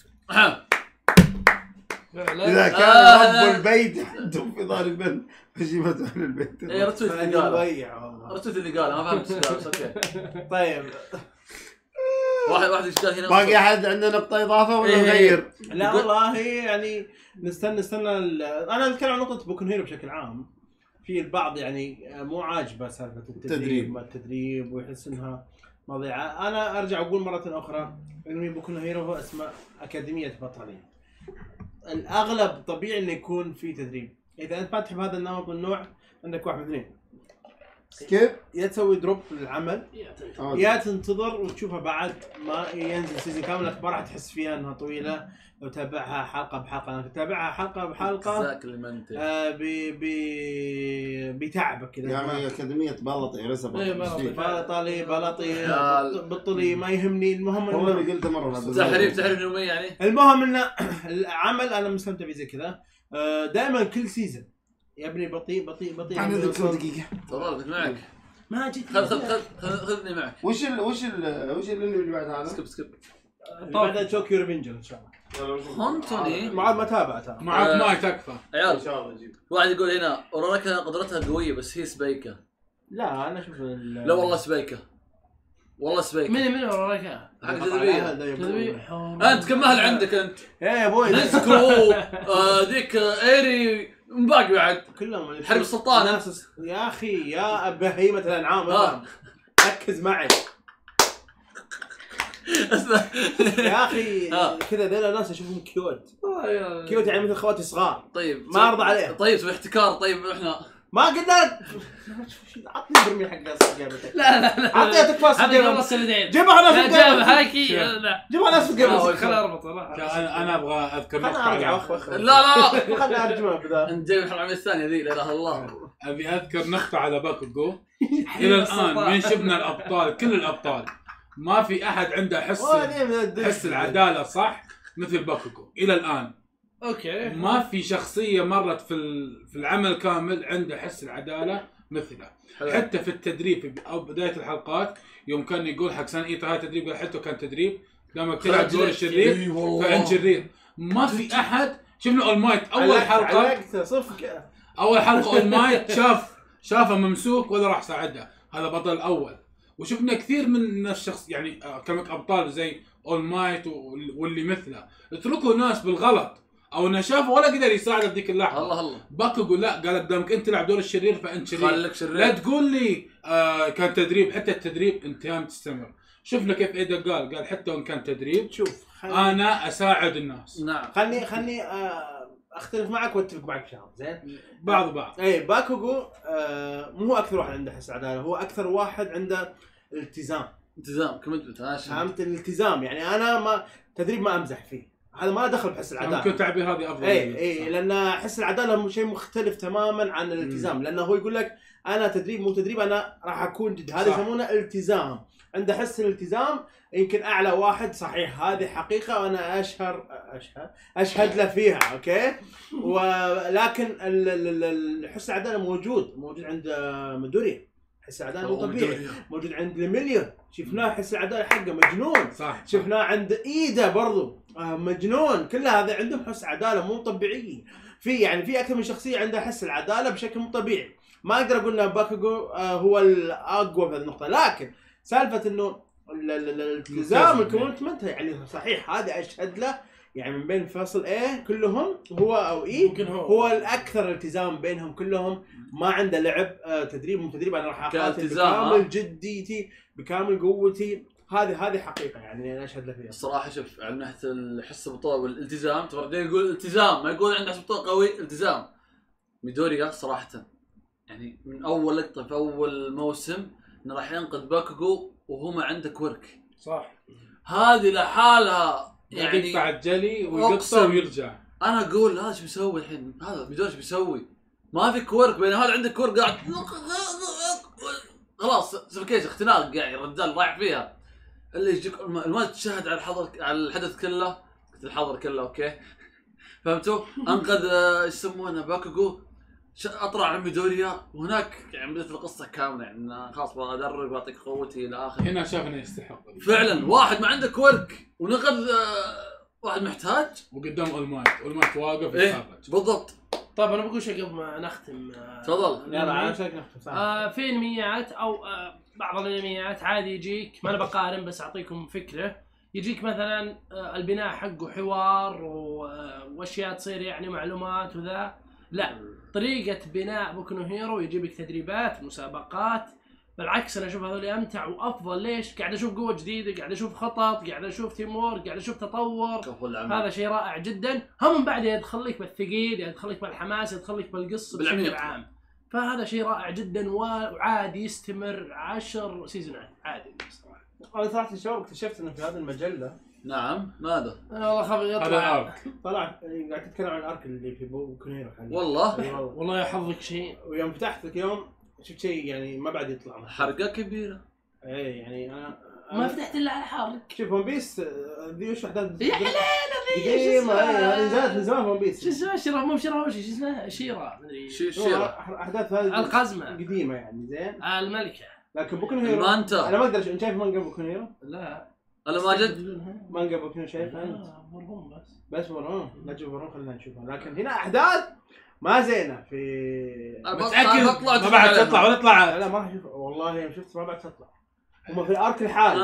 فعلا اذا كان آه. رب البيت عندهم في دار البن فجيبته اهل البيت. اي رتويت اللي قاله يضيع والله. رتويت اللي قاله ما فهمت ايش قال بس اوكي. طيب واحد واحد ايش قال هنا باقي احد عنده نقطة اضافة ولا إيه. نغير؟ لا والله يعني نستنى نستنى ال- انا اتكلم عن نقطه بوكن هيرو بشكل عام. في البعض يعني مو عاجبه سالفه التدريب التدريب. ما التدريب ويحس انها مضيعه. انا ارجع اقول مره اخرى انمي بوكن هيرو هو اسماء اكاديميه بطلين. الاغلب طبيعي انه يكون في تدريب. اذا انت ما تحب هذا النمط من النوع عندك واحد من اثنين، كيف؟ يا تسوي دروب للعمل آه. يا تنتظر وتشوفها بعد ما ينزل سيزون كامل. لك ما راح تحس فيها انها طويله لو تابعها حلقه بحلقه. انا تتابعها حلقه بحلقه ذاك اللي ما انت آه بي بي بيتعبك كذا. يعني أكاديمية بلطي رسم. إيه، بلطي. بلطي بلطي يا- بطلي ما يهمني. المهم هو إنه- اللي قلته مرة. تحريف تحريف يومي يعني. المهم انه العمل انا مستمتع فيه زي كذا. دائما كل سيزون يا ابني بطيء بطيء بطيء. أنا دكتور دقيقة. تفضل معك ما جيت خذ خذ خذ خذ- خذني معك. وش ال وش ال وش اللي بعد هذا؟ سكب سكب بعدين توكيو ريفنجر ان شاء الله. هونتوني ما عاد ما تابعته. معك آه. ماي تكفى. عيال شاء الله نجيب. واحد يقول هنا اوراراكا قدرتها قويه بس هي سبيكه. لا انا اشوف ال- لا والله سبيكه والله سبيكه من من وراك حق على جاذبيه. هذا يقول. جذبيه انت كم مهل عندك انت؟ ايه يا ابوي نسكرو آه، ذيك آه، ايري مباقي بعد كلهم حرب السلطان. ناس- يا اخي يا بهيمة الانعام آه. ركز معي يا اخي. آه. كذا ذيلا ناس اشوفهم كيوت كيوت يعني مثل خواتي صغار. طيب ما ارضى عليها. طيب سوي احتكار. طيب احنا ما قلنا لك عطني برمي حق جيمتك. لا لا لا اعطيتك فاس هذا قبل جيمتك. سنتين جيبها ناس لا في جاب جيمتك. هاكي لا جيبها ناس في جيمتك. خليني اربطه انا انا ابغى اذكر خلنا نقطه ارجع على- اخ لا لا خلنا ارجمها بذا. انت جايب الحلقه الثانيه ذي لا اله الا الله. ابي اذكر نقطه على باكوغو. الى الان من شفنا الابطال كل الابطال ما في احد عنده حس حس العداله صح مثل باكوغو الى الان. اوكي ما في شخصيه مرت في ال- في العمل كامل عنده حس العداله مثله. حتى في التدريب في او بدايه الحلقات يوم كان يقول حق سان ايتا هاي تدريب قال حتى كان تدريب دامك تلعب دور الشرير فانت شرير. ما في احد شفنا اول مايت اول حلقه صفك اول حلقه اول مايت شاف شافه ممسوك ولا راح ساعده. هذا بطل الاول. وشفنا كثير من الشخص يعني كلمة ابطال زي اول مايت واللي مثله اتركوا ناس بالغلط او انه شافه ولا قدر يساعده بذيك اللحظه. الله الله باكوغو لا قال لك دامك انت تلعب دور الشرير فانت شرير. خليك شرير. لا تقول لي آه كان تدريب. حتى التدريب انت هم تستمر. شفنا كيف ايدا قال قال حتى وان كان تدريب شوف انا اساعد الناس. نعم خلني خلني آه، اختلف معك واتفق معك شغله زين. بعض بعض اي باكوغو آه، مو اكثر واحد عنده حس عداله، هو اكثر واحد عنده التزام. التزام كومنتمنت انا فهمت الالتزام يعني انا ما تدريب ما امزح فيه، هذا ما دخل بحس العداله. ممكن تعبير هذه افضل. اي اي لان حس العداله شيء مختلف تماما عن الالتزام، لانه هو يقول لك انا تدريب مو تدريب انا راح اكون جد. هذا يسمونه التزام. عنده حس الالتزام يمكن اعلى واحد صحيح، هذه حقيقه وانا اشهر اشهد اشهد له فيها اوكي. ولكن حس العداله موجود موجود عند ميدوريا. حس العداله مو طبيعي موجود عند ليميليون. شفناه حس العداله حقه مجنون صح. شفناه عند ايدا برضو مجنون. كل هذا عندهم حس عداله مو طبيعي. في يعني في اكثر من شخصيه عندها حس العداله بشكل مو طبيعي. ما اقدر اقول ان باكوغو هو الاقوى بهذه النقطه، لكن سالفه انه الالتزام الكومنتمنت يعني صحيح هذا اشهد له. يعني من بين فصل ايه كلهم هو او اي هو, هو الاكثر التزام بينهم كلهم. ما عنده لعب آه تدريب مو تدريب، انا راح اقاتل بكامل جديتي بكامل قوتي. هذه هذه حقيقه يعني انا اشهد له فيها الصراحه. شوف على ناحيه الحس البطوله والالتزام تفرق يقول التزام ما يقول عنده حس بطوله قوي التزام. ميدوريا صراحه يعني من اول لقطه في اول موسم انه راح ينقذ باكوغو وهو ما عنده كورك صح. هذه لحالها يعني يعني يقطع الجلي ويقطع ويرجع. انا اقول هذا ايش بيسوي الحين؟ هذا ميدوريا ايش بيسوي؟ ما في كورك بين هذا عنده كورك قاعد خلاص سفكيش اختناق قاعد الرجال رايح فيها. اللي يجيك ما تشاهد على الحضر على الحدث كله الحضر كله اوكي فهمتوا؟ انقذ ايش يسمونه باكوغو اطلع على ميدوريا وهناك يعني بدات القصه كامله يعني خلاص ابغى ادرب واعطيك قوتي الى اخره. هنا شاف انه يستحق فعلا واحد ما عنده كورك ونقذ واحد محتاج وقدام المايت والمايت واقف إيه يتفرج. بالضبط. طيب انا بقول شيء قبل ما نختم. تفضل. يلا على شكل نختم. آه في انميات او آه بعض الانميات عادي يجيك ما انا بقارن بس اعطيكم فكره. يجيك مثلا آه البناء حقه حوار واشياء تصير يعني معلومات وذا. لا طريقه بناء بوكو نو هيرو يجيب لك تدريبات مسابقات. بالعكس انا اشوف هذول امتع وافضل. ليش؟ قاعد اشوف قوه جديده، قاعد اشوف خطط، قاعد اشوف تيمور، قاعد اشوف تطور. هذا شيء رائع جدا. هم من بعد يدخل لك بالثقيل يدخل لك بالحماس يدخل لك بالقصه بشكل عام. فهذا شيء رائع جدا وعادي يستمر عشر سيزونات عادي صراحه. انا صراحه الشباب اكتشفت انه في هذه المجله نعم ماذا؟ انا والله خاف يطلع هذا الارك طلع قاعد تتكلم عن الارك اللي في بوكو هيرو والله والله يحظك شيء. ويوم فتحت اليوم شفت شيء يعني ما بعد يطلع حرقه كبيره. ايه يعني انا ما فتحت الا على حالك. شوف ون بيس ذي وش احداث يا حلينا ذي قديمه هذه نزلت من زمان ون بيس. شو اسمها شيرا مو شيرا شو اسمها شيرا مدري شيرا احداث هذه القزمه قديمه يعني زين الملكه. لكن بوكو هيرو مانتا انا ما اقدر انت شايف مانجا بوكو هيرو؟ لا انا ماجد مانجا بوكو شايفها انت؟ مرهون بس بس مرهون لا تشوف مرهون خلينا نشوفها. لكن هنا احداث ما زينه في متاكد ما بعد تطلع ولا تطلع. لا ما راح اشوف والله يوم شفت ما بعد تطلع. هم في الارك الحالي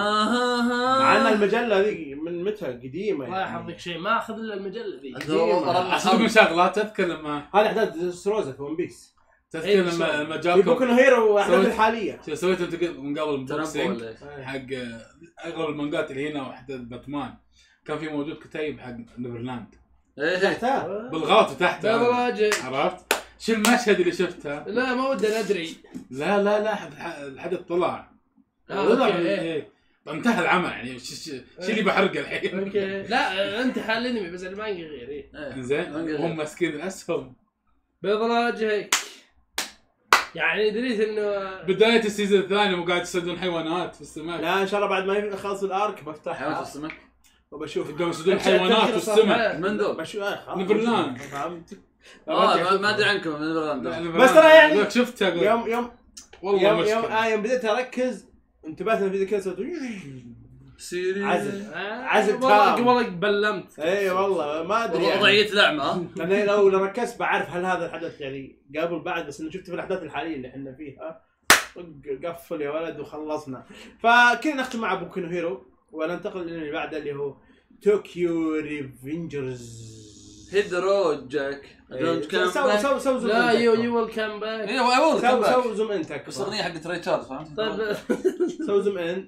آه مع ان المجله ذي من متى قديمه الله يحفظك شيء ما اخذ الا المجله ذي. اصدق من شغلات تذكر لما هذه احداث روزا في ون بيس. تذكر لما لما في بوكو جاكم هيرو احداث الحاليه شو سويت انت من قبل البوكسينج تنبؤ حق اغلب المانجات اللي هنا واحداث باتمان كان في موجود كتيب حق نيفرلاند ايه تحتها بالغلط تحت دراجة عرفت شو المشهد اللي شفته؟ لا ما ودنا ندري. لا لا لا الح- الحدث طلع. آه، طلع أوكي. ايه انتهى العمل يعني شو شو شو اللي بحرقه الحين؟ اوكي لا انت حال انمي بس المانجا غير. ايه زين هم ماسكين الاسهم. بيض وجهك. يعني دريت انه بدايه السيزون الثاني وقاعد يصيدون حيوانات في السماء. لا ان شاء الله بعد ما يخلص الارك حيوانات بفتحها السمك وبشوف قاموا يصيدون حيوانات في السماء. من دول؟ بشوف آه، خلاص. نيفرلاند. فهمت؟ اه ما- ما ادري عنكم من نيفرلاند. بس ترى يعني- لك شفتها أقول. يوم يوم والله يوم يوم مشكله. آه يوم بديت اركز انتبهت ان في كذا صوت سيري عزل آه، عزل والله تام. والله بلمت. اي والله ما ادري يعني. وضعية لعمة. لان لو لو ركزت بعرف هل هذا الحدث يعني قبل بعد، بس انه شفت في الاحداث الحاليه اللي احنا فيها قفل يا ولد وخلصنا. فكذا نختم مع بوكو نو هيرو وننتقل اللي بعده اللي هو طوكيو ريفنجرز. هيدرو جاك. دونت كام سو سو سو زوم لا إن يو تكفى. يو ويل كم باك. ايوه ايوه سو كم سو زوم ان بس تكفى. الاغنية حقت ري تشارلز فهمت؟ طيب سو زوم ان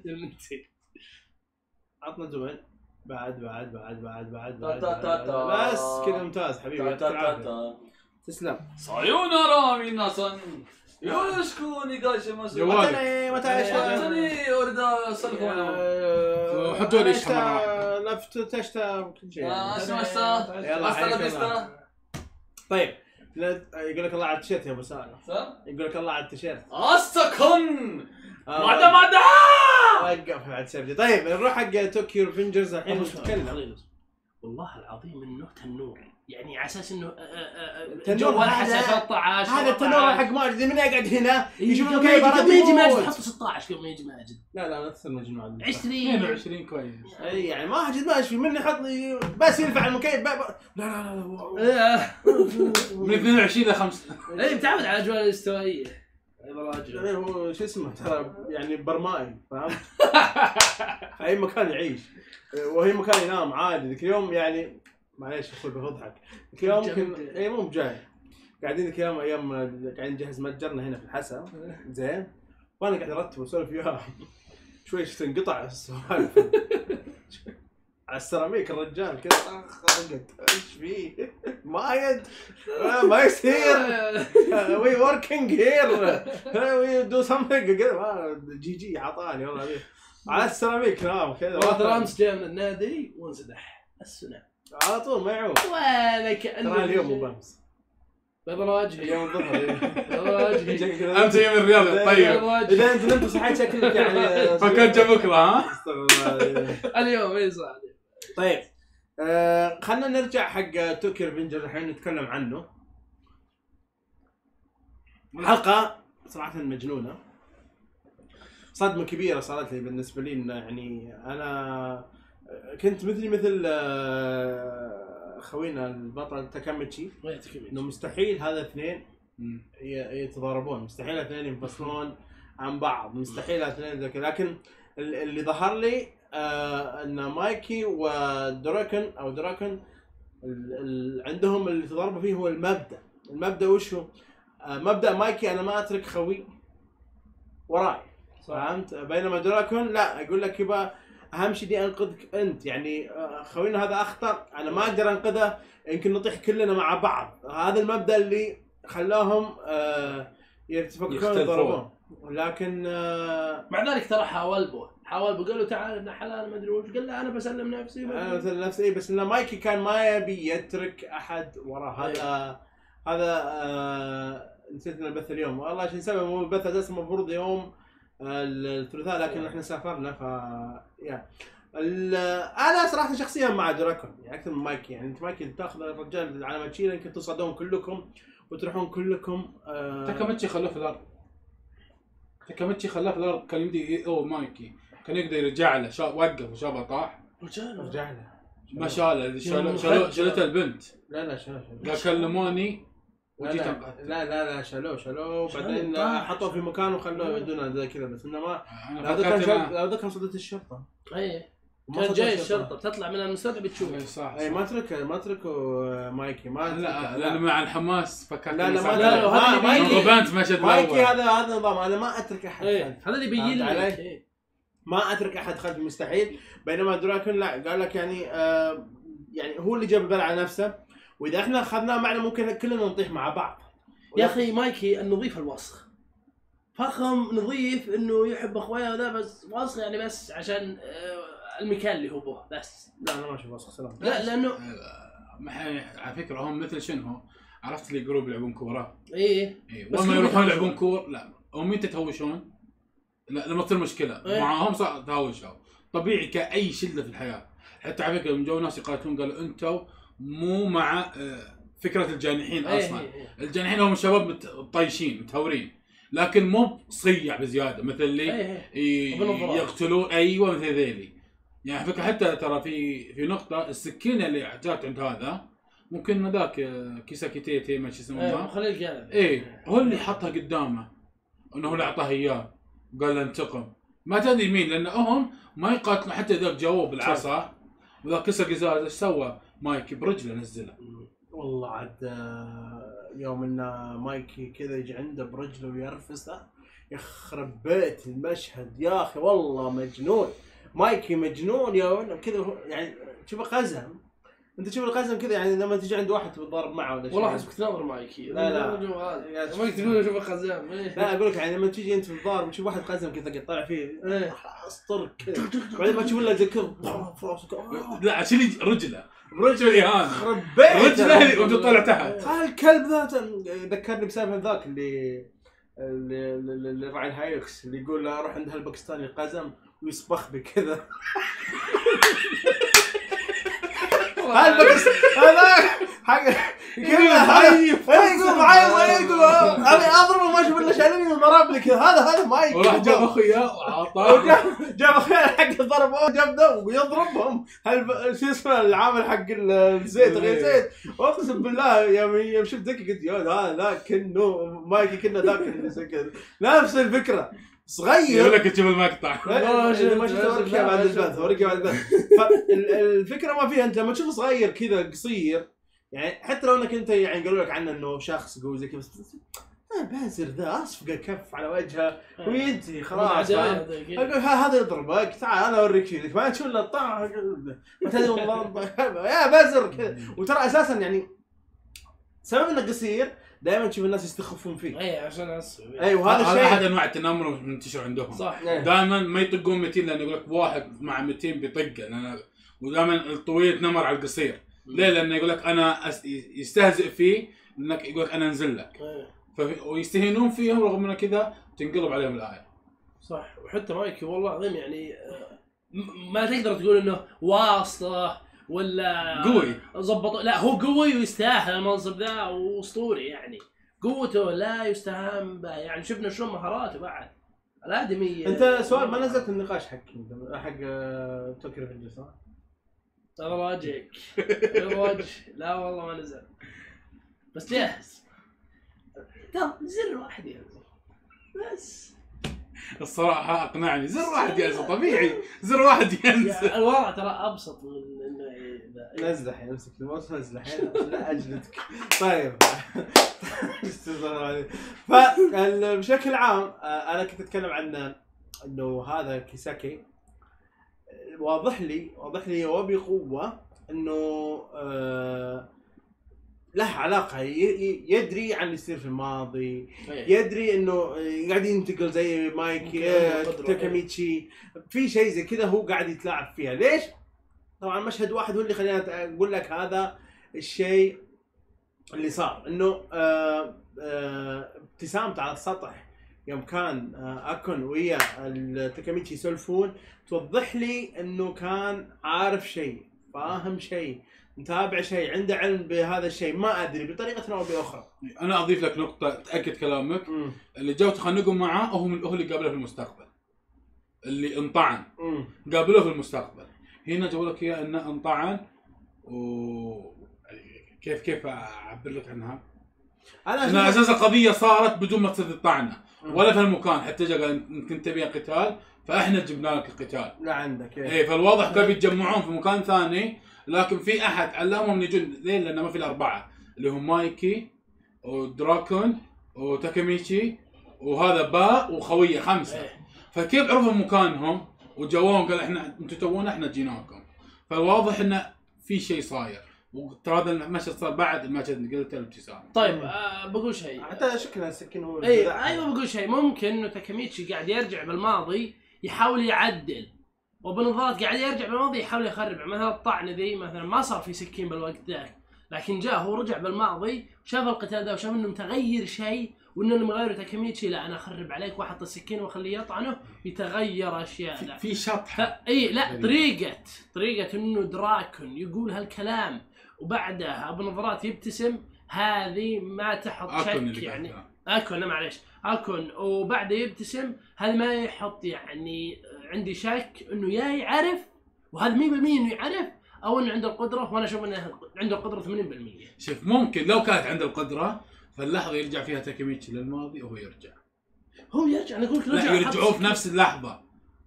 عطنا زوم ان بعد بعد بعد بعد بعد بعد تا- تا- تا- تا. بس كذا ممتاز حبيبي تا- يعطيك تا- تا- العافية. تا. تسلم. سايونارا ميناسان يورشكو نيغاشيماسو. جوال. متى متى أتاني أوردا سلفونا. حطوا لي شمرة. لفت تشتا كل شيء. آه، شنو هسه؟ يلا هسه حياك لبسته. الله. طيب لا- يقول لك الله على التيشيرت يا ابو سالم. صح؟ يقول لك الله على التيشيرت. أستكن. آه، ماذا ماذا؟ وقف بعد سبدي. طيب نروح حق طوكيو ريفنجرز الحين نتكلم. والله العظيم انه تنور يعني على اساس انه تنور جوال هذا- حسب ثلاثة عشر هذا التنور حق ماجد من يقعد هنا يشوف قبل مكان ما يجي براد قبل ما يجي ماجد يموت. حط ستة عشر قبل ما يجي ماجد. لا لا لا تصير مجنون. عشرين اثنين وعشرين كويس. اي يعني ماجد ما ايش في مني يحط لي بس يرفع المكيف ب- ب- لا لا لا لا من اثنين وعشرين ل خمسة. اي متعود على الاجواء الاستوائيه. هذا راجل يعني هو شو اسمه ترى يعني برمائي فهمت؟ في اي مكان يعيش وهي مكان ينام عادي. ذيك اليوم يعني معليش اخوي بضحك. ذيك اليوم كن اي مو بجاي قاعدين ذيك اليوم ايام قاعدين نجهز متجرنا هنا في الحسا زين وانا قاعد ارتب واسولف وياه شوي تنقطع السوالف على السيراميك الرجال كذا اخ رقد ايش فيه؟ ما يد ما يصير وي وركينج هير وي دو سمثينج كذا جي جي عطاني والله على السيراميك نام كذا روث رامس جاء من النادي وانسدح السنة على طول ما يعود. ولا كأنه ترى اليوم مو بامس بيض وجهي اليوم الظهر بيض وجهي انت يوم الرياض بيض طيب. وجهي اذا انت نمت وصحيت شكلك يعني فكنت بكره ها؟ استغفر الله. اليوم اي صح. طيب آه خلينا نرجع حق توكيو ريفنجر الحين نتكلم عنه. حلقة صراحة مجنونة، صدمة كبيرة صارت لي بالنسبة لي. إنه يعني أنا كنت مثلي مثل آه، خوينا البطل تاكاميتشي إنه مستحيل هذا اثنين ي- يتضاربون، مستحيل اثنين ينفصلون عن بعض، مستحيل اثنين ذا كذا. لكن ال- اللي ظهر لي آه ان مايكي ودراكن او دراكن ال ال عندهم اللي تضاربوا فيه هو المبدا. المبدا وش هو؟ آه مبدا مايكي انا ما اترك خوي وراي، فهمت؟ بينما دراكن لا، يقول لك يبا اهم شيء دي انقذك انت، يعني آه خوينا هذا اخطر انا ما اقدر انقذه، يمكن نطيح كلنا مع بعض. هذا المبدا اللي خلاهم آه يتفكرون يضربون. لكن آه مع ذلك ترى حاول بو حاول بو قال له تعال ابن حلال ما ادري وش، قال له انا بسلم نفسي انا مثل نفسي، بس ان مايكي كان ما يبي يترك احد وراه. هذا هذا آه نسيت البث اليوم والله شو نسوي، مو البث اساسا المفروض يوم آه الثلاثاء لكن احنا سافرنا ف يا انا صراحه شخصيا مع دراكون يعني اكثر من مايكي. يعني انت مايكي تاخذ الرجال على ما تشيله يمكن تصعدون كلكم وتروحون كلكم آه تاكاميتشي خلوه في الارض. تاكاميتشي خلاه في الارض، كان يمدي او مايكي كان يقدر يرجع له، شاب وقف وشابه طاح رجع له ما شاله، شالوه شالوه شالته البنت. لا لا شالوه قال كلموني لا وجيت لا, انقذت. لا لا لا شالوه شالوه وبعدين حطوه في مكان وخلوه يودونه زي كذا. بس انما أنا هذا كان فكرت شرط، إنه- هذا كان صدت الشرطه. ايه وما كان صدت جاي الشرطه بتطلع من المستودع بتشوف. إيه صح اي ما ترك ما تركوا مايكي ما لا تركه. لانه مع الحماس فكرت لا، لا، إنه ما صح. لا، لا، وهذا اللي مايكي- بيجي. الروبانت مشت مايكي الأول. هذا هذا نظام انا ما اترك احد ايه خلفي. هذا اللي بيجي فهمت علي؟ لك إيه. ما اترك احد خلفي مستحيل. بينما دراكون لا، قال لك يعني آه يعني هو اللي جاب البلع على نفسه، واذا احنا اخذناه معنا ممكن كلنا نطيح مع بعض. يا اخي مايكي النظيف الوسخ، فخم نظيف انه يحب اخويا وذا، بس وسخ يعني بس عشان المكان اللي هو به بس. لا انا ما اشوف وسخ سلام. لا لانه على فكره هم مثل شنو عرفت لي جروب يلعبون كوره. ايه اي وما يروحون يلعبون كور. لا هم متى تهاوشون؟ لا لما تصير مشكله إيه؟ معاهم صار تهاوشوا طبيعي كاي شله في الحياه. حتى على فكره من جو ناس يقاتلون قالوا انتم مو مع فكره الجانحين اصلا. إيه إيه. الجانحين هم شباب طايشين متهورين، لكن مو صيع بزياده مثل اللي إيه إيه يقتلون. ايوه مثل ذيلي يعني. فكره حتى ترى في في نقطه السكينه اللي جات عند هذا ممكن ذاك كيساكي تيتي ما شو اسمه ايه خليل قال ايه هو اللي حطها قدامه انه هو اللي اعطاه اياه وقال له انتقم. ما تدري مين، لان هم ما يقاتلون. حتى ذاك جاوب بالعصا وذاك كسر قزاز. ايش سوى مايكي؟ برجله نزله. والله عاد يوم ان مايكي كذا يجي عنده برجله ويرفسه يخرب بيت المشهد يا اخي. والله مجنون مايكي مجنون يا ولد كذا يعني. شوف قزم، انت تشوف القزم كذا يعني لما تجي عند واحد تتضارب معه ولا شيء. والله حسبك تناظر مايكي. لا لا ما تقول شوف القزام. لا اقول لك يعني لما تيجي انت تتضارب تشوف واحد قزم كذا طالع فيه اسطر كذا، بعدين ما تشوف الا زي كذا في راسك. لا شيل رجله برجله ايهان خرب بيت رجله وانت طالع تحت. هذا الكلب ذا ذكرني بسالفه ذاك اللي اللي اللي راعي الهايوكس اللي يقول له اروح عند هالباكستاني قزم ويصبخ بكذا. هذا حق كذا هايف يقول معايا يقول انا اضربه ما اشوف الا شايلني وضرب لي كذا. هذا هذا مايك وراح جاب اخويا وعطاه جاب اخويا حق ضربه جاب ذا ويضربهم. هل شو اسمه العامل حق الزيت غير زيت. اقسم بالله يوم شفت ذيك قلت يا هذا لا كنه مايكي كنا ذاك نفس الفكره صغير. يقول لك تشوف المقطع ما شفت ورقي بعد البث ورقي بعد البث. فالفكره ما فيها انت لما تشوف صغير كذا قصير يعني حتى لو انك انت يعني قالوا لك عنه انه شخص قوي زي كذا بس بازر ذا اصفقه كف على وجهه وينتهي خلاص. اقول هذا يضربك تعال انا اوريك شيء ما تشوف الا طاح ما تدري والله يا بازر كذا. وترى اساسا يعني سبب انه قصير دائما تشوف الناس يستخفون فيه. اي عشان اصفق. اي وهذا الشيء احد انواع التنمر منتشر عندهم صح. دائما ما يطقون مئتين لانه يقول لك واحد مع مئتين بيطقه. لان ودائما الطويل يتنمر على القصير. ليه؟ لانه يقول لك انا أس... يستهزئ فيه انك يقول لك انا انزل لك. ف... ويستهينون فيهم رغم انه كذا تنقلب عليهم الايه. صح. وحتى مايكي والله العظيم يعني ما تقدر تقول انه واسطه ولا قوي ضبط. لا هو قوي ويستاهل المنصب ذا واسطوري يعني. قوته لا يستهان بها يعني. شفنا شلون مهاراته بعد الادمي. انت سؤال ما نزلت النقاش حق حق توكي ريفنجر صح؟ ترى راجعك الوجه. لا والله ما نزل بس جاهز. ترى زر واحد ينزل بس. الصراحه اقنعني زر واحد ينزل طبيعي. زر واحد ينزل. الوضع ترى ابسط من انه نزل الحين امسك الماوس نزل الحين لا اجلدك. طيب فبشكل عام انا كنت اتكلم عن انه هذا كيساكي واضح لي واضح لي وبقوه انه آه له علاقه يدري عن اللي يصير في الماضي. يدري انه قاعد ينتقل زي مايك تاكاميتشي في شيء زي كذا هو قاعد يتلاعب فيها. ليش؟ طبعا مشهد واحد هو اللي خلينا اقول لك هذا الشيء اللي صار. انه آه آه ابتسامته على السطح يوم كان آه اكون ويا التاكاميتشي يسولفون توضح لي انه كان عارف شيء فاهم شيء متابع شيء عنده علم بهذا الشيء ما ادري بطريقه او باخرى. انا اضيف لك نقطه تاكد كلامك. م. اللي جو تخنقوا معاه هو من هو اللي قابله في المستقبل. اللي انطعن م. قابله في المستقبل. هنا جو لك اياه انه انطعن و كيف كيف اعبر لك عنها؟ انا ان اساس القضيه صارت بدون ما تصير الطعنه ولا في المكان. حتى جا قال كنت تبي قتال فاحنا جبنا لك القتال. لا عندك ايه فالواضح كانوا يتجمعون في مكان ثاني لكن في احد علمهم يجون ليه؟ لانه ما في الاربعه اللي هم مايكي ودراكون وتاكاميتشي وهذا باء وخويه خمسه. فكيف عرفوا مكانهم وجوهم قال احنا انتم تونا احنا جيناكم. فالواضح انه في شيء صاير وترى هذا المشهد صار بعد المشهد اللي قلته الابتسام. طيب آه بقول شيء حتى شكلها السكين هو اي ايوه بقول شيء ممكن انه تاكاميتشي قاعد يرجع بالماضي يحاول يعدل وبنظارات قاعد يرجع بالماضي يحاول يخرب. مثلا الطعن ذي مثلا ما صار في سكين بالوقت ذاك لكن جاء هو رجع بالماضي شاف القتال ده وشاف انه متغير شيء وانه اللي مغير تاكاميتشي لا انا اخرب عليك واحط السكين واخليه يطعنه يتغير اشياء. لا في شطحه اي لا طريقه طريقه انه دراكون يقول هالكلام وبعدها ابو نظرات يبتسم هذه ما تحط شك يعني اكون معليش اكون وبعده يبتسم هذا ما يحط يعني عندي شك انه يا يعرف وهذا مية بالمية انه يعرف او انه عنده القدره وانا اشوف انه عنده القدره ثمانين بالمية. شوف ممكن لو كانت عنده القدره فاللحظه يرجع فيها تاكاميتشي للماضي وهو يرجع هو يرجع انا اقول لك رجع لا يرجعوا في نفس اللحظه.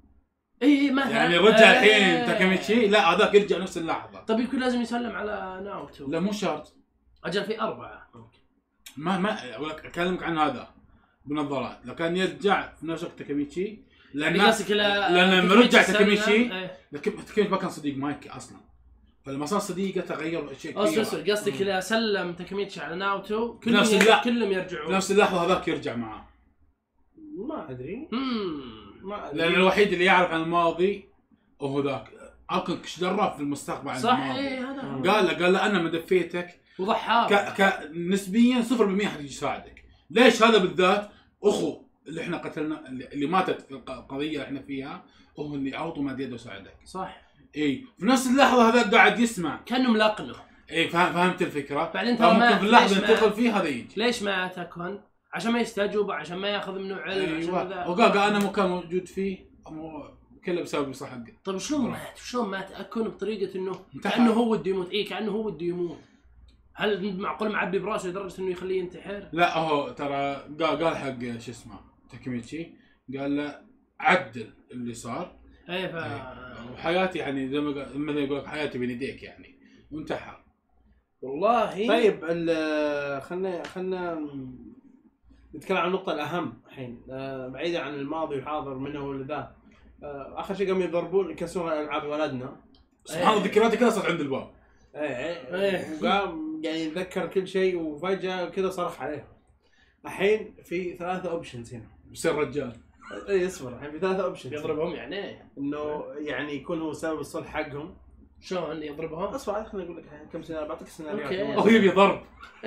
اي مثلا يعني رجع الحين آه تاكاميتشي لا هذاك يرجع نفس اللحظه. طيب يكون لازم يسلم على ناوتو. لا مو شرط اجل في اربعه ممكن ما ما اكلمك عن هذا بنظارات لو كان يرجع في نفس وقت تاكاميتشي لان لان لما رجع تاكاميتشي تاكاميتشي ما كان صديق مايكي اصلا فلما صار صديقه تغير شيء كثير. قصدك قصدك اذا سلم تاكاميتشي على ناوتو كلهم كلهم يرجعون في نفس اللحظه هذاك يرجع معاه. ما ادري ما أدري. لان الوحيد اللي يعرف عن الماضي هو ذاك اكن ايش درى في المستقبل عن صح الماضي. ايه هذا قال له قال له انا ما دفيتك وضحى ك... ك... نسبيا صفر بالمية حد يساعدك. ليش هذا بالذات اخو اللي احنا قتلنا اللي ماتت في القضيه اللي احنا فيها هو اللي عوضه ما يده ساعدك. صح اي في نفس اللحظه هذا قاعد يسمع كانه ملاقنه. اي فهم فهمت الفكره. بعدين ترى ممكن في اللحظه ينتقل فيه هذا يجي. ليش ما تكون عشان ما يستجوب عشان ما ياخذ منه علم أيوة. عشان ذا وقال انا مو كان موجود فيه كله بسبب صح حقه. طيب شلون مات شلون مات اكون بطريقه انه كانه هو بده يموت. اي كانه هو بده يموت. هل معقول معبي براسه لدرجه انه يخليه ينتحر؟ لا هو ترى قال قال حق شو اسمه تاكاميتشي قال له عدل اللي صار. اي ف وحياتي يعني زي ما يقول لك حياتي بين يديك يعني وانتحر. والله طيب خلنا خلنا نتكلم عن النقطة الأهم الحين بعيدا عن الماضي والحاضر منه ولا ذا. آخر شيء قاموا يضربون يكسرون ألعاب ولدنا. سبحان الله ذكرياتي كلها صارت عند الباب. ايه ايه وقام يعني يتذكر كل شيء وفجأة كذا صرخ عليه. الحين في ثلاثة اوبشنز هنا. بصير رجال. اي اصبر الحين في ثلاثة اوبشنز. يضربهم يعني انه يعني يكون هو سبب الصلح حقهم. شلون يضربهم؟ اصبر خليني اقول لك كم سيناريو بعطيك سيناريوهات. هو يبي ضرب.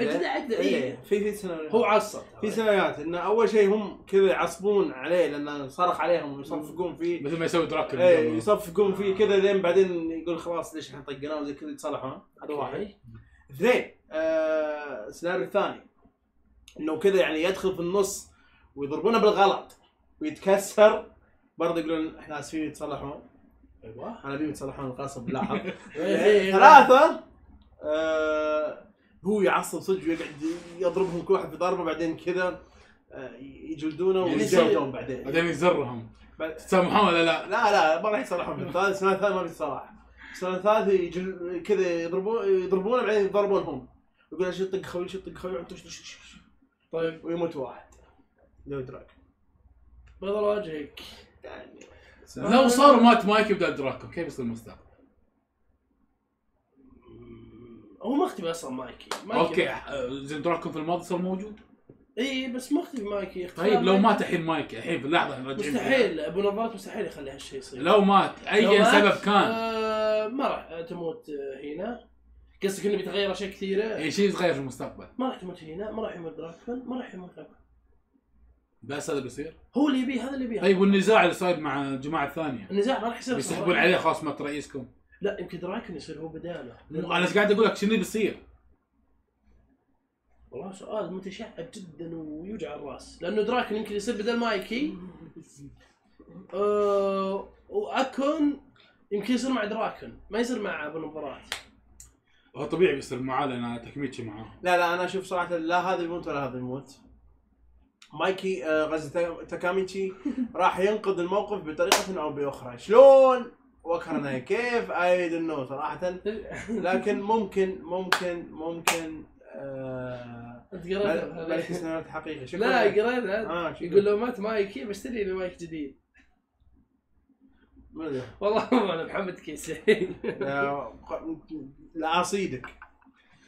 اي في في سيناريو هو عصب في سيناريوهات انه اول شيء هم كذا يعصبون عليه لانه صرخ عليهم ويصفقون فيه مثل ما يسوي دراكن. اي يصفقون فيه كذا لين بعدين يقول خلاص ليش احنا طقناه وزي كذا يتصالحون. هذا واحد. اثنين آه السيناريو الثاني انه كذا يعني يدخل في النص ويضربونه بالغلط ويتكسر برضه يقولون احنا اسفين يتصلحون. ايوه انا بيهم يتصلحون القصب لاحظ. ثلاثة آه هو يعصب صدق ويقعد يضربهم كل واحد بضربه بعدين كذا آه يجلدونه ويجلدون بعدين بعدين يزرهم. تسامحون ولا لا؟ لا لا ما راح يصلحون بالثالث. السنة الثالثة ما بيصلح. السنة الثالثة يجل كذا يضربون يضربونه بعدين يضربونهم يقول ايش طق خوي ايش طق خوي انتم ايش. طيب ويموت واحد لو دراك بيضل وجهك يعني. لو صار مات مايكي بدل دراكو كيف يصير المستقبل؟ هو مختفي اصلا مايكي. مايكي اوكي زين دراكو في الماضي صار موجود. اي بس مختفي مايكي. طيب لو مات الحين مايكي الحين في اللحظه احنا راجعين مستحيل ابو نظارات مستحيل يخلي هالشيء يصير. لو مات اي سبب كان آه ما راح تموت هنا. قصدك انه بيتغير اشياء كثيره. اي شيء يتغير في المستقبل. ما راح تموت هنا ما راح يموت دراكون ما راح يموت لكم. بس هذا بيصير هو اللي يبيه هذا اللي يبيه. طيب والنزاع اللي صاير مع الجماعه الثانيه النزاع ما راح يصير بيسحبون عليه خلاص مات رئيسكم. لا يمكن دراكون يصير هو بداله. انا قاعد اقول لك شنو اللي بيصير. والله سؤال متشعب جدا ويوجع الراس لانه دراكون يمكن يصير بدل مايكي. أه واكون يمكن يصير مع دراكون ما يصير مع ابو نظارات. هو طبيعي بيصير معاه لان تاكاميتشي معاه. لا لا انا اشوف صراحه لا هذا يموت ولا هذا يموت. مايكي آه غزي تاكاميتشي راح ينقذ الموقف بطريقه او باخرى. شلون وكرنا كيف اي دون نو صراحه. لكن ممكن ممكن ممكن آه انت قريتها ملك السيناريوهات حقيقي. لا قريتها آه يقول لو مات مايكي بشتري لي مايك جديد. ما ادري والله انا محمد كيسي. لا اصيدك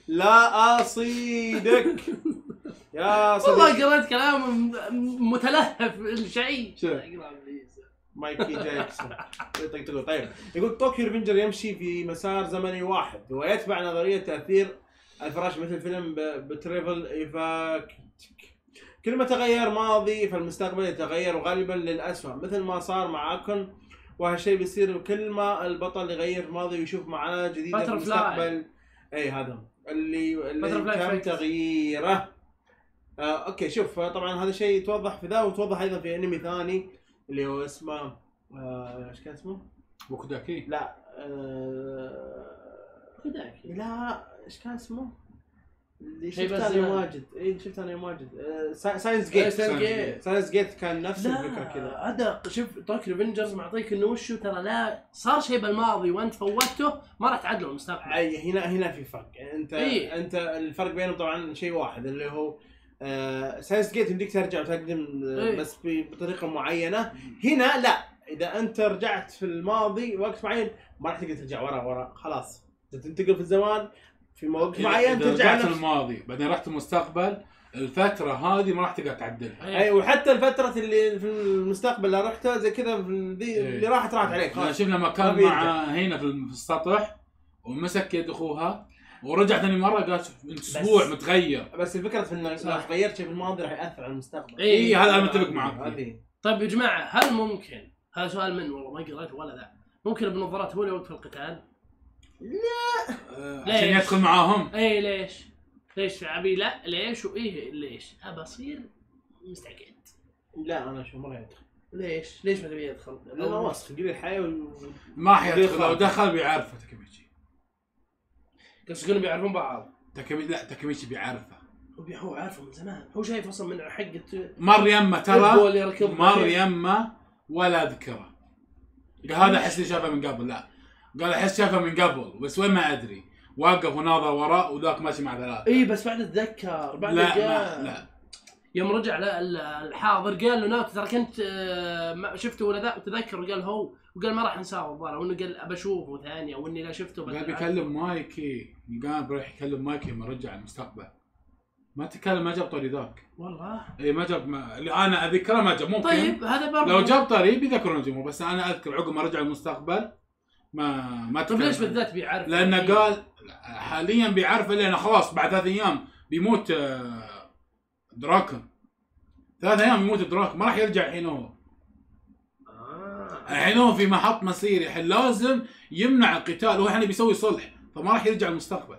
لا اصيدك يا صديقي. والله قريت كلام متلهف الشيء. مايكي جاكسون يطقطقوا. طيب يقول طوكيو ريفنجر يمشي في مسار زمني واحد ويتبع نظريه تاثير الفراش مثل فيلم بتريفل ايفاكتيك. كل ما تغير ماضي فالمستقبل يتغير وغالبا للأسوأ مثل ما صار مع اكون، وهالشيء بيصير كل ما البطل يغير ماضي ويشوف معاناه جديده في المستقبل. اي هذا اللي اللي تم تغييره. آه اوكي شوف طبعا هذا الشيء يتوضح في ذا وتوضح ايضا في انمي ثاني اللي هو اسمه ايش آه كان اسمه؟ بوكوداكي. لا بوكوداكي آه لا ايش كان اسمه؟ اللي شفت انا واجد اي شفت انا واجد آه ساينس جيت. ساينس جيت كان نفس الفكره كذا. هذا شوف طوكيو ريفنجرز معطيك انه وشو ترى لا صار شيء بالماضي وانت فوتته ما راح تعدله المستقبل. اي هنا هنا في فرق. انت إيه؟ انت الفرق بينهم طبعا شيء واحد اللي هو آه ساينس جيت يمديك ترجع وتقدم إيه؟ بس بطريقه معينه. هنا لا، اذا انت رجعت في الماضي وقت معين ما راح تقدر ترجع ورا ورا خلاص. تنتقل في الزمان في موقف معين ترجع نفس الماضي بعدين رحت المستقبل المستقبل هذه ما راح تقدر تعدلها. اي وحتى الفتره اللي في المستقبل اللي رحتها زي كذا اللي إيه. راحت راحت عليك خلاص. شفنا لما كان مع هنا في السطح ومسك يد اخوها ورجع ثاني مره قال انت اسبوع متغير. بس الفكره في انه لو غيرت شيء في الماضي راح ياثر على المستقبل. اي إيه هذا انا متفق معك. هذه طيب يا جماعه هل ممكن هذا سؤال من والله ما قريت ولا ذا ممكن بنظارات هو اللي يوقف القتال؟ لا عشان يدخل معاهم. اي ليش؟ ليش عبي لا ليش وايه ليش؟ ابى اصير مستعجل. لا انا شو مره يدخل. ليش؟ ليش ما تبي يدخل؟ لانه واسخ قليل الحياه و... ما حيدخل. لو دخل بيعرفه تاكيميتشي. قصدك بيعرفون بعض؟ تاكيميتشي لا تاكيميتشي بيعرفه. هو عارفه من زمان. هو شايف اصلا من حقه مر يمه ترى مر يمه ولا اذكره. هذا احس لي شافه من قبل. لا قال احس شافه من قبل بس وين ما ادري. واقف وناظر وراء وذاك ماشي مع ثلاثه. اي بس بعد اتذكر بعد لا ما لا يوم رجع الحاضر قال له ناوت ترى كنت شفته ولا ذا وتذكر وقال هو وقال ما راح انساه الظاهر وانه قال ابى اشوفه ثانيه واني لا شفته. قال بيكلم مايكي. قال بروح يكلم مايكي لما رجع المستقبل. ما تكلم ما جاب طري ذاك والله. اي ما جاب ما... اللي انا اذكره ما جاب. ممكن طيب هذا برضه لو جاب طري بيذكرون الجمهور بس انا اذكر عقب ما رجع المستقبل ما ما طيب ليش بالذات بيعرف؟ لانه إيه؟ قال حاليا بيعرف لانه خلاص بعد ثلاث ايام بيموت دراكون. ثلاث ايام بيموت دراكون ما راح يرجع الحين. هو الحين هو في محط مصيري الحين لازم يمنع القتال. هو الحين بيسوي صلح فما راح يرجع المستقبل.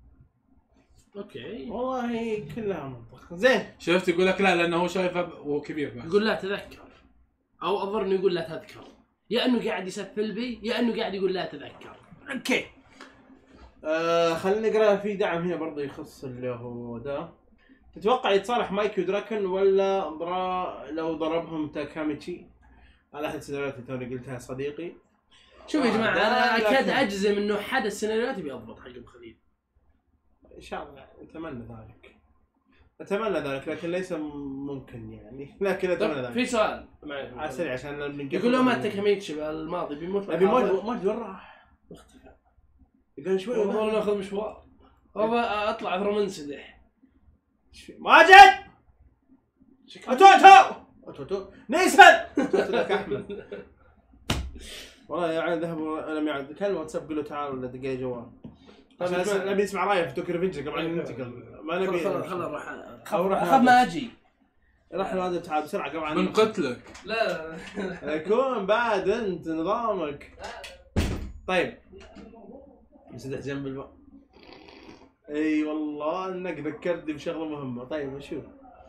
اوكي والله كلها منطق. زين شفت يقول لك لا لانه هو شايفه وهو كبير بس. يقول لا تذكر او اظن انه يقول لا تذكر يا انه قاعد يسفل بي يا انه قاعد يقول لا تذكر. اوكي آه خلينا نقرا في دعم هنا برضه يخص اللي هو ده. تتوقع يتصالح مايكي ودراكن ولا ضرا لو ضربهم تاكاميتشي على احد السيناريوهات اللي توني قلتها صديقي؟ شوف يا جماعه انا اكاد اجزم انه حد السيناريوهات بيضبط حق ابو خليل ان شاء الله. اتمنى ذلك اتمنى ذلك لكن ليس ممكن يعني. لكن اتمنى ذلك. في سؤال على السريع عشان يقول لو مات تاكاميتشي بالماضي بيموت. ابي ماجد ماجد وين راح؟ اختفى. يقول شوي والله ناخذ مشوار ابى اطلع اثر منسدح. ماجد اتو اتو اتو نيسان ذاك احمد والله يا عيال ذهبوا انا يعد كلمه واتساب قول له تعال ولا دقيقه جوال عشان نبي نسمع رايه في توكيو ريفنجر قبل ان ننتقل. ما نبي خل خل نروح اخذ ما اجي راح هذا تعال بسرعه قبل ان من قتلك. لا يكون بعد انت نظامك. طيب مسدح جنب الباب. اي والله انك ذكرتني بشغله مهمه. طيب شوف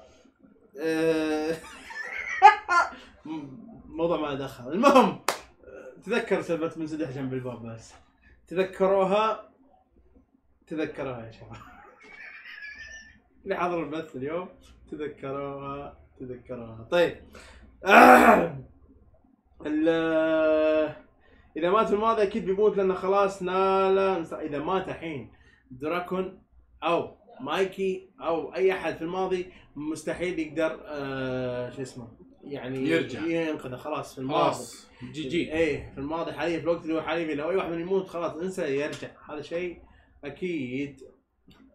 موضوع ما دخل. المهم تذكر سالفه منسدح جنب الباب بس تذكروها تذكروها يا شباب اللي حضر البث اليوم تذكروها تذكروها. طيب اذا مات في الماضي اكيد بيموت لانه خلاص نال. اذا مات الحين دراكون او مايكي او اي احد في الماضي مستحيل يقدر آه شو اسمه يعني يرجع ينقذه خلاص في الماضي. جي جي ايه في الماضي حاليا في الوقت اللي هو حاليا لو اي واحد من يموت خلاص انسى يرجع. هذا شيء اكيد.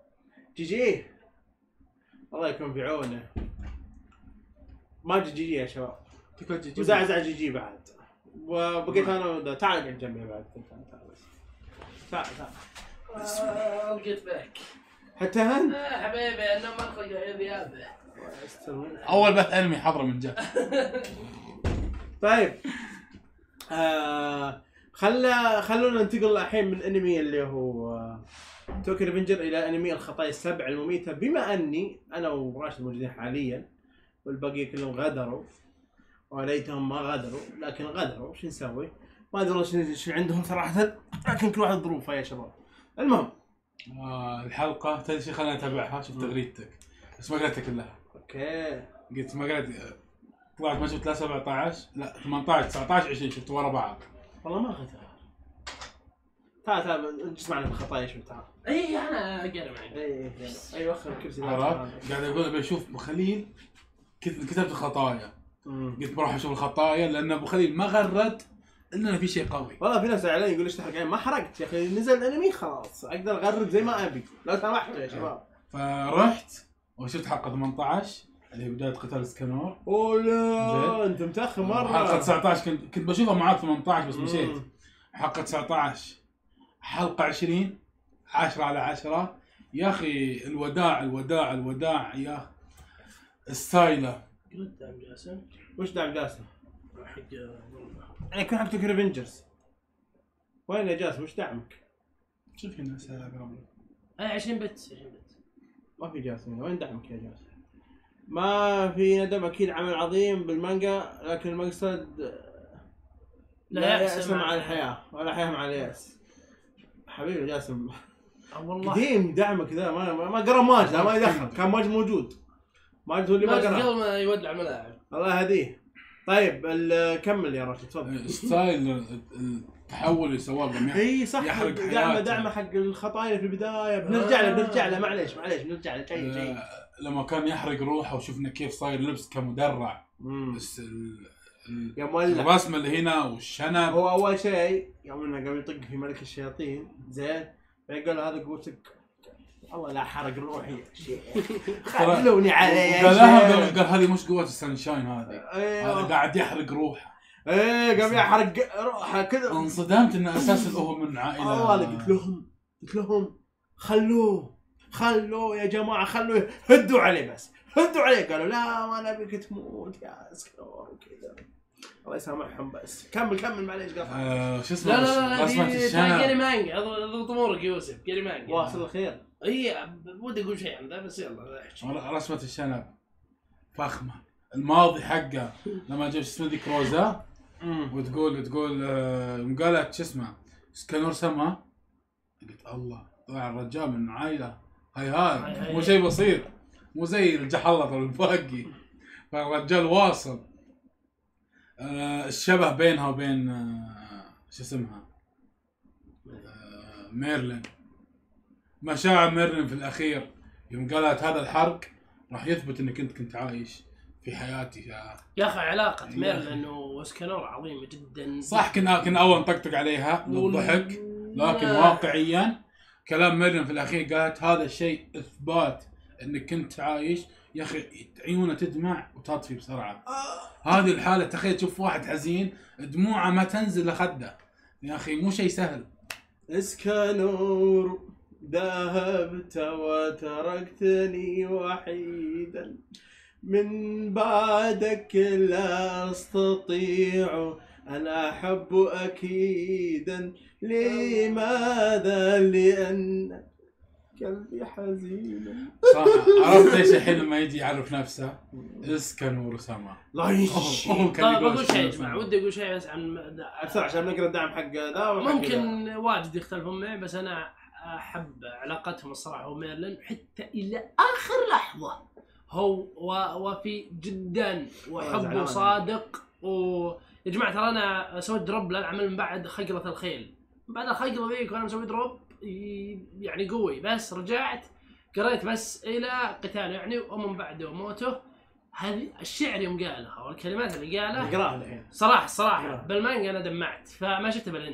جي جي الله يكون في عونه. ماجد جي جي يا شباب. وزعزع جي جي بعد. وبقيت انا وده. تعال قاعد جنبي بعد. تعال تعال. I'll get back. حتى هن آه حبيبي انا ما الخلق غيابه. اول بث انمي حضره من جد. طيب آه خلا خلونا ننتقل الحين من انمي اللي هو توكي ريفنجر الى انمي الخطايا السبع المميته. بما اني انا وراشد موجودين حاليا والباقي كلهم غدروا وليتهم ما غدروا، لكن غدروا شو نسوي؟ ما ادري شو شو عندهم صراحه، لكن كل واحد ظروفه يا شباب. المهم آه الحلقه تدري شو خلاني اتابعها؟ شفت تغريدتك بس ما قريتها كلها. اوكي قلت ما قريت، طلعت ما شفت لا سبعة عشر لا ثمانية عشر تسعة عشر عشرين شفت ورا بعض. والله ما اخذتها. تعال تعال اجلس معنا بالخطايا شوي تعال. اي انا اقرا معي. اي اي وخر الكرسي. عرفت؟ قاعد اقول ابي اشوف ابو خليل كتبت الخطايا. قلت بروح اشوف الخطايا لان ابو خليل ما غرد الا انه في شيء قوي. والله في ناس علي يقول ليش تحرق يعني ما حرقت يا اخي، نزل الانمي خلاص اقدر اغرد زي ما ابي لو سمحتوا يا شباب. فرحت وشفت حلقه ثمانية عشر اللي هي بدايه قتال اسكانور. اولا انت متاخر مره. حلقه تسعة عشر كنت كنت بشوفها معاك ثمانية عشر بس مشيت. حلقه تسعة عشر حلقه عشرين عشرة على عشرة يا اخي. الوداع الوداع الوداع يا اخي. السايله قلت دعم جاسم. وش دعم جاسم؟ حق يعني يكون حق توكي ريفنجرز. وين يا جاسم وش دعمك؟ شوف هنا سايله قبل. اي عشرين بت عشرين بت. ما في جاسم، وين دعمك يا جاسم؟ ما في ندم، اكيد عمل عظيم بالمانجا لكن المقصد لا, لا يأس يأس مع الحياة ولا حياة مع اليأس. حبيبي جاسم والله قديم دعمك ذا ما ما, ما قرا ماجد ما يدخل، كان ماجد موجود. ماجد هو اللي ما ماجد قرا قبل ما يودع الملاعب. الله يهديه. طيب كمل يا راشد تفضل. ستايل التحول اللي سواه قام اي صح يحرق دعمه حياته. دعمه حق الخطايا في البدايه. بنرجع له بنرجع له معليش معليش بنرجع له شيء شيء. آه لما كان يحرق روحه وشفنا كيف صاير لبس كمدرع. مم. بس ال ال يا مولع الرسمه اللي هنا والشنب. هو اول شيء يوم انه قام يطق في ملك الشياطين زين بعدين قال له هذا قوتك. الله لا حرق روحي يا شيخ خلوني عليه يا قال شيخ. لها قال هذه مش قوه السنشاين هذه. ايوه هذا قاعد يحرق روحه. ايه قام يحرق روحه كذا. انصدمت انه اساسا هو من عائله. والله قلت لهم قلت لهم خلوه خلوه يا جماعه خلوه هدوا عليه بس هدوا عليه. قالوا لا ما نبيك تموت يا اسكور وكذا. الله يسامحهم بس كمل كمل معليش قطع. آه شو اسمه لا لا لا رسمه دي الشنب. قالي مانجا ضبط امورك يوسف قالي مانجا. واصل الخير. اي ودي اقول شيء عن ذا بس يلا احكي. رسمه الشنب فخمه. الماضي حقه لما جاب اسمه ذيك روزا وتقول تقول آه قالت شو اسمه سكانور سما. قلت الله طلع الرجال من عائله هاي هاي مو شيء بسيط مو زي الجحلط الباقي. فالرجال واصل. آه الشبه بينها وبين آه شو اسمها آه ميرلين. مشاعر ميرلين في الاخير يوم قالت هذا الحرق راح يثبت انك انت كنت عايش في حياتي. يا, يا اخي علاقه ميرلين واسكانور عظيمه جدا. صح كنا كنا اول نطقطق عليها للضحك لكن واقعيا كلام ميرلين في الاخير قالت هذا الشيء اثبات انك كنت عايش. يا اخي عيونه تدمع وتطفي بسرعه. هذه الحاله تخيل تشوف واحد حزين دموعه ما تنزل لخده. يا اخي مو شيء سهل. اسكانور ذهبت وتركتني وحيدا من بعدك لا استطيع أن أحب أكيدا. لماذا؟ لأن قلبي حزين. صح عرفت ايش الحين لما يجي يعرف نفسه اسكانور سما. لا يش بقول شيء اسمع ودي اقول شيء بس عن اكثر عشان نقرا الدعم حق ذا. ممكن واجد يختلفون معي بس انا احب علاقتهم الصراحه وميرلين حتى الى اخر لحظه. هو وفي جدا وحب صادق. ويا جماعه ترى انا سويت دروب للعمل من بعد خقله الخيل. بعد الخقله ذيك وانا مسوي دروب يعني قوي بس رجعت قريت بس الى قتاله يعني ومن بعده وموته. هذه الشعر يوم قالها والكلمات اللي قالها اقراها الحين صراحه الصراحه بالمانجا انا دمعت فما شفته بالانمي.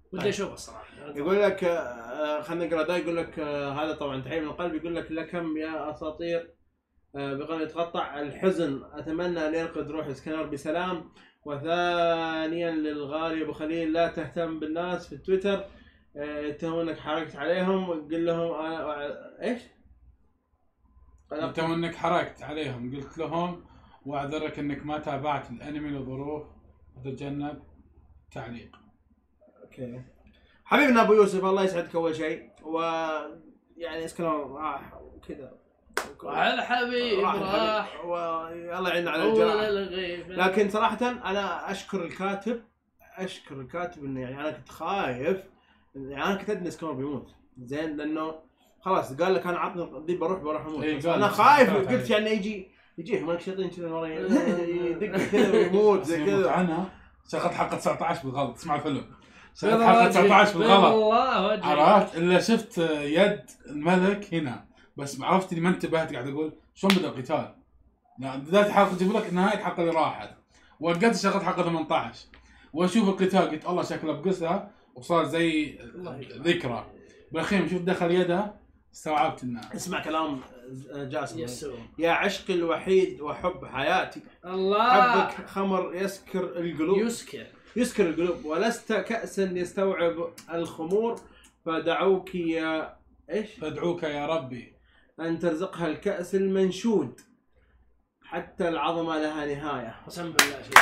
ودي اشوفه الصراحه. يقول لك آه، خلينا نقرا ده. يقول لك آه، هذا طبعا تحيه من القلب. يقول لك لكم يا اساطير آه، بقى يتقطع الحزن، اتمنى ان ينقذ روح اسكندر بسلام. وثانيا للغالي ابو خليل، لا تهتم بالناس في تويتر يتهمونك حركت عليهم. قل لهم انا ايش؟ يتهمون انك حركت عليهم. قلت لهم واعذرك انك ما تابعت الانمي لظروف وتجنب تعليق. اوكي حبيبنا ابو يوسف الله يسعدك اول شيء. ويعني اسكندر راح وكذا على حبيب راح والله يعيننا على الجراحة. لكن صراحة أنا أشكر الكاتب أشكر الكاتب إنه يعني أنا كنت خايف، يعني أنا كنت أدري اسكندر بيموت زين، لأنه خلاص قال لك أنا عطني دي بروح بروح أموت. إيه أنا خايف قلت يعني يجي يجيه مالك شيطان كذا مرة يدق كذا ويموت زي كذا. عنها شغلت حلقة تسعة عشر بالغلط. اسمع الفيلم شغلت حلقة تسعة عشر بالغلط عرفت إلا شفت يد الملك هنا بس عرفت اني ما انتبهت. قاعد اقول شلون بدا القتال؟ يعني بدايه الحلقه يجيب لك نهايه الحلقه اللي راحت، وقت شغلت حلقه ثمانية عشر واشوف القتال قلت الله شكله بقصها وصار زي ذكرى. بالاخير شوف دخل يده استوعبت انه. اسمع كلام جاسم. يا عشقي الوحيد وحب حياتي الله حبك خمر يسكر القلوب يسكر يسكر القلوب ولست كأسا يستوعب الخمور فدعوك يا ايش؟ فادعوك يا ربي أن ترزقها الكأس المنشود حتى العظمة لها نهاية. قسم بالله شيء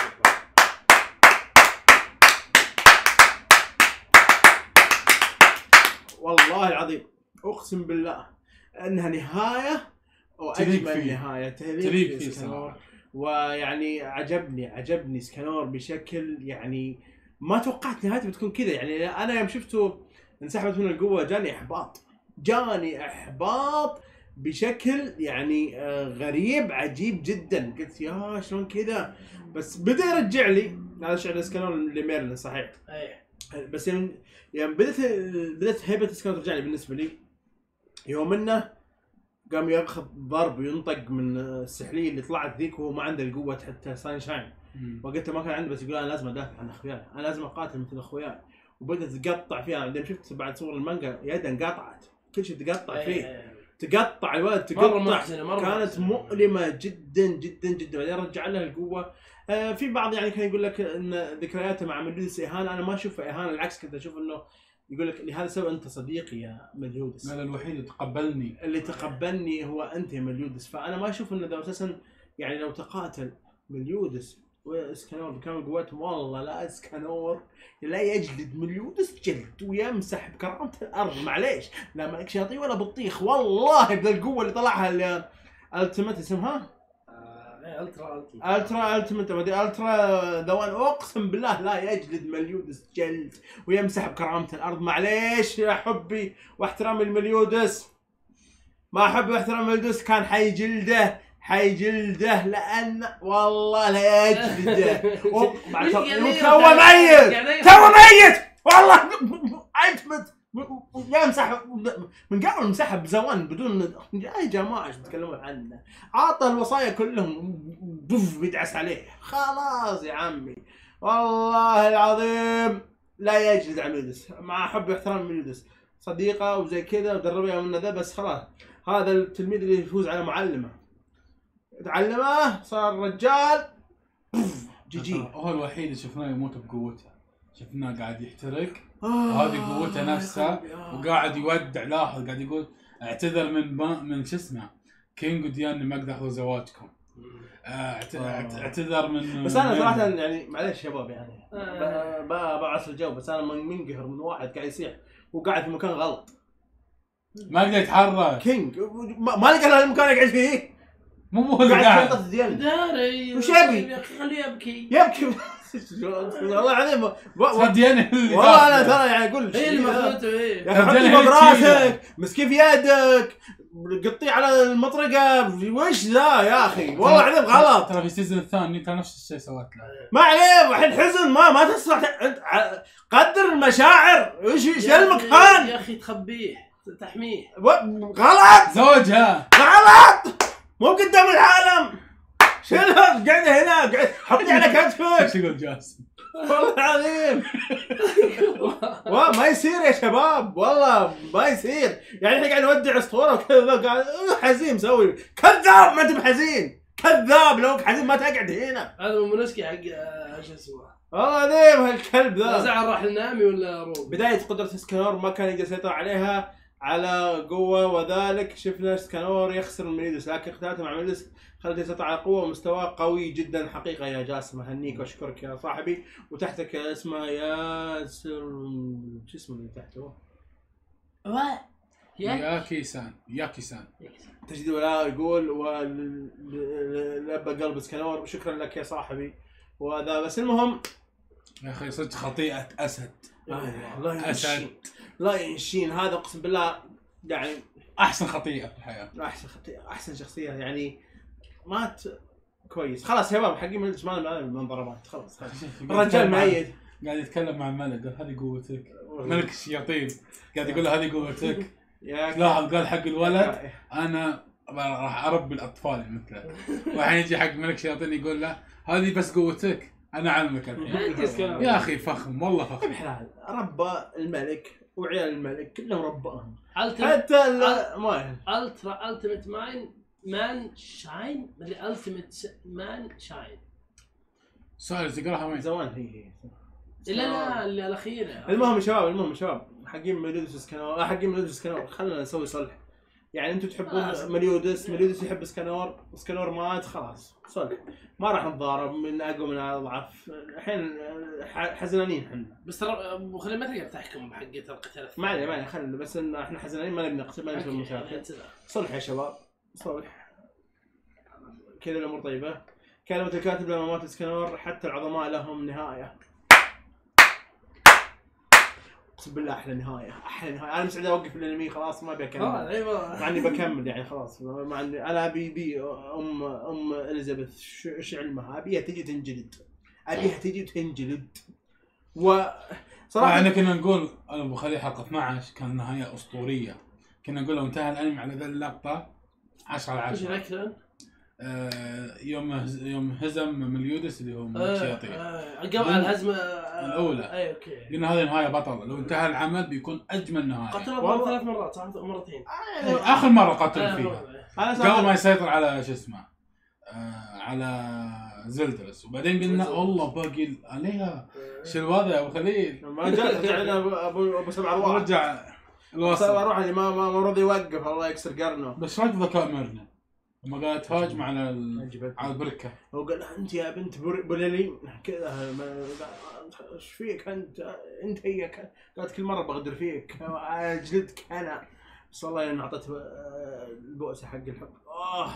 والله العظيم أقسم بالله أنها نهاية وأجمل نهاية تليق في اسكندر. ويعني عجبني عجبني اسكندر بشكل يعني ما توقعت نهايته بتكون كذا. يعني أنا يوم شفته انسحبت من القوة جاني إحباط جاني إحباط بشكل يعني غريب عجيب جدا. قلت يا شلون كذا، بس بدا يرجع لي هذا شعر اسكندر لميرلين صحيح. ايه بس يعني يعني بدت بدت هيبه اسكندر ترجع لي بالنسبه لي يوم انه قام ياخذ ضرب وينطق من السحليه اللي طلعت ذيك وهو ما عنده القوه حتى ساينشاين. وقلت ما كان عنده بس يقول انا لازم ادافع عن اخوياي، انا لازم اقاتل مثل اخوياي. وبدت تقطع فيها. بعدين شفت بعد صور المانجا يده انقطعت كل شيء تقطع فيه. تقطع الولد تقطع مرة مرة كانت مؤلمة جدا جدا جدا. بعدين رجع لها القوة. آه في بعض يعني كان يقول لك ان ذكرياته مع مليودس اهانة، انا ما اشوفها اهانة، العكس كنت اشوف انه يقول لك لهذا السبب انت صديقي يا مليودس. انا الوحيد اللي تقبلني اللي تقبلني هو انت يا مليودس. فانا ما اشوف انه ده اساسا يعني لو تقاتل مليودس واسكانور بكامل قوتهم والله لا اسكانور لا يجلد مليودس جلد ويمسح بكرامة الارض. معليش لا ملك شاطئ ولا بطيخ والله بذا القوه اللي طلعها اللي التمت اسمها آه، الترا الترا الترا التمت ما الترا دوان. اقسم بالله لا يجلد مليودس جلد ويمسح بكرامة الارض. معليش يا حبي واحترامي المليودس، ما احب واحترام مليودس كان حي جلده حي جلده لأن والله لا يجلده. تو ميت تو ميت والله عيبت يمسح من قبل مسحب بزوان بدون يا جماعة ايش تتكلمون عنه. عطى الوصايا كلهم بوف بيدعس عليه خلاص يا عمي. والله العظيم لا يجلد على مليودس مع حب واحترام مليودس صديقه وزي كذا ودربها من ذا. بس خلاص هذا التلميذ اللي يفوز على معلمه تعلمه صار رجال جي جي. هو الوحيد اللي شفناه يموت بقوته، شفناه قاعد يحترق وهذه آه قوته نفسها وقاعد يودع. لاحظ قاعد يقول اعتذر من من شو اسمه كينج وديان ما اقدر اخذ زواجكم. اعتذر من بس انا صراحه يعني معليش شباب يعني بعصر الجو. بس انا منقهر من واحد قاعد يصيح وقاعد في مكان غلط ما يقدر يتحرك. كينج ما لقى له المكان يقعد فيه مو مو هو قاعد داري وش يبي يا اخي خليه يبكي يبكي والله العظيم صديني والله انا ترى يعني اقول ايه المفروض ايه يا اخي حطي براسك مسكي في يدك قطيه على المطرقه وش ذا يا اخي والله العظيم غلط. ترى في السيزون الثاني ترى نفس الشيء سويت له ما عليه الحين حزن ما ما تسمع قدر المشاعر. ايش ايش المكان يا اخي تخبيه تحميه غلط زوجها غلط مو قدام العالم. شيلها قاعده هنا قاعد حطي على كتفك. شو يقول جاسم والله العظيم ما يصير يا شباب، والله ما يصير. يعني احنا قاعد نودع اسطوره وكذا قاعد حزين مسوي. كذاب، ما انت بحزين، كذاب. لو حزين ما تقعد هنا. هذا من منسكي حق شو اسمه والله العظيم هالكلب ذا. زعل راح لنامي ولا روب. بدايه قدره اسكانور ما كان يقدر يسيطر عليها على قوه، وذلك شفنا اسكانور يخسر من ميليدوس، لكن اختلاته مع ميليدوس خلته يسيطر على قوه ومستوى قوي جدا حقيقه. يا جاسم اهنيك واشكرك يا صاحبي. وتحتك اسمه ياسر، شو اسمه اللي تحته؟ ياكي سان ياكي سان تجديد ولاء يقول ولبى قلب اسكانور. شكرا لك يا صاحبي. وهذا بس المهم يا اخي صدق خطيئه اسد. لا ينشين، لا ينشين. هذا اقسم بالله يعني احسن خطيئه في الحياه، احسن خطيئه، احسن شخصيه. يعني مات كويس. خلاص يا شباب حقين ملك ما من ضربات. خلاص الرجال مؤيد قاعد يتكلم مع الملك قال هذه قوتك. ملك الشياطين قاعد يقول له هذه قوتك. لاحظ قال حق الولد انا راح اربي الاطفال مثله. والحين يجي حق ملك الشياطين يقول له هذه بس قوتك، انا اعلمك الحين. يا اخي فخم والله فخم. حلال ربى الملك وعيال الملك كلهم رباهم. حتى ما الترا التيمت مان مان شاين اللي التيمت مان شاين. سؤال تقراها وين؟ زمان هي هي لا لا اللي الاخيره. المهم شباب، المهم شباب حقين ميليودس اسكانور، حقين ميليودس اسكانور خلينا نسوي صلح. يعني انتم تحبون ميليودس، ميليودس يحب اسكانور، اسكانور مات خلاص صلح. ما راح نتضارب من اقوى من اضعف. الحين حزنانين احنا. بس ترى خلي ما تقدر تحكم بحق القتال. ما عليه ما عليه خلينا بس ان احنا حزنانين ما نبي نقتل، ما نبي المشاكل. صلح يا شباب صلح. كذا الامور طيبه. كلمة الكاتب لما مات اسكانور حتى العظماء لهم نهاية. اقسم بالله احلى نهاية، احلى نهاية. انا مستعد اوقف الانمي خلاص ما ابي اكمل. مع اني بكمل يعني خلاص. مع اني انا ابي بي ام ام اليزابيث ايش علمها؟ ابيها تجي تنجلد. ابيها تجي تنجلد. و صراحة احنا كنا نقول انا ابو خليل حلقة اثنعش كان نهاية اسطورية. كنا نقول لو انتهى الانمي على ذا اللقطة عشرة على عشرة. آه يوم هز... يوم هزم ميليودس اللي هو الشياطين قبل آه الهزمه آه الاولى. اي اوكي قلنا هذه نهايه بطله. لو انتهى العمل بيكون اجمل نهايه. قتل ثلاث مرات صح مرتين. آه اخر مره قتل آه فيها آه قبل ما يسيطر على شو اسمه آه على زلدرس. وبعدين قلنا والله باقي عليها شو هذا يا ابو خليل. ما جاء رجعنا ابو ابو سبع ارواح. رجع الوصل سبع ارواح اللي ما ما رضي يوقف الله يكسر قرنه. بس رايك ذكاء ميرنا لما قالت هاجم على ال... على البركه. هو قال انت يا بنت بوليلي كذا ايش فيك انت؟ انت هي قالت كل مره بغدر فيك جلدك انا. بس والله اني اعطيته البؤس حق الحب. اه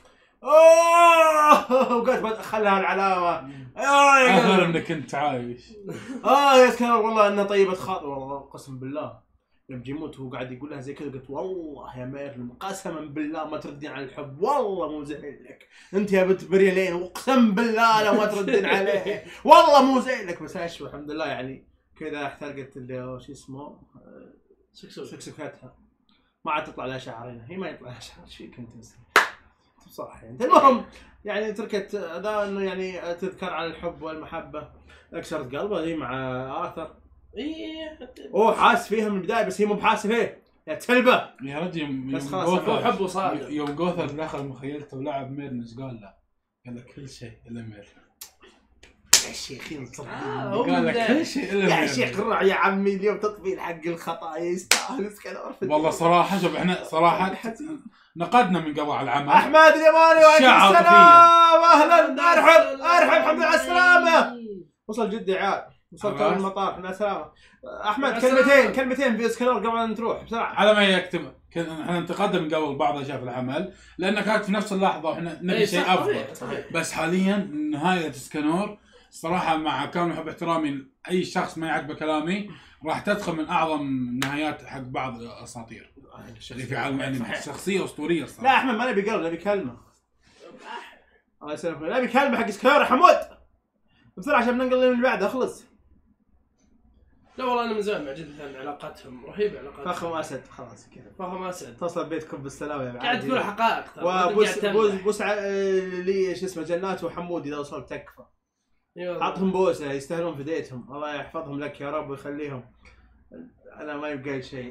اوه وقالت خلها العلامه. اخر انك كنت عايش. اه يا سكر والله انها طيبه خاطر والله قسم بالله. لما يموت وهو قاعد يقول لها زي كذا قلت والله يا ميرلين قسما بالله ما تردين على الحب. والله مو زي لك انت يا بنت بريلين. واقسم بالله لو ما تردين عليه والله مو زي لك. بس اشوى الحمد لله يعني كذا احترقت اللي شو اسمه سكسكتها. ما عاد تطلع لها شعرين. هي ما يطلع لها شعر. ايش فيك انت صح يعني. المهم يعني تركت ذا انه يعني تذكر عن الحب والمحبه. اكسرت قلبه ذي مع آرثر. ايه هو حاس فيها من البدايه بس هي مو بحاسه فيه يا تلبه يا رجل. بس خلاص هو حبه صادق. يوم جوثر دخل مخيلته ولعب ميرن ايش قال له؟ قال له كل شيء الا ميرن. يا شيخين صدق قال لك كل شيء الا ميرن. يا شيخ رع يا عمي اليوم تطبيل حق الخطايا يستاهل اسكنور. والله صراحه شوف احنا صراحه نقدنا من قبل على العمل. احمد اليماني وعليكم السلام اهلا ارحب ارحب الحمد لله على السلامه. وصل جدي يا عيال. وصلت المطار احنا سلامه. احمد كلمتين كلمتين في اسكنور قبل ان تروح بسرعه. على ما يكتب احنا انتقدنا من قبل بعض شاف العمل لان كانت في نفس اللحظه واحنا نبي شيء افضل. بس حاليا نهايه اسكنور صراحه مع كامل حب احترامي اي شخص ما يعجبه كلامي راح تدخل من اعظم نهايات حق بعض الاساطير اللي في عالم الانمي. شخصيه اسطوريه صراحه. لا احمد ما نبي قلب نبي كلمه. الله يسلمك نبي كلمه حق اسكنور يا حمود بسرعه عشان ننقل اللي بعده اخلص. لا والله انا من زمان معجب علاقاتهم رهيبه. علاقاتهم فخم اسد خلاص كذا. فخم اسد تصل بيتكم بالسلامه يا قاعد تقول حقائق. وبوس بوس بوس لي شو اسمه جنات وحمود اذا وصلت تكفى. عطهم بوسه يستاهلون فديتهم، الله يحفظهم لك يا رب ويخليهم. انا ما يبقى شيء.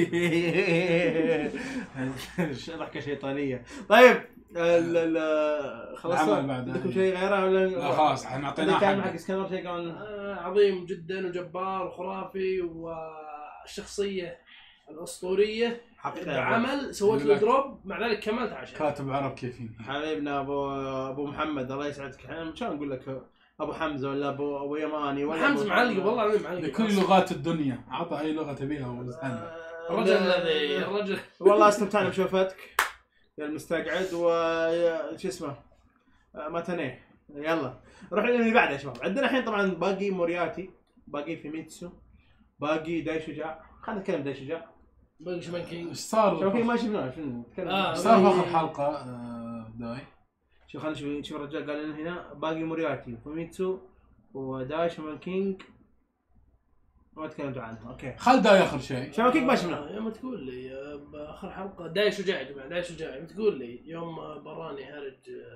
ضحكه شيطانيه. طيب ال ال خلاص عندكم شيء غيره ولا لا خلاص احنا اعطيناه كان حق اسكندر شيء كان عظيم جدا وجبار وخرافي، والشخصيه الاسطوريه حقيقه عمل سويت له دروب، مع ذلك كملت عشان كاتب عرب كيفين. حبيبنا ابو ابو محمد الله يسعدك. احنا شلون نقول لك ابو حمزه ولا ابو ابو يماني ولا حمزه معلق والله العظيم معلق بكل لغات الدنيا، عطى اي لغه تبيها وزعلنا. الرجل الذي الرجل والله استمتعنا بشوفتك يا المستقعد وش اسمه ما تنيه. يلا نروح للي بعده يا شباب. عندنا الحين طبعا باقي مورياتي، باقي فيميتسو، باقي داي شجاع. خلينا نتكلم داي شجاع. باقي شمان كينج. ايش صار؟ شوفي ما شفناه شنو نتكلم. آه ايش صار في اخر حلقه داي؟ شوف خلينا نشوف شوف الرجال قال لنا هنا باقي مورياتي فيميتسو وداي شمان كينج ما تكلمتوا عنها. اوكي خل داي اخر شيء. شمان كينج ما شفناه. يوم تقول لي باخر حلقه داي شجاع يا جماعه، داي شجاع يوم تقول لي يوم براني هرج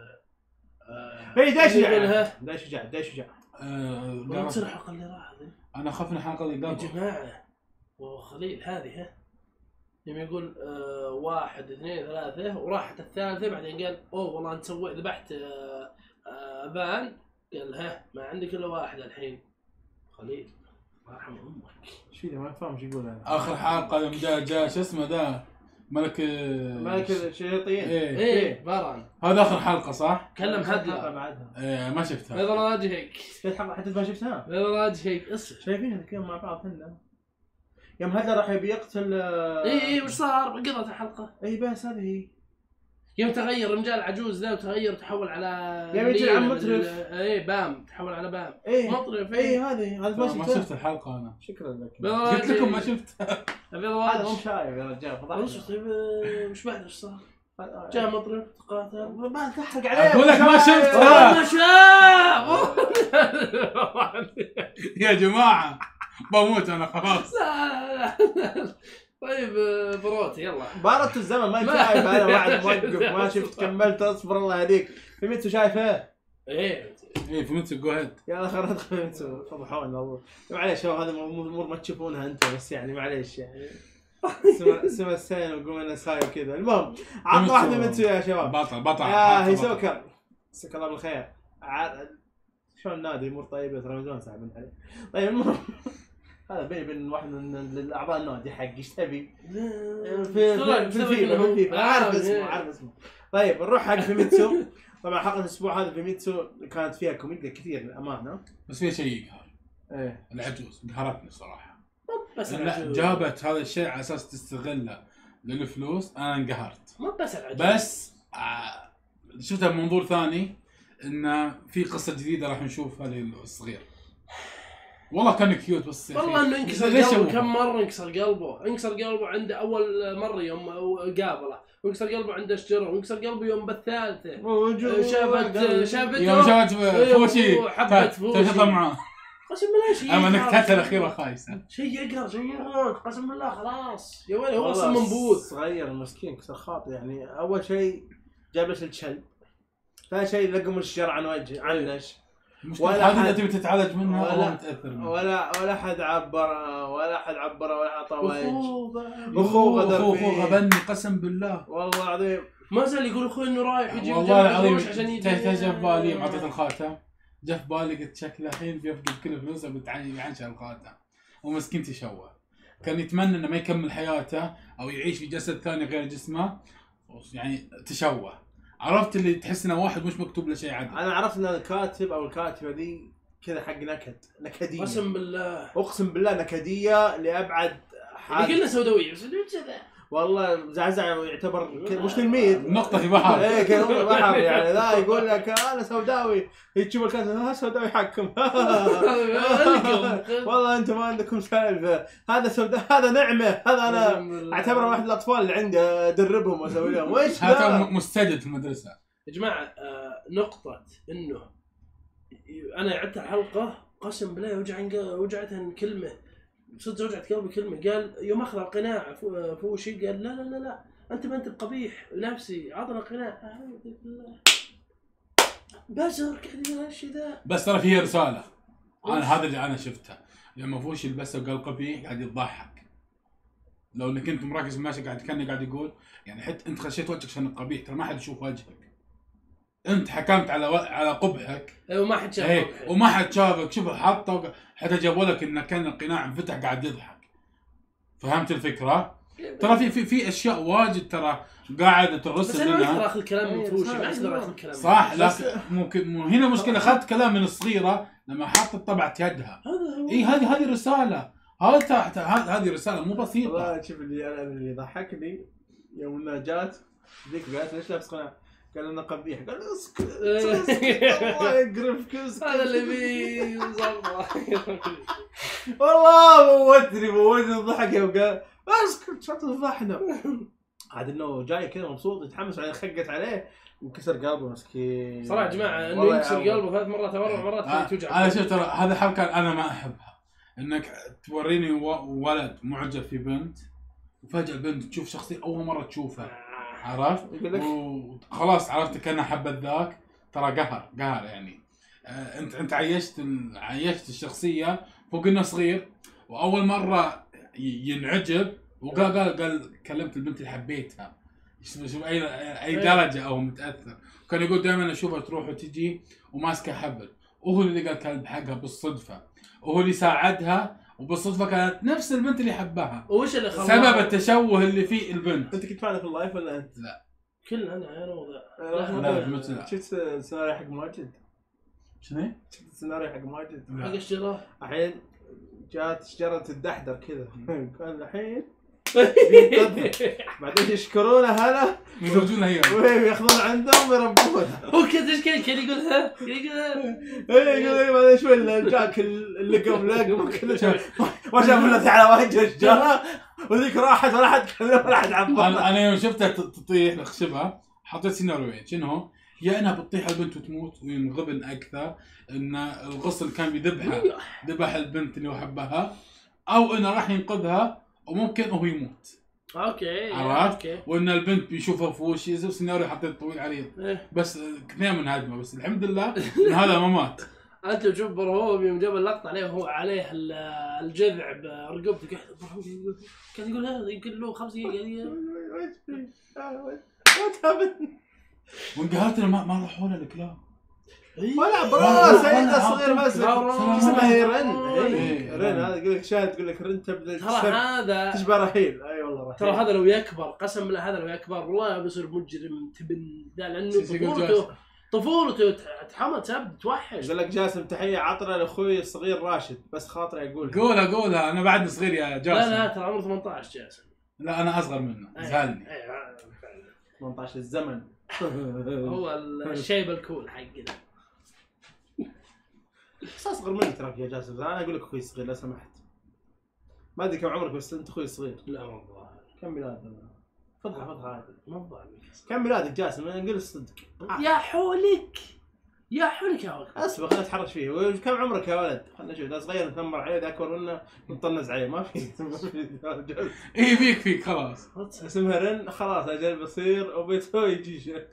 اي داي شجاع داي شجاع داي شجاع ما تصير الحلقه اللي راحت. انا خفنا الحلقه اللي قبل يا جماعه وخليل هذه ها يوم يقول آه واحد اثنين ثلاثة وراحت الثالثة، بعدين قال اوه والله انت سويت ذبحت آه آه بان، قال ها ما عندك الا واحد الحين. خليل الله يرحم امك ايش في ما فاهم ايش يقول هذا. اخر حلقه يوم جاء جاء شو اسمه ذا ملك ملك الشياطين. ايه ايه باران هذا اخر حلقه صح؟ كلم حلقه هدله بعدها. ايه ما شفتها. بيض وجهك حتى ما شفتها. بيض وجهك اصبر. شايفين هذيك يوم مع بعض هنا يوم هذا راح يبي يقتل. اي اي وش صار؟ قضت الحلقه. اي بس هذه هي يوم تغير رجال عجوز ذا وتغير تحول على يوم يجي عم مطرف. اي بام تحول على بام. ايه مطرف. اي هذه هذا ما ما شفتها. شفت الحلقه انا. شكرا لك. قلت لكم ما شفت. هذا مو شايف يا رجال وش فضحت. طيب وش بعد وش صار؟ جاء مطرف تقاتل ما تحرق عليه. اقول لك ما شفتها ما شاف. يا جماعه بموت انا خلاص. طيب بروت يلا. بارت الزمن ما انت شايف. انا بعد موقف ما شفت كملت اصبر الله يهديك. في ميتسو شايفه؟ ايه ايه فهمت جو هيد. يلا خلينا ندخل ميتسو فضحونا والله. معليش شباب هذا امور ما تشوفونها انتم بس يعني معليش يعني سما سما السين وقومنا ساي وكذا. المهم عطنا واحده ميتسو يا شباب. بطل بطل يا هيسوكا مسك الله بالخير. شلون نادي امور طيبه ترى رمضان ساحبين عليه. طيب المهم هذا بيني وبين واحد من الاعضاء النادي حق ايش تبي؟ في في في الفيفا في عارف اسمه عارف اسمه. طيب نروح حق فيميتسو. طبعا حلقه الاسبوع هذا فيميتسو كانت فيها كوميديا كثير للامانه، بس في شيء يقهر. ايه العجوز قهرتني صراحه. بس لا جابت هذا الشيء على اساس تستغله للفلوس. انا انقهرت. مو بس العجوز بس آه شفتها بمنظور ثاني ان في قصه جديده راح نشوفها للصغير. والله كان كيوت بس والله انه انكسر قلبه كم مره انكسر قلبه انكسر قلبه عنده اول مره يوم قابله، وانكسر قلبه عنده شجره، وانكسر قلبه يوم بالثالثه شافت شافت يوم شافت فوشي وحبت فوشي تشطب معاه. قسم بالله شيء اما نكتتها الاخيره خايسه شيء يقهر شيء يقهر قسم بالله خلاص يا ويلي هو اصلا منبوذ صغير المسكين كسر خاطر. يعني اول شيء جاب له الكلب، ثاني شيء لقم الشجر عن وجهه عنش، ولا حد تبي تتعالج منها ولا متاثر منها. ولا ولا حد عبره ولا حد عبره ولا عطى وجه. اخوه غدر فيه اخوه غبني قسم بالله والله العظيم. ما زال يقول اخوي انه رايح يجيب والله العظيم عشان يجي. جا في بالي يوم عطيت الخاتم جا في بالي قلت شكله الحين بيفقد كل فلوسه بيعنشر الخاتم ومسكين تشوه. كان يتمنى انه ما يكمل حياته او يعيش في جسد ثاني غير جسمه، يعني تشوه. عرفت اللي تحس انه واحد مش مكتوب له شيء عدل. انا عرفت ان الكاتب او الكاتبه ذي كذا حق نكد نكديه. قسم بالله اقسم بالله نكديه لابعد حد. اللي قلنا سوداويه بس كذا والله زعزع يعتبر مش تلميذ نقطه في بحر. ايه كان بحر يعني ذا يقول لك انا سوداوي تشوف الكاتب ها سوداوي حقكم. والله انتم ما عندكم سالفه. هذا سودا هذا نعمه. هذا انا اعتبره واحد الاطفال اللي عندي ادربهم واسوي لهم وش هذا مستجد في المدرسه يا جماعه. آه نقطه انه انا عدت الحلقه قسم بالله وجع وجعتها كلمه صدق وجعت قلبي كلمه. قال يوم اخذ القناع فوشي قال لا لا لا لا انت ما انت بقبيح نفسي عطنا القناع. بشر قاعد يقول هالشيء ذا. بس ترى فيها رساله. انا هذا اللي انا شفتها لما فوش يلبسه وقال قبي قاعد يضحك. لو انك انت مركز ماشي قاعد كانه قاعد يقول يعني حتى انت خشيت وجهك عشان قبيح ترى ما حد يشوف وجهك. انت حكمت على و... على قبحك. اي وما حد شافك. ايه وما حد شافك. شوف حطه حتى جابوا لك انه كان القناع انفتح قاعد يضحك. فهمت الفكره؟ ترى في في في اشياء واجد ترى قاعده ترسل بس انا ما اقدر منها. اخذ كلام من فوشي، ما اقدر اخذ كلام. صح لكن ممكن مو هنا مشكله اخذت كلام من الصغيره لما حطت طبعه يدها. اي هذه هذه رساله. هذا هذه رساله مو بسيطه. والله شوف اللي انا اللي ضحكني يوم انها جات ذيك قالت ليش لابس قناع؟ قال انا قبيح. قال اسكت الله يقرفك اسكت. هذا اللي بي والله موتني موتني الضحك يوم قال اسكت شو تفضحنا. عاد انه جاي كذا مبسوط يتحمس بعدين خقت عليه وكسر قلبه مسكين. صراحه يا جماعه انه يكسر قلبه ثلاث مرات او اربع مرات توجع. انا شفت ترى هذه حركه انا ما احبها. انك توريني ولد معجب في بنت وفجاه البنت تشوف شخصيه اول مره تشوفها. عرفت؟ وخلاص عرفت كانها حبت ذاك. ترى قهر قهر يعني. آه انت انت عيشت عيشت الشخصيه فوق انه صغير واول مره ينعجب وقال قال قال كلمت البنت اللي حبيتها. شوف اي اي درجه او متاثر. كان يقول دائما اشوفها تروح وتجي وماسكه حبل وهو اللي قال كلب حقها بالصدفه وهو اللي ساعدها وبالصدفه كانت نفس البنت اللي حبها. وش اللي خلاه سبب التشوه اللي فيه البنت. انت كنت معنا في اللايف ولا انت؟ لا كلنا انا انا لا مثل شفت السيناريو حق ماجد؟ شنو؟ شفت السيناريو حق ماجد؟ حق الشراء الحين جات شجرة الدحدر كذا قال الحين بعدين يشكرونه هلا يزوجونها هي وياخذون عندهم ويربونها. هو كذا ايش كان كان يقولها؟ كان يقولها اي يقول بعدين شوي جاك اللقم لقم وكذا ما شاف الا على وجه الشجره وذيك راحت ولا حد كلم ولا حد عبر. انا انا يوم شفتها تطيح نخشبها حطيت سيناريوين. شنو؟ يا انها بتطيح البنت وتموت وينغبن اكثر ان الغصن كان بيذبحها ذبح البنت اللي يحبها او انه راح ينقذها وممكن هو يموت. اوكي عرفت؟ وان البنت بيشوفها في وش يزو سيناريو حطيت طويل عليه بس اثنين من هجمه بس الحمد لله ان هذا ما مات. انت لو تشوف برهوب يوم جاب اللقطه عليه وهو عليه الجذع برقبته كان يقول هذا يمكن له خمس دقائق وانقهرت ما ما راحوا له الكلاب ولا برا سيدة صغير بس اسمها هي رن. رن هذا يقول لك شاهد تقول لك رن تبدا ترى هذا تشبه رحيل. اي والله رحيل. ترى هذا لو يكبر قسم بالله هذا لو يكبر والله بيصير مجرم تبن ذا لانه طفولته طفولته تحمل تب توحش. يقول لك جاسم تحيه عطره لاخوي الصغير راشد بس خاطري اقول قولها قولها انا بعدني صغير يا جاسم. لا لا ترى عمره ثمانية عشر جاسم. لا انا اصغر منه زعلني. ثمانية عشر الزمن هو الشيب الكول حقنا. بس اصغر منك تراك يا جاسم. انا اقول لك اخوي الصغير لا سمحت. ما ادري كم عمرك بس انت اخوي الصغير. لا والله كم ميلادك؟ فضحه فضحه عادي. ما الظاهر كم ميلادك جاسم؟ انا نقول الصدق. يا حولك يا حولك يا ولد. اسبق خلينا نتحرش فيه. وكم عمرك يا ولد؟ خلينا نشوف ذا صغير نتنمر عليه ذا اكبر منه نطنز عليه ما في. اي فيك فيك خلاص. اسمها رن خلاص اجل بصير وبيتو يجي شيء.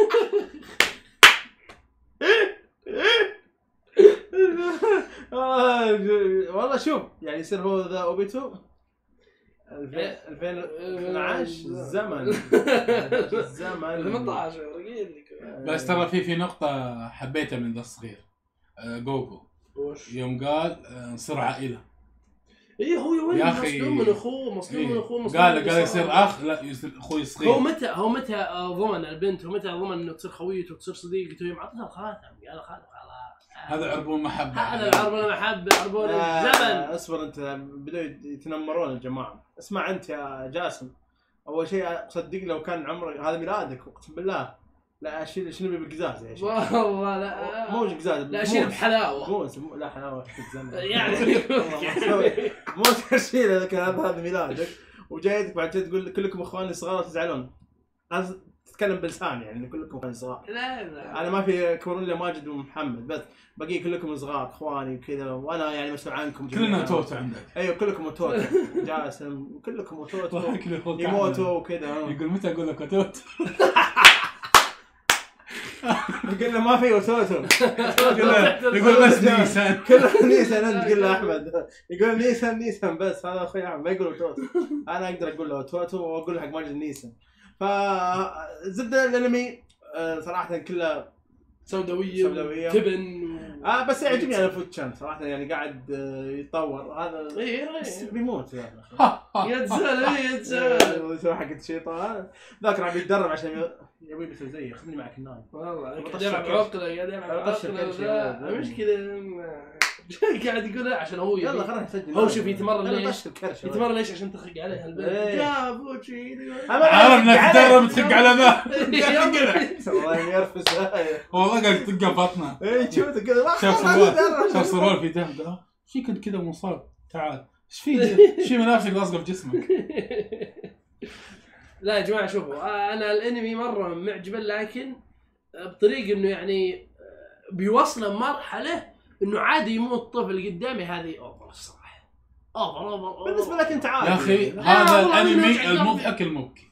والله شوف يعني يصير هو ذا اوبيتو ألفين واثناشر الزمن الزمن ثمانية عشر بس ترى في في نقطة حبيتها من ذا الصغير جوجو يوم قال نصير عائلة. ايه هو وين مصدوم من اخوه مصدوم من اخوه مصدوم قال قال يصير اخ لا يصير اخوي الصغير. هو متى هو متى ضمن البنت ومتى ضمن انه تصير خويته وتصير صديقته يوم عطها الخاتم قال خاتم خلاص هذا عربون محبة. هذا عربون محبة عربون الزمن. اصبر انت بدوا يتنمرون الجماعة. اسمع انت يا جاسم اول شيء صدق لو كان عمرك هذا ميلادك اقسم بالله لا اشيل شنو بالقزاز يا شيخ. والله لا مو قزاز لا اشيل بحلاوة. مو لا حلاوة في الزمن يعني مو تشيل اذا كان هذا ميلادك وجايتك بعد كذا تقول كلكم اخواني صغار تزعلون. لازم تتكلم بلسان يعني كلكم اخواني صغار. لا لا انا ما في كبرون لي ماجد ومحمد بس باقي كلكم صغار اخواني وكذا وانا يعني مسؤول عنكم كلنا توت عندك. ايوه كلكم توت جاسم كلكم توت يموتوا وكذا. يقول متى اقول لك توت يقول له ما في وتوتو يقول بس نيسان كله نيسان. انت تقول له احمد يقول نيسان نيسان بس هذا اخوي احمد ما يقول توتو. انا اقدر اقول له توتو واقول له حق ماجد نيسان. فزبده الانمي صراحه كله سوداويه سوداوية. تبن اه بس يعجبني انا فوتشان صراحه يعني قاعد يتطور هذا اي بس بيموت يعني يتزل يتزل يسوي حق الشيطان ذاك راح يتدرب عشان يبي يصير زيه. خذني معك النايم والله قاعد بطشر يلعب كرش. عقله قاعد يلعب بطشر كرش يا عقله ولد. مشكله قاعد يقولها عشان هو يلا يبي خلينا نسجل. هو شوف يتمرن أنا ليش؟ بطشر كرش. يتمرن ليش عشان تخق عليه البيت إيه. يا بوتشي عارف انك تدرب تدق على ذا والله يرفس. والله قاعد تدق بطنه. اي شوف كذا شاف صور شاف صور في دم قال في كنت كذا مصاب تعال ايش في ايش في منافسك لاصقه في جسمك. لا يا جماعه شوفوا انا الانمي مره معجبه لكن بطريقه انه يعني بيوصله مرحله انه عادي يموت طفل قدامي. هذه اوفر الصراحه اوفر اوفر بالنسبه لك انت عادي يا اخي لا، هذا والله الانمي المضحك المضحك المبكي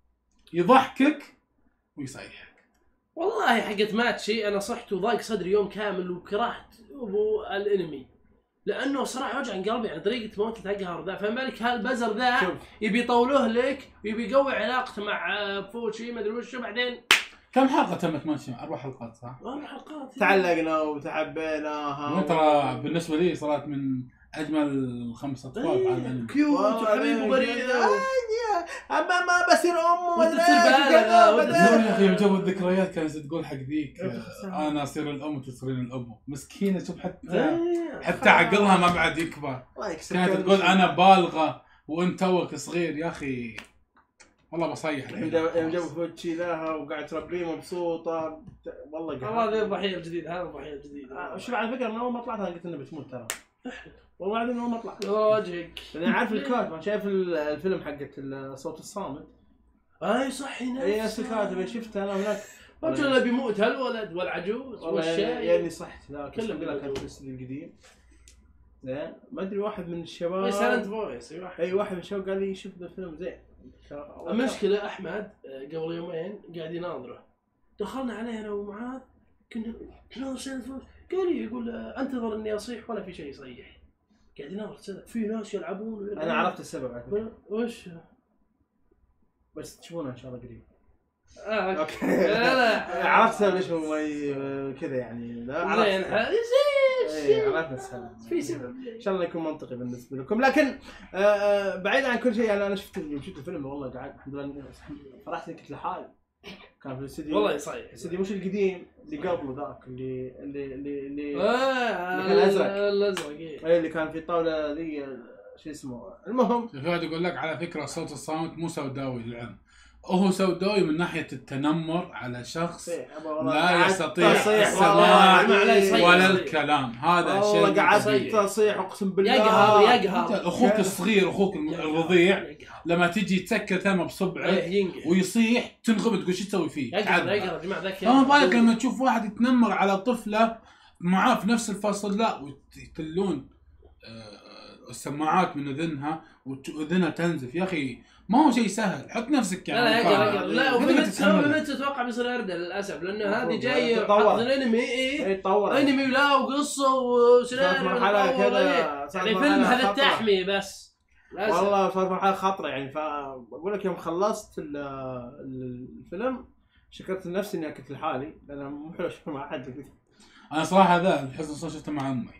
يضحكك ويصيحك. والله حقت ماتشي انا صحت وضاق صدري يوم كامل وكرهت ابو الانمي لانه صراحه وجع قلبي يعني طريقه موت تقهر ذا. فما بالك هالبزر ذا شوف. يبي يطولوه لك ويبي يقوي علاقته مع فوتشي ما ادري وش بعدين كم حلقه تمت ماشي؟ اربع حلقات صح؟ اربع حلقات تعلقنا وتحبيناها مو ترى بالنسبه لي صارت من اجمل خمس اطفال على الانمي. كيوت وحبيب وبريء اما ما بصير ام وأنت تصير بالغ، وأنت تصير- يا اخي جو الذكريات كانت تقول حق ذيك انا اصير الام وتصيرين الابو مسكينه. شوف حتى حتى عقلها ما بعد يكبر. كانت تقول انا بالغه وانت توك صغير. يا اخي والله بصيح يوم جابوا فوتشي لها وقاعد تربيه مبسوطه والله والله هذا الضحيه الجديد هذا الضحيه الجديد شوف على فكره من اول ما طلعت انا قلت انه بتموت ترى والله العظيم من اول ما طلعت. وجهك انا عارف الكاتب انا شايف الفيلم حقت الصوت الصامت. اي صح نفس اي نفس الكاتب شفته انا هناك رجل بيموت هالولد والعجوز والله والشاي يعني صحت ذاك كله كله كان بيموت. في السن القديم. زين ما ادري واحد من الشباب اي سايلنت فويس اي واحد اي واحد من الشباب قال لي شوف ذا الفيلم زين. المشكله احمد قبل يومين قاعد يناظره دخلنا عليه انا ومعاذ كنا نناظر سايلنت فويس قال لي يقول انتظر اني اصيح ولا في شيء يصيح. قاعد يناظر سنة. في ناس يلعبون انا عرفت السبب على فكرة. وش بس تشوفونه ان شاء الله قريب. اه اوكي لا لا عرفت السبب ليش هو ي- كذا يعني لا زين عرفت زين إيه، عرفنا السبب. في سبب ان شاء الله يكون منطقي بالنسبه لكم لكن آه، آه، بعيد عن كل شيء يعني انا شفت يوم شفت الفيلم والله قاعد الحمد لله فرحت كنت لحالي. كان في الاستديو والله يصيح الاستديو مش القديم اللي قبله ذاك اللي اللي اللي اللي, اه اللي كان أزرق. الازرق ايه إيه، اللي كان في الطاوله ذي شو اسمه المهم في واحد يقول لك على فكره الصوت الصامت مو سوداوي للعلم. هو سوداوي من ناحيه التنمر على شخص لا يستطيع السماع ولا الكلام. هذا شيء والله قعدت طبيعي. تصيح اقسم بالله يقهر انت يقهر اخوك الصغير اخوك الرضيع يقهر. لما تجي تسكر ثمه بصبعه إيه، ينقهر ويصيح تنغبط تقول شو تسوي فيه؟ يقهر تعذب. يقهر يا جماعه ذاك فما بالك لما تشوف واحد يتنمر على طفله معاه في نفس الفصل لا ويتلون آه، السماعات من اذنها واذنها تنزف. يا اخي ما هو شيء سهل. حط نفسك لا يعني لا مكانها. يقهر يقهر لا قدرت وفي تتحملها. متى تتوقع بيصير اردل للاسف لانه هذه المفروض جايه تتطور. حط الانمي ايه اي تطور انمي لا وقصه صارت وسيناريو مرحله وتطور كذا إيه. صارت يعني مرحلة فيلم هذا خطرة. التحمي بس للأسف. والله صارت مرحله خطره يعني فبقول لك يوم خلصت ال- ال- الفيلم شكرت لنفسي اني كنت لحالي لان مو حلو اشوفه مع احد. انا صراحه هذا الحزن صار شفته مع امي.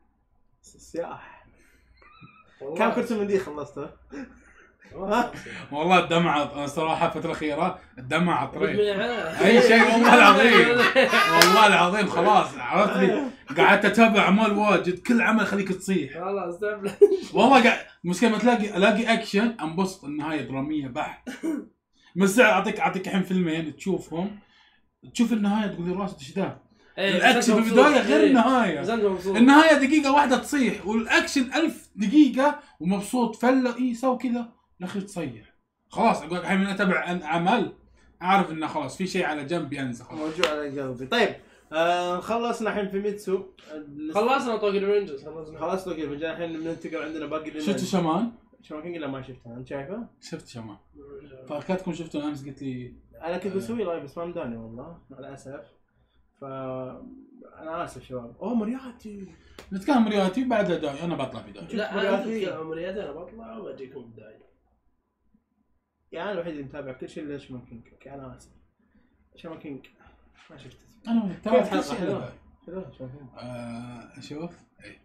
سياح والله كم كرسي من دي خلصته؟ والله والله الدمعة انا صراحه الفتره الاخيره الدمعة عطري مدمنة. اي شيء والله العظيم والله العظيم خلاص عرفت لي قعدت اتابع اعمال واجد كل عمل خليك تصيح. والله استبل والله قاعد مشكلة ما تلاقي الاقي اكشن انبسط النهايه دراميه بحت. بس اعطيك اعطيك الحين فيلمين تشوفهم تشوف النهايه تقول لي راسي ايش ذا. الاكشن بالبدايه غير النهايه. النهايه دقيقه واحده تصيح والاكشن ألف دقيقه ومبسوط فله اي سوي كذا الاخير تصيح. خلاص اقول لك الحين من اتابع عمل اعرف انه خلاص في شيء على جنب ينزل. موجوع على قلبي. طيب آه خلصنا الحين في ميتسو. خلصنا طوكيو رينجرز خلصنا خلاص طوكيو رينجرز الحين بننتقل عندنا باقي لنا شفت شمان؟ شمان كينج لا ما شفتها انت شايفه؟ شفت شمان فكرتكم شفتوا امس قلت لي انا كنت بسوي لايف بس ما مداني والله مع الاسف. ف انا اسف شباب. اوه مورياتي نتكلم مورياتي بعد داي، انا بطلع بداي. لا انا اتكلم عن مرياتي، انا بطلع واجيكم بداية. يعني انا الوحيد اللي متابع كل شيء الا شمان كينج. اوكي انا اسف. شمان كينج ما شفته. انا متابع كيف كل حلقة شيء حلوة؟ بداي. حلو شمان كينج. آه، شوف اي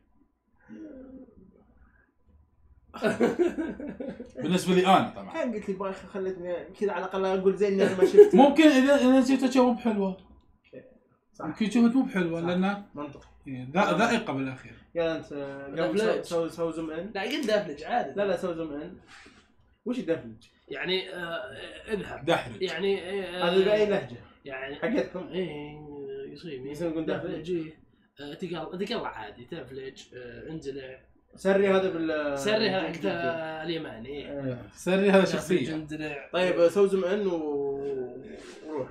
بالنسبه لي انا طبعا كان قلت لي باي خلتني كذا على الاقل اقول زين اني انا ما شفت. ممكن اذا اذا شفتها مو بحلوه، صح. يمكن شفت مو بحلوه لان منطقي. ذا- ذائقه بالاخير. يلا انت قبل دفلج. سوي سوي زوم ان. لا قد دافلج عادي. لا لا سوي زوم ان. وش الدفلج؟ يعني آه اذهب دحرج يعني آه هذا باي لهجه يعني حقتكم. ايه يصيب يصير يقول دافلج. دافلج إيه. آه، تقل تقل عادي دافلج آه انزلع سري هذا بال سري هذا حق اليماني إيه. إيه. سري هذا دافلج شخصيه. انزلع. طيب سوي زوم ان و... وروح.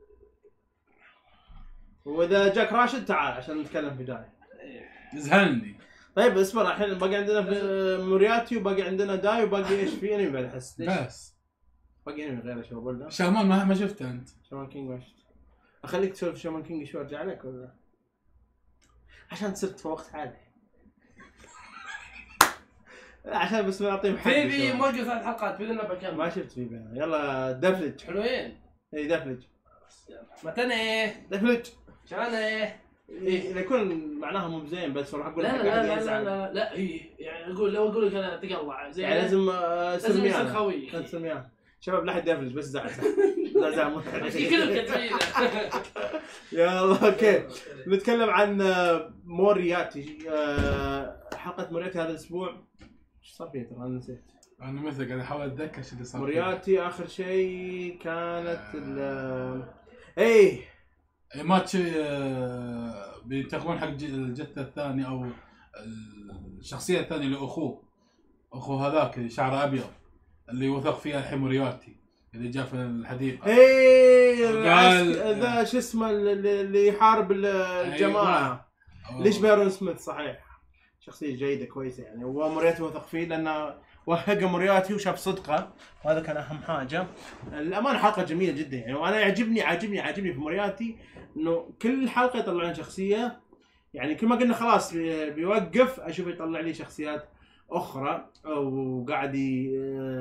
واذا جاك راشد تعال عشان نتكلم في داي. زهلني. طيب اصبر الحين باقي عندنا في مورياتي وباقي عندنا داي وباقي ايش في انمي بعد احس ليش؟ بس باقي انمي غير شباب ولا؟ شامان ما ما شفته انت. شامان كينج ما شفت. اخليك تسولف شامان كينج شوي ارجع لك ولا؟ عشان تصير تفوقت عادي. لا عشان بس نعطيهم حق. في في موقف ثلاث حلقات باذن الله بكمل. ما شفت في بينها. يلا دفلج. حلوين. اي دفلج. متى دفلج. عشان ايه إيه، اذا يكون معناها مو بزين بس راح اقول لا حق لا أحد لا يزعل. لا لا لا هي يعني اقول لو اقول لك انا تقلع زي يعني لازم آه، لازم سميان. يصير خوي. لازم سميان. شباب لا حد يفلج بس زعل لا زعل. كلهم كاتبين يلا اوكي نتكلم عن آه، مورياتي. آه، حلقة مورياتي هذا الاسبوع ايش صار فيه ترى انا نسيت. انا مثل قاعد احاول اتذكر شو اللي صار. مورياتي اخر شيء كانت ال اي فيه. ماتش آه، بينتقلون حق ج- الجثه الثانيه او الشخصيه الثانيه لاخوه، اخوه هذاك اللي شعره ابيض اللي وثق فيها الحين مورياتي اللي جاء في الحديقه. اي قال- العسك- ذا شو اسمه اللي اللي يحارب ال- الجماعة. أوه. ليش بيرون سميث صحيح شخصية جيدة كويسة يعني ومورياتي وثق فيه لأنه وهق مورياتي وشاف صدقه وهذا كان أهم حاجة. الأمانة حلقة جميلة جدا يعني وأنا يعجبني عاجبني عاجبني في مورياتي إنه كل حلقة يطلعون شخصية يعني كل ما قلنا خلاص بي- بيوقف أشوف يطلع لي شخصيات أخرى وقاعد ي-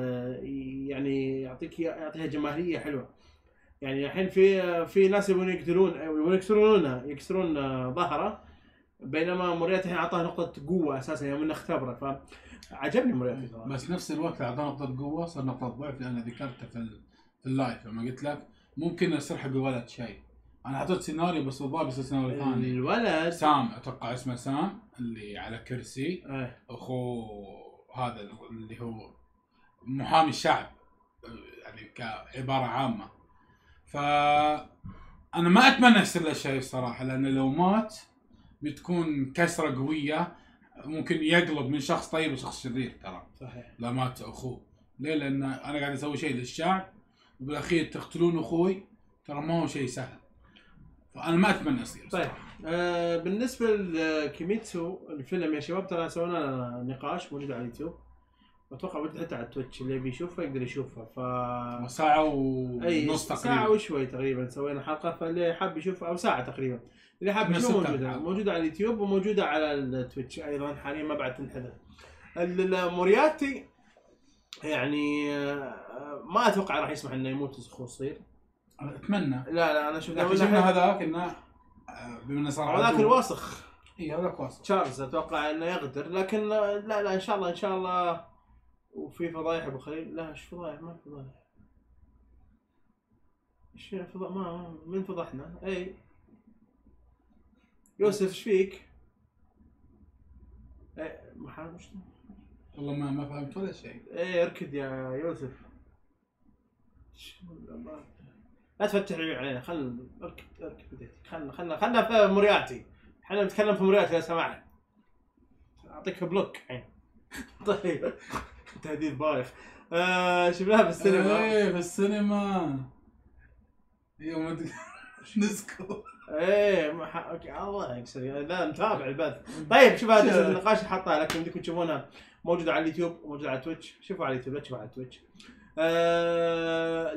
يعني يعطيك يعطيها جماهيرية حلوة. يعني الحين في في ناس يبون يقتلون يبون يكسرونه يكسرون ظهره بينما مورياتي الحين اعطاه نقطه قوه اساسا يوم انه اختبره فعجبني مورياتي صراحه. بس نفس الوقت اعطاه نقطه قوه صار نقطه ضعف لان ذكرته في ال- في اللايف لما قلت لك ممكن يصير حق الولد شيء. انا حطيت سيناريو بس الظاهر بيصير سيناريو ثاني. الولد سام اتوقع اسمه سام اللي على كرسي ايه اخو هذا اللي هو محامي الشعب يعني كعباره عامه. ف انا ما اتمنى يصير له شيء الصراحه لان لو مات بتكون كسره قويه ممكن يقلب من شخص طيب لشخص شرير ترى. صحيح. لا مات اخوه ليه؟ لان انا قاعد اسوي شيء للشعب وبالاخير تقتلون اخوي ترى ما هو شيء سهل. فانا ما اتمنى يصير. طيب آه بالنسبه لكيميتسو الفيلم يا شباب ترى سوينا نقاش موجود على اليوتيوب اتوقع موجود حتى على التويتش اللي بيشوفه يقدر يشوفه. ف ساعه اي ونص تقريبا. ساعه وشوي تقريبا سوينا حلقه فاللي حاب يشوفها او ساعه تقريبا اللي حاب من يشوفها ستة موجوده حلقات. موجوده على اليوتيوب وموجوده على التويتش ايضا حاليا ما بعد تنحذف. مورياتي يعني آه، ما اتوقع راح يسمح انه يموت اخوه الصغير. اتمنى لا لا انا شفت لكن شفنا هذاك انه آه، بما انه صار هذاك عدو- الواسخ اي هذاك واسط. تشارلز اتوقع انه يقدر لكن آه، لا لا ان شاء الله ان شاء الله. وفي فضايح ابو خليل لا ايش فضايح ما في فضايح ايش فضايح ما ما- من فضحنا اي يوسف ايش فيك؟ اي ما حد مش والله ما ما فهمت ولا شيء. اي اركد يا يوسف لا تفتح العيون علينا خل اركد اركد بديتك خلنا خلنا خلنا في مورياتي احنا نتكلم في مورياتي يا سماح اعطيك بلوك الحين. طيب تهديد بايخ. آه شفناها في السينما. ايه في السينما يوم نسكو. ايه ما ح... اوكي الله يكسر لا متابع البث. طيب شوف هذا النقاش اللي حطها لكم بدكم تشوفونها موجوده على اليوتيوب وموجوده على تويتش. شوفوا على اليوتيوب لا تشوفوا على تويتش. آه،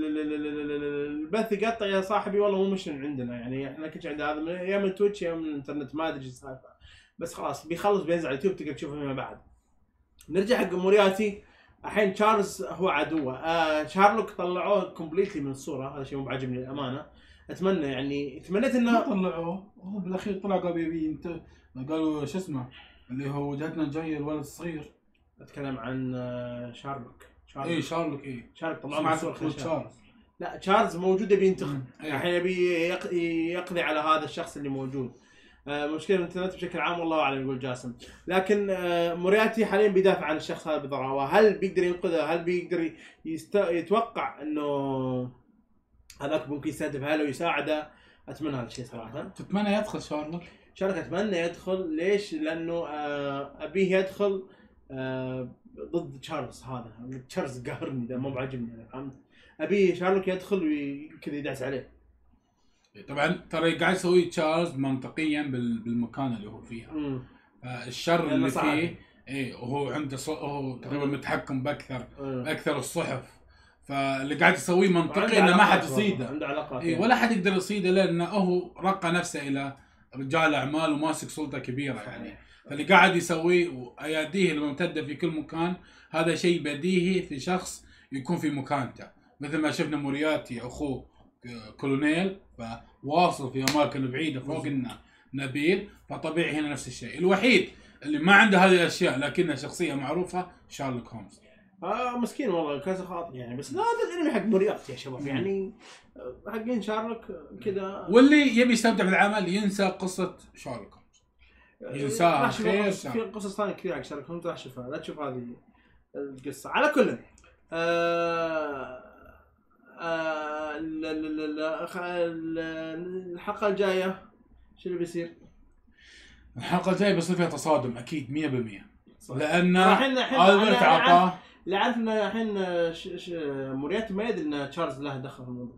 البث يقطع يا صاحبي والله مو مش من عندنا يعني احنا كنت عند هذا من- يا من تويتش يا من الانترنت ما ادري ايش السالفه بس خلاص بيخلص بينزل على اليوتيوب تقدر تشوفه فيما بعد. نرجع حق مورياتي. الحين تشارلز هو عدوه. آه شارلوك طلعوه كومبليتلي من الصوره، هذا شيء مو بعجبني الامانه. اتمنى يعني تمنيت ما انه طلعوه هو بالاخير طلع قال يبي انت قالوا شو اسمه اللي هو وجهتنا الجايه الولد الصغير. اتكلم عن آه، شارلوك. شارلوك اي شارلوك اي شارلوك طلعوه من الصوره اسمه خشب. تشارلز. لا تشارلز موجود يبي ينتقم. إيه. الحين يبي يق- يقضي على هذا الشخص اللي موجود. آه، مشكلة الانترنت بشكل عام والله اعلم يقول جاسم. لكن آه، مورياتي حاليا بيدافع عن الشخص هذا بضراوه، هل بيقدر ينقذه؟ هل بيقدر يست... يتوقع انه هذاك ممكن يستهدف هاله ويساعده؟ اتمنى هذا الشيء صراحة. تتمنى يدخل شارلوك؟ شارلوك اتمنى يدخل. ليش؟ لانه آه، ابيه يدخل آه، ضد تشارلز. هذا تشارلز قهرني ده، مو بعجبني انا، فهمت؟ ابي شارلوك يدخل وكذا يدعس عليه. طبعا ترى قاعد يسوي تشارلز منطقيا بال- بالمكان اللي هو فيها. امم الشر لأنه اللي صعب. فيه اي وهو عنده ص... هو تقريبا متحكم باكثر اكثر الصحف، فاللي قاعد يسويه منطقي انه ما حد يصيده. عنده علاقات اي ولا حد يقدر يصيده لانه هو رقى نفسه الى رجال اعمال وماسك سلطه كبيره يعني. فاللي قاعد يسويه واياديه الممتده في كل مكان هذا شيء بديهي في شخص يكون في مكانته، مثل ما شفنا مورياتي اخوه كولونيل فواصل في اماكن بعيده فوق نبيل، فطبيعي هنا نفس الشيء. الوحيد اللي ما عنده هذه الاشياء لكنه شخصيه معروفه شارلوك هومز. اه مسكين والله كاس خاطر يعني، بس لا هذا الانمي حق مورياتي يا شباب يعني حقين شارلوك كذا، واللي يبي يستمتع بالعمل ينسى قصه شارلوك هومز، ينساها راح شوف خير. قصص- في قصص ثانيه كثير حق شارلوك هومز راح تشوفها، لا تشوف هذه القصه. على كل آه آه ال- ال- ال- ال- الحلقه الجايه شو اللي بيصير؟ الحلقه الجايه بيصير فيها تصادم اكيد مية بالمية، لان الحين الحين البرت أنا- أنا عطاه اللي عارف انه الحين ش- ش- مورياتي ما يدري ان تشارلز له دخل في الموضوع،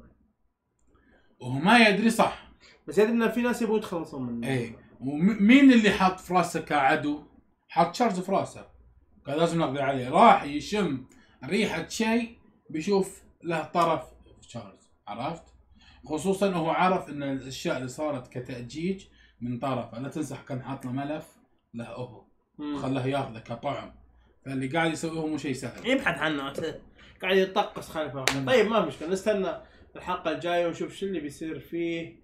وهو ما يدري صح. بس يدري ان في ناس يبغوا يتخلصون من اي ومين اللي حط في راسه كعدو؟ حط تشارلز في راسه، قال لازم نقضي عليه. راح يشم ريحه شيء بيشوف له طرف في تشارلز، عرفت؟ خصوصا هو عرف ان الاشياء اللي صارت كتأجيج من طرفه. لا تنسى كان حاط له ملف له هو مم. خلاه ياخذه كطعم، فاللي قاعد يسويه هو مو شيء سهل. يبحث عنه قاعد يطقس خلفه. طيب ما مشكله، نستنى الحلقه الجايه ونشوف شو اللي بيصير فيه،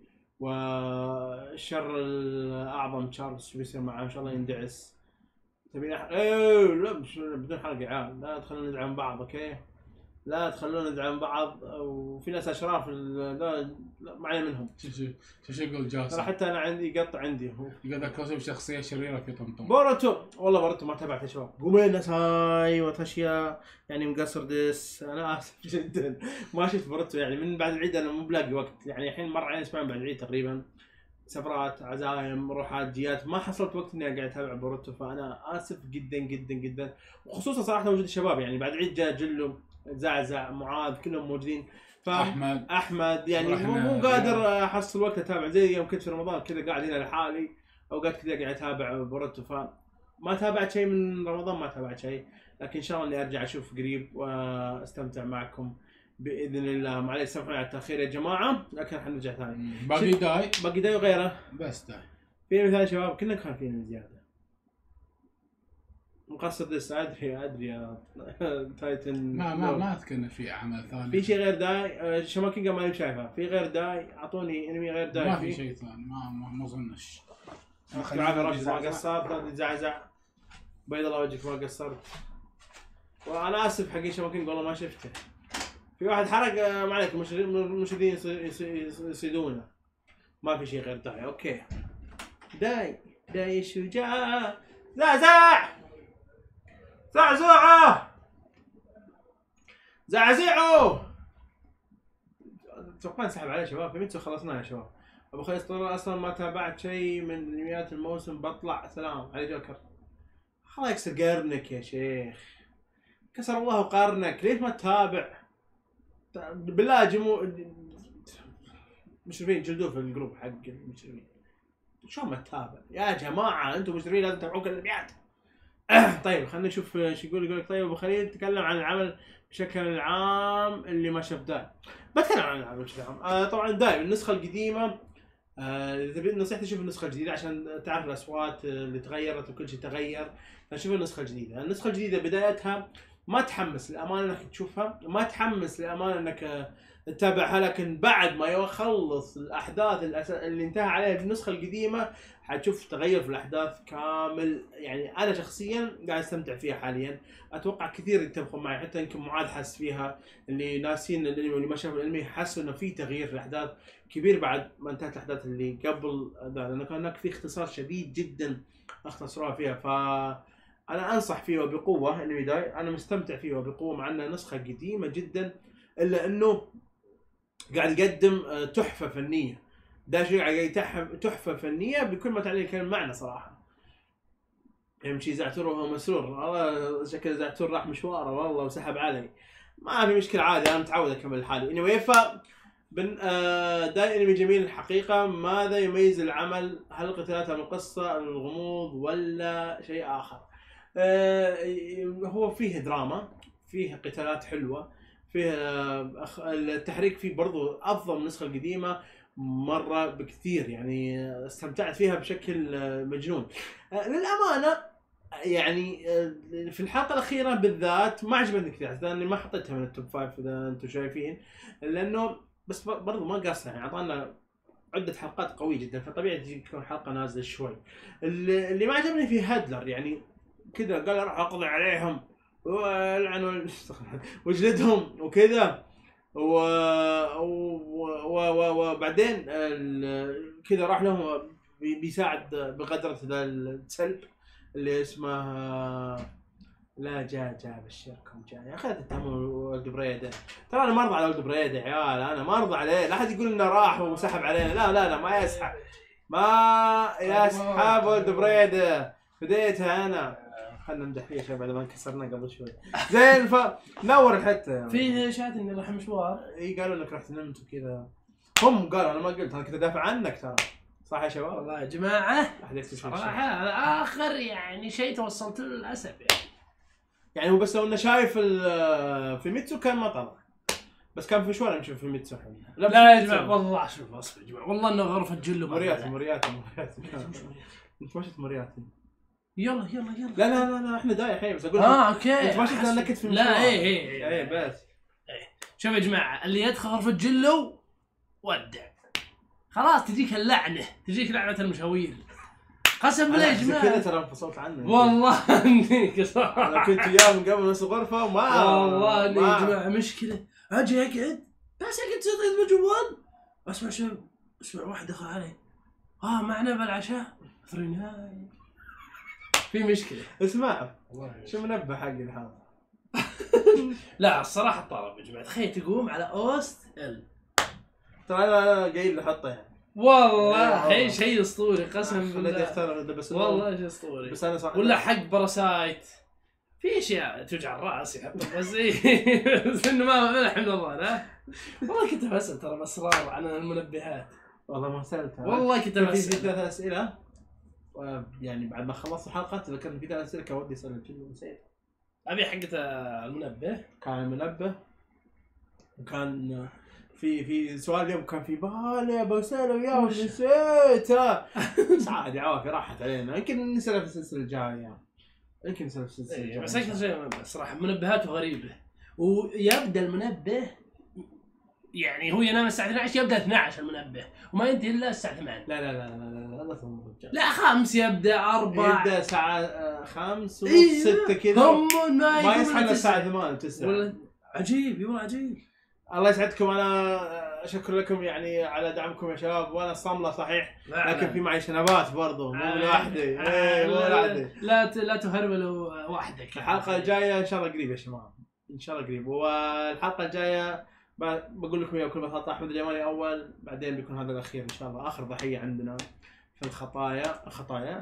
والشر الاعظم تشارلز شو بيصير معاه. ان شاء الله يندعس. تبين أح... ايه لا مش بدون حلقه يا عيال، لا تخلونا ندعم بعض اوكي، لا تخلونا ندعم بعض. وفي ناس اشراف ال- لا, لا ما علي منهم. شو شو شو شو يقول ترى جاسم؟ حتى انا عندي قط عندي هو يقول ذاك كوسم شخصيه شريره في طمطم. بوروتو. والله بوروتو ما تابعته يا شباب، قوموا الناس هاي واشياء يعني مقصر ديس، انا اسف جدا ما شفت بوروتو يعني من بعد العيد، انا مو بلاقي وقت يعني. الحين مر علي اسبوعين بعد العيد تقريبا، سفرات عزايم روحات جيات، ما حصلت وقت اني قاعد اتابع بوروتو، فانا اسف جدا جدا جدا. وخصوصا صراحه وجود الشباب يعني بعد العيد جاء جلو زعزع معاذ كلهم موجودين، ف احمد احمد يعني مو, ورحنا مو قادر احصل وقت اتابع زي يوم كنت في رمضان كذا قاعد هنا لحالي، اوقات كذا قاعد اتابع بوروتو، فما تابعت شيء من رمضان، ما تابعت شيء. لكن ان شاء الله اني ارجع اشوف قريب واستمتع معكم باذن الله. معليش سامحوني على التاخير يا جماعه، لكن حنرجع ثاني. باقي داي باقي داي وغيره. بس داي في مثال شباب كنا خايفين زياده، مقصد لسه ادري ادري يا تايتن. ما ما ما اذكر إن في اعمال ثانيه. في شيء غير داي؟ آه، شماكينجا ماني شايفها. في غير داي؟ اعطوني انمي غير داي. ما في شيء ثاني، ما ما ما اظنش. العافية راشد ما قصرت، لا تزعزع بيض الله وجهك ما قصرت. وانا اسف حقين شماكينجا والله ما شفته. في واحد حرق آه، ما عليك المشاهدين يصيدونه. ما في شيء غير داي. اوكي داي داي شجاع زعزع زعزوعه زعزعوا. اتوقع نسحب عليه شباب، في متى خلصنا يا شباب. ابو خيس طلال اصلا ما تابعت شيء من انميات الموسم، بطلع سلام علي جوكر. الله يكسر قرنك يا شيخ، كسر الله قرنك، ليش ما تتابع؟ بالله جمو مشرفين جلدوه في الجروب حق المشرفين، شو ما تتابع يا جماعه؟ انتم مشرفين لازم تتابعون كل الانميات. طيب خلينا نشوف شو يقول. يقول لك طيب ابو خليل تكلم عن العمل بشكل عام اللي ما شاف دايم. بتكلم عن العمل بشكل عام. آه طبعا دايم النسخه القديمه، آه تبي نصيحتي شوف النسخه الجديده عشان تعرف الاصوات اللي تغيرت وكل شيء تغير. فشوف النسخه الجديده. النسخه الجديده بدايتها ما تحمس للامانه انك تشوفها، ما تحمس للامانه انك تتابعها، لكن بعد ما يخلص الاحداث اللي انتهى عليها النسخه القديمه حتشوف تغير في الاحداث كامل. يعني انا شخصيا قاعد استمتع فيها حاليا، اتوقع كثير يتفقون معي، حتى يمكن معاذ حس فيها، اللي ناسين الانمي واللي ما شافوا الانمي حسوا انه في تغيير في الاحداث كبير بعد ما انتهت الاحداث اللي قبل ذا، لانه كان هناك في اختصار شديد جدا اختصروها فيها. ف انا انصح فيه وبقوه انمي داي، انا مستمتع فيه وبقوه مع انها نسخه قديمه جدا، الا انه قاعد يقدم تحفه فنيه. ده شيء قاعد يتحف تحفه فنيه بكل ما تعني الكلمه معنى صراحه. يمشي زعتور وهو مسرور، والله شكل زعتور راح مشواره والله وسحب علي، ما في مشكله عادي انا متعود اكمل لحالي. اني ويفا بن آه داي انمي جميل الحقيقه. ماذا يميز العمل؟ هل قتالاتها من قصه الغموض ولا شيء اخر؟ آه هو فيه دراما، فيه قتالات حلوه، فيه آه التحريك فيه برضو افضل من النسخه القديمه مره بكثير، يعني استمتعت فيها بشكل مجنون. آه للامانه يعني في الحلقه الاخيره بالذات ما عجبتني كثير، لاني ما حطيتها من التوب فايف اذا انتم شايفين، لانه بس برضو ما قاصر، يعني اعطانا عده حلقات قويه جدا، فطبيعي تكون حلقه نازله شوي. اللي ما عجبني فيه هادلر، يعني كذا قال راح اقضي عليهم والعن وجلدهم وكذا، و وبعدين كذا راح لهم بيساعد بقدره السلب اللي اسمه لا جاء جاء بشركم جاء يا اخي تتهموا ولد بريده. ترى انا ما ارضى على ولد بريده يا عيال، انا ما ارضى عليه، لا احد يقول انه راح وسحب علينا، لا لا لا ما يسحب، ما يسحب ولد بريده، بديتها انا. خلنا نمدح فيه شباب بعد ما انكسرنا قبل شوي. زين فنور الحته فيه اشاعات اني راح مشوار. اي قالوا انك رحت نمت وكذا، هم قالوا انا ما قلت، انا كنت ادافع عنك ترى، صح يا شباب؟ والله يا جماعه صراحه هذا اخر يعني شيء توصلت له للاسف يعني. يعني هو بس لو انه شايف في ميتسو كان ما طلع، بس كان في شوارع نشوف في ميتسو حين. لا, لا يا جماعه والله شوف اصبر يا جماعه، والله انه غرفه جلو مورياتي مورياتي مورياتي انت ما شفت مورياتي؟ يلا يلا يلا لا لا لا لا احنا داي الحين بس اقول اه اوكي انت ما شفت نكت في المشوار. لا اي اي اي بس اي شوف يا جماعه، اللي يدخل غرفه جلو ودع خلاص تجيك اللعنه، تجيك لعنه المشاوير قسم بالله يا جماعه. كذا ترى انفصلت عنه والله اني صراحه انا كنت وياه من قبل نفس الغرفه وما والله اني يا جماعه مشكله اجي اقعد بس اقعد تصيد بالجوال اسمع شو اسمع واحد دخل علي اه معنا بالعشاء ثريناي في مشكله. اسمع شو منبه حق الحلقه لا الصراحه طلب يا جماعه، تخيل تقوم على اوست ال ترى انا قايل احطه يعني والله شيء شيء اسطوري قسم بالله اختار بس والله شيء اسطوري. بس انا صح ولا حق باراسايت في اشياء توجع الراس يحط بس بس انه ما ما الحمد لله. لا والله كنت بسال ترى باسرار عن المنبهات، والله ما سالت والله كنت بسال في ثلاث اسئله يعني بعد ما خلصت الحلقه ذكرت في ثلاث اسئله كان ودي اسالك كله نسيت. ابي حقه المنبه، كان المنبه وكان في في سؤال اليوم كان في بالي بساله وياه ونسيته بس عادي عافيه راحت علينا، يمكن نساله في السلسله الجايه، يمكن نساله في السلسله الجايه. بس اكثر شيء صراحه منبهاته غريبه، ويبدا المنبه يعني هو ينام الساعه اثنعش يبدا اثنعش المنبه وما ينتهي الا الساعه ثمانية. لا لا لا لا لا لا لا خمس يبدا أربعة يبدا الساعه خمس وستة كذا ما, ما يصحى الا الساعه ثمانية تسعة. عجيب يقول عجيب. الله يسعدكم، انا شكر لكم يعني على دعمكم يا شباب، وانا صامله صحيح لكن في معي شنبات برضو مو لوحدي. ايه مو لوحدي، لا لا تهرولوا وحدك. الحلقه الجايه ان شاء الله قريب يا شباب، ان شاء الله قريب. والحلقه الجايه بقول لكم يا كل ما خطا احمد اليماني اول، بعدين بيكون هذا الاخير ان شاء الله، اخر ضحيه عندنا في الخطايا خطايا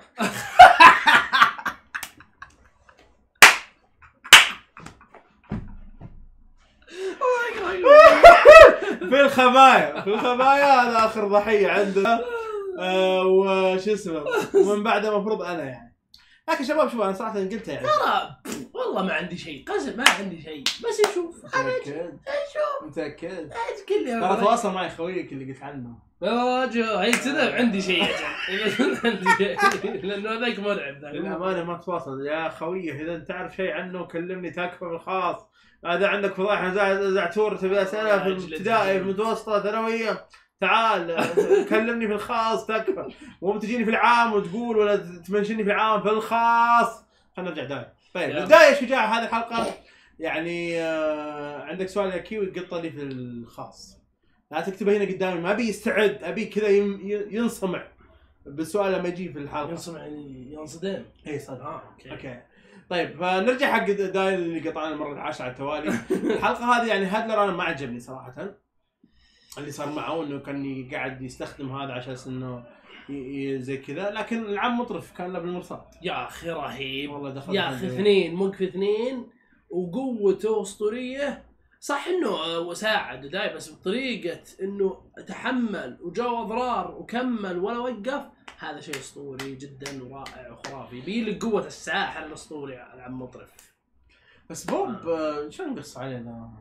في الخبايا في الخبايا هذا اخر ضحيه عندنا. آه وش اسمه ومن بعده المفروض انا يعني لكن شباب شوف انا صراحه قلتها يعني ترى والله ما عندي شيء قسم ما عندي شيء بس يشوف متاكد اشوف متاكد كل ترى تواصل معي خويك اللي قلت عنه يا رجل هي كذا عندي شيء اجل عندي شيء لانه هذاك مرعب ذاك للامانه ما تواصل يا خويه اذا انت تعرف شيء عنه كلمني تكفى بالخاص. هذا عندك فضايح زعتور تبي اسئله في الابتدائي في المتوسطه ثانويه تعال كلمني في الخاص تكفى مو بتجيني في العام وتقول ولا تمنشني في العام في الخاص. خلينا نرجع داي. طيب بدايه شجاع هذه الحلقه يعني آه عندك سؤال يا كيوي قطه لي في الخاص لا تكتبه هنا قدامي ما ابي يستعد ابي كذا ينصمع بالسؤال لما يجي في الحلقه. ينصمع يعني ينصدم. اي صدق. اه اوكي اوكي طيب فنرجع حق دايل اللي قطعنا المره العاشره على التوالي. الحلقه هذه يعني هادلر انا ما عجبني صراحه اللي صار معه انه كان قاعد يستخدم هذا عشان انه زي كذا لكن العم مطرف كان له بالمرصاد. يا اخي رهيب والله دخل يا اخي اثنين موقف اثنين وقوته اسطوريه. صح انه ساعد داي بس بطريقه انه تحمل وجاو اضرار وكمل ولا وقف. هذا شيء اسطوري جدا ورائع وخرافي بيلك قوه الساحر الاسطوري العم مطرف. بس بوب آه. شو نقص علينا؟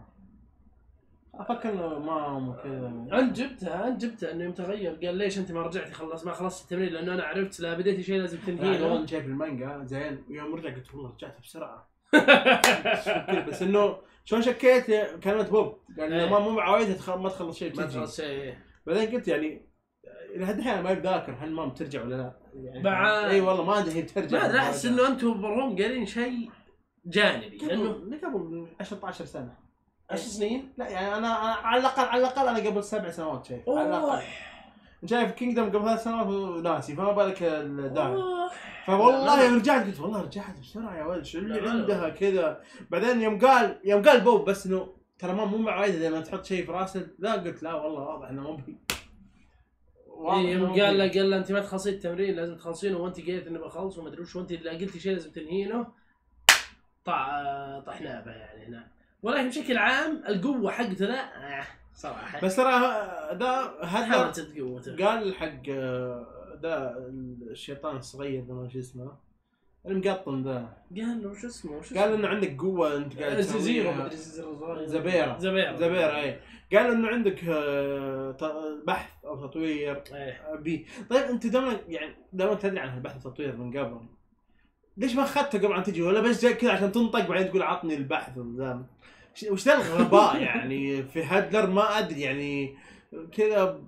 افكر انه ما كذا. انت جبتها انت جبتها انه يوم تغير قال ليش انت ما رجعتي خلص ما خلصت التمرين لانه انا عرفت لا بديتي شيء لازم تنهيه. انا شايف المانجا زين ويوم رجع قلت والله رجعت بسرعه. بس انه شلون شكيت كلمه بوب قال انه ما مو معوايدها ما تخلص شيء ما تخلص شيء. بعدين قلت يعني الى حد الحين ما بذاكر هل ما بترجع ولا لا يعني بعد... اي والله ما ادري هي بترجع. ما ادري احس انه انتم برهم قايلين شيء جانبي لانه قبل عشرة عشر سنه عشر سنين. لا يعني انا على الاقل على الاقل انا قبل سبع سنوات شيء على الاقل. شايف كينجدم قبل ثلاث سنوات ناسي فما بالك الداعي. فوالله يوم رجعت قلت والله رجعت بسرعه يا ولد شو اللي عندها كذا. بعدين يوم قال يوم قال بوب بس انه ترى ما مو معايده لما تحط شيء في راسه لا قلت لا والله واضح انه مو بي. يوم قال له قال له انت ما تخلصين التمرين لازم تخلصينه وانت قلت اني بخلص وما ادري وش وانت اذا قلتي شيء لازم تنهينه. طع طحناه به يعني هنا. ولكن بشكل عام القوه حقته لا آه صراحه بس ترى ده هذا قال حق ده الشيطان الصغير ده شو اسمه المقطن ذا قال له شو اسمه وش قال انه عندك قوه انت قاعد تسويها زبيره زبيره زبيره اي قال انه عندك بحث او تطوير بي. طيب انت دائما يعني دائما تدري عن البحث والتطوير من قبل ليش ما اخذته قبل ان تجي ولا بس جاي كذا عشان تنطق بعدين تقول عطني البحث ذا وش ذا الغباء يعني في هادلر ما ادري يعني كذا.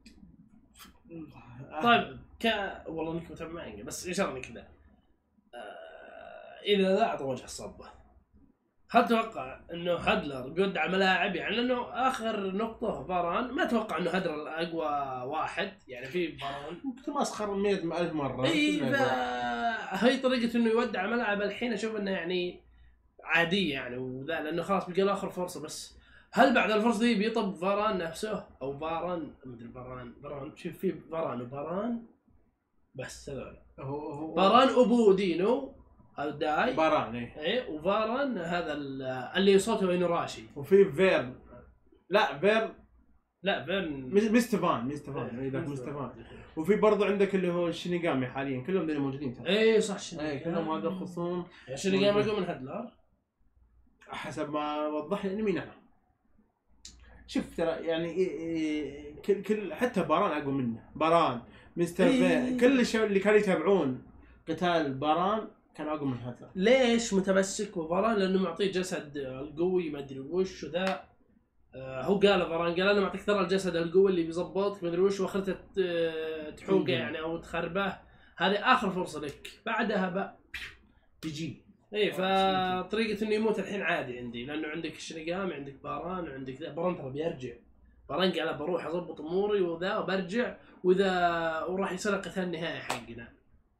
طيب ك والله انك متابع معي بس ايش رايك كذا آه... اذا ذا اعطى وجه الصبه هل تتوقع انه هادلر بيودع ملاعب يعني لانه اخر نقطه فاران ما اتوقع انه هادلر اقوى واحد يعني في فاران كنت مسخر مئة ألف مره. اذا هي طريقه انه يودع ملاعب الحين اشوف انه يعني عاديه يعني وذا لانه خلاص بقى له اخر فرصه. بس هل بعد الفرصه دي بيطب فاران نفسه او فاران ما ادري فاران فاران شوف في فاران وفاران بس هذول هو هو فاران ابو دينو هذا داي فاران اي اي وفاران هذا اللي صوته انوراشي وفي فيرن لا فيرن لا فيرن مستفان مستفان اي ذاك مستفان. وفي برضو عندك اللي هو الشينيغامي حاليا كلهم ذول موجودين ترى. اي صح الشينيغامي اي كلهم هذول خصوم الشينيغامي يقول من هادلر حسب ما وضح لي انمي. نعم شوف ترى يعني كل كل حتى باران اقوى منه. باران مستر إيه. كل الشباب اللي كانوا يتابعون قتال باران كانوا اقوى من هادلر. ليش متمسك بباران؟ لانه معطيه جسد القوي ما ادري وش وذا آه هو قال باران قال انا معطيك ترى الجسد القوي اللي بيظبطك ما ادري وش واخرته تحوقه يعني او تخربه. هذه اخر فرصه لك بعدها بقى بيجي اي فطريقه انه يموت الحين عادي عندي لانه عندك الشينيغامي عندك باران وعندك ذا. باران ترى بيرجع. باران قال بروح اضبط اموري وذا وبرجع واذا وراح يصير قتال نهائي حقنا.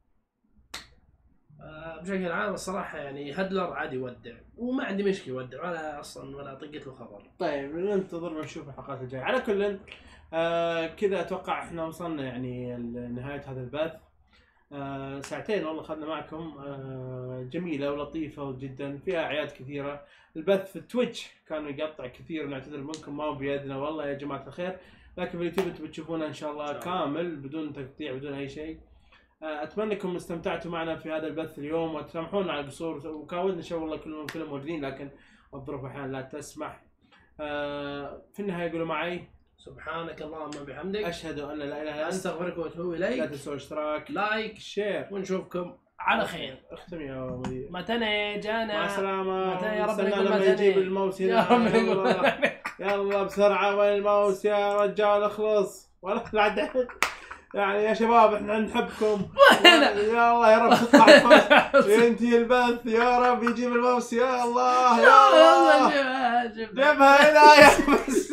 آه بشكل عام الصراحه يعني هادلر عادي يودع وما عندي مشكله يودع ولا اصلا ولا طقت له خبر. طيب ننتظر ونشوف الحلقات الجايه. على كل آه كذا اتوقع احنا وصلنا يعني لنهايه هذا البث. آه ساعتين والله اخذنا معكم آه جميله ولطيفه جدا فيها اعياد كثيره. البث في التويتش كانوا يقطع كثير نعتذر منكم ما بيدنا والله يا جماعه الخير. لكن في اليوتيوب انتم بتشوفونه ان شاء الله كامل بدون تقطيع بدون اي شيء. اتمنى انكم استمتعتوا معنا في هذا البث اليوم، وتسامحونا على القصور، وكان ودنا شو والله كلهم كلهم موجودين لكن الظروف احيانا لا تسمح. في النهايه قولوا معي سبحانك اللهم وبحمدك اشهد ان لا اله الا انت استغفرك واتوب لا اليك. تنسوا اشتراك لايك شير ونشوفكم على خير. اختم يا مدير. متى جانا مع السلامة. متى يا رب استنى نقول لما متى يجيب الموس يا رب هنا. نقول يلا. يلا بسرعة وين الموس يا رجال اخلص. ولا بعد يعني يا شباب احنا نحبكم. يا الله يا رب تطلع الفوز وينتهي البث. يا رب يجيب الموس يا الله يا الله. جيبها هنا يا بس.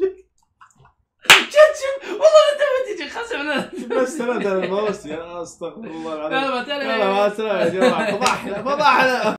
شوف والله انت ما تجي خسرنا بس ثلاثة الموس يا استغفر الله العظيم. يلا يلا مع السلامة يا جماعة. فضحنا فضحنا.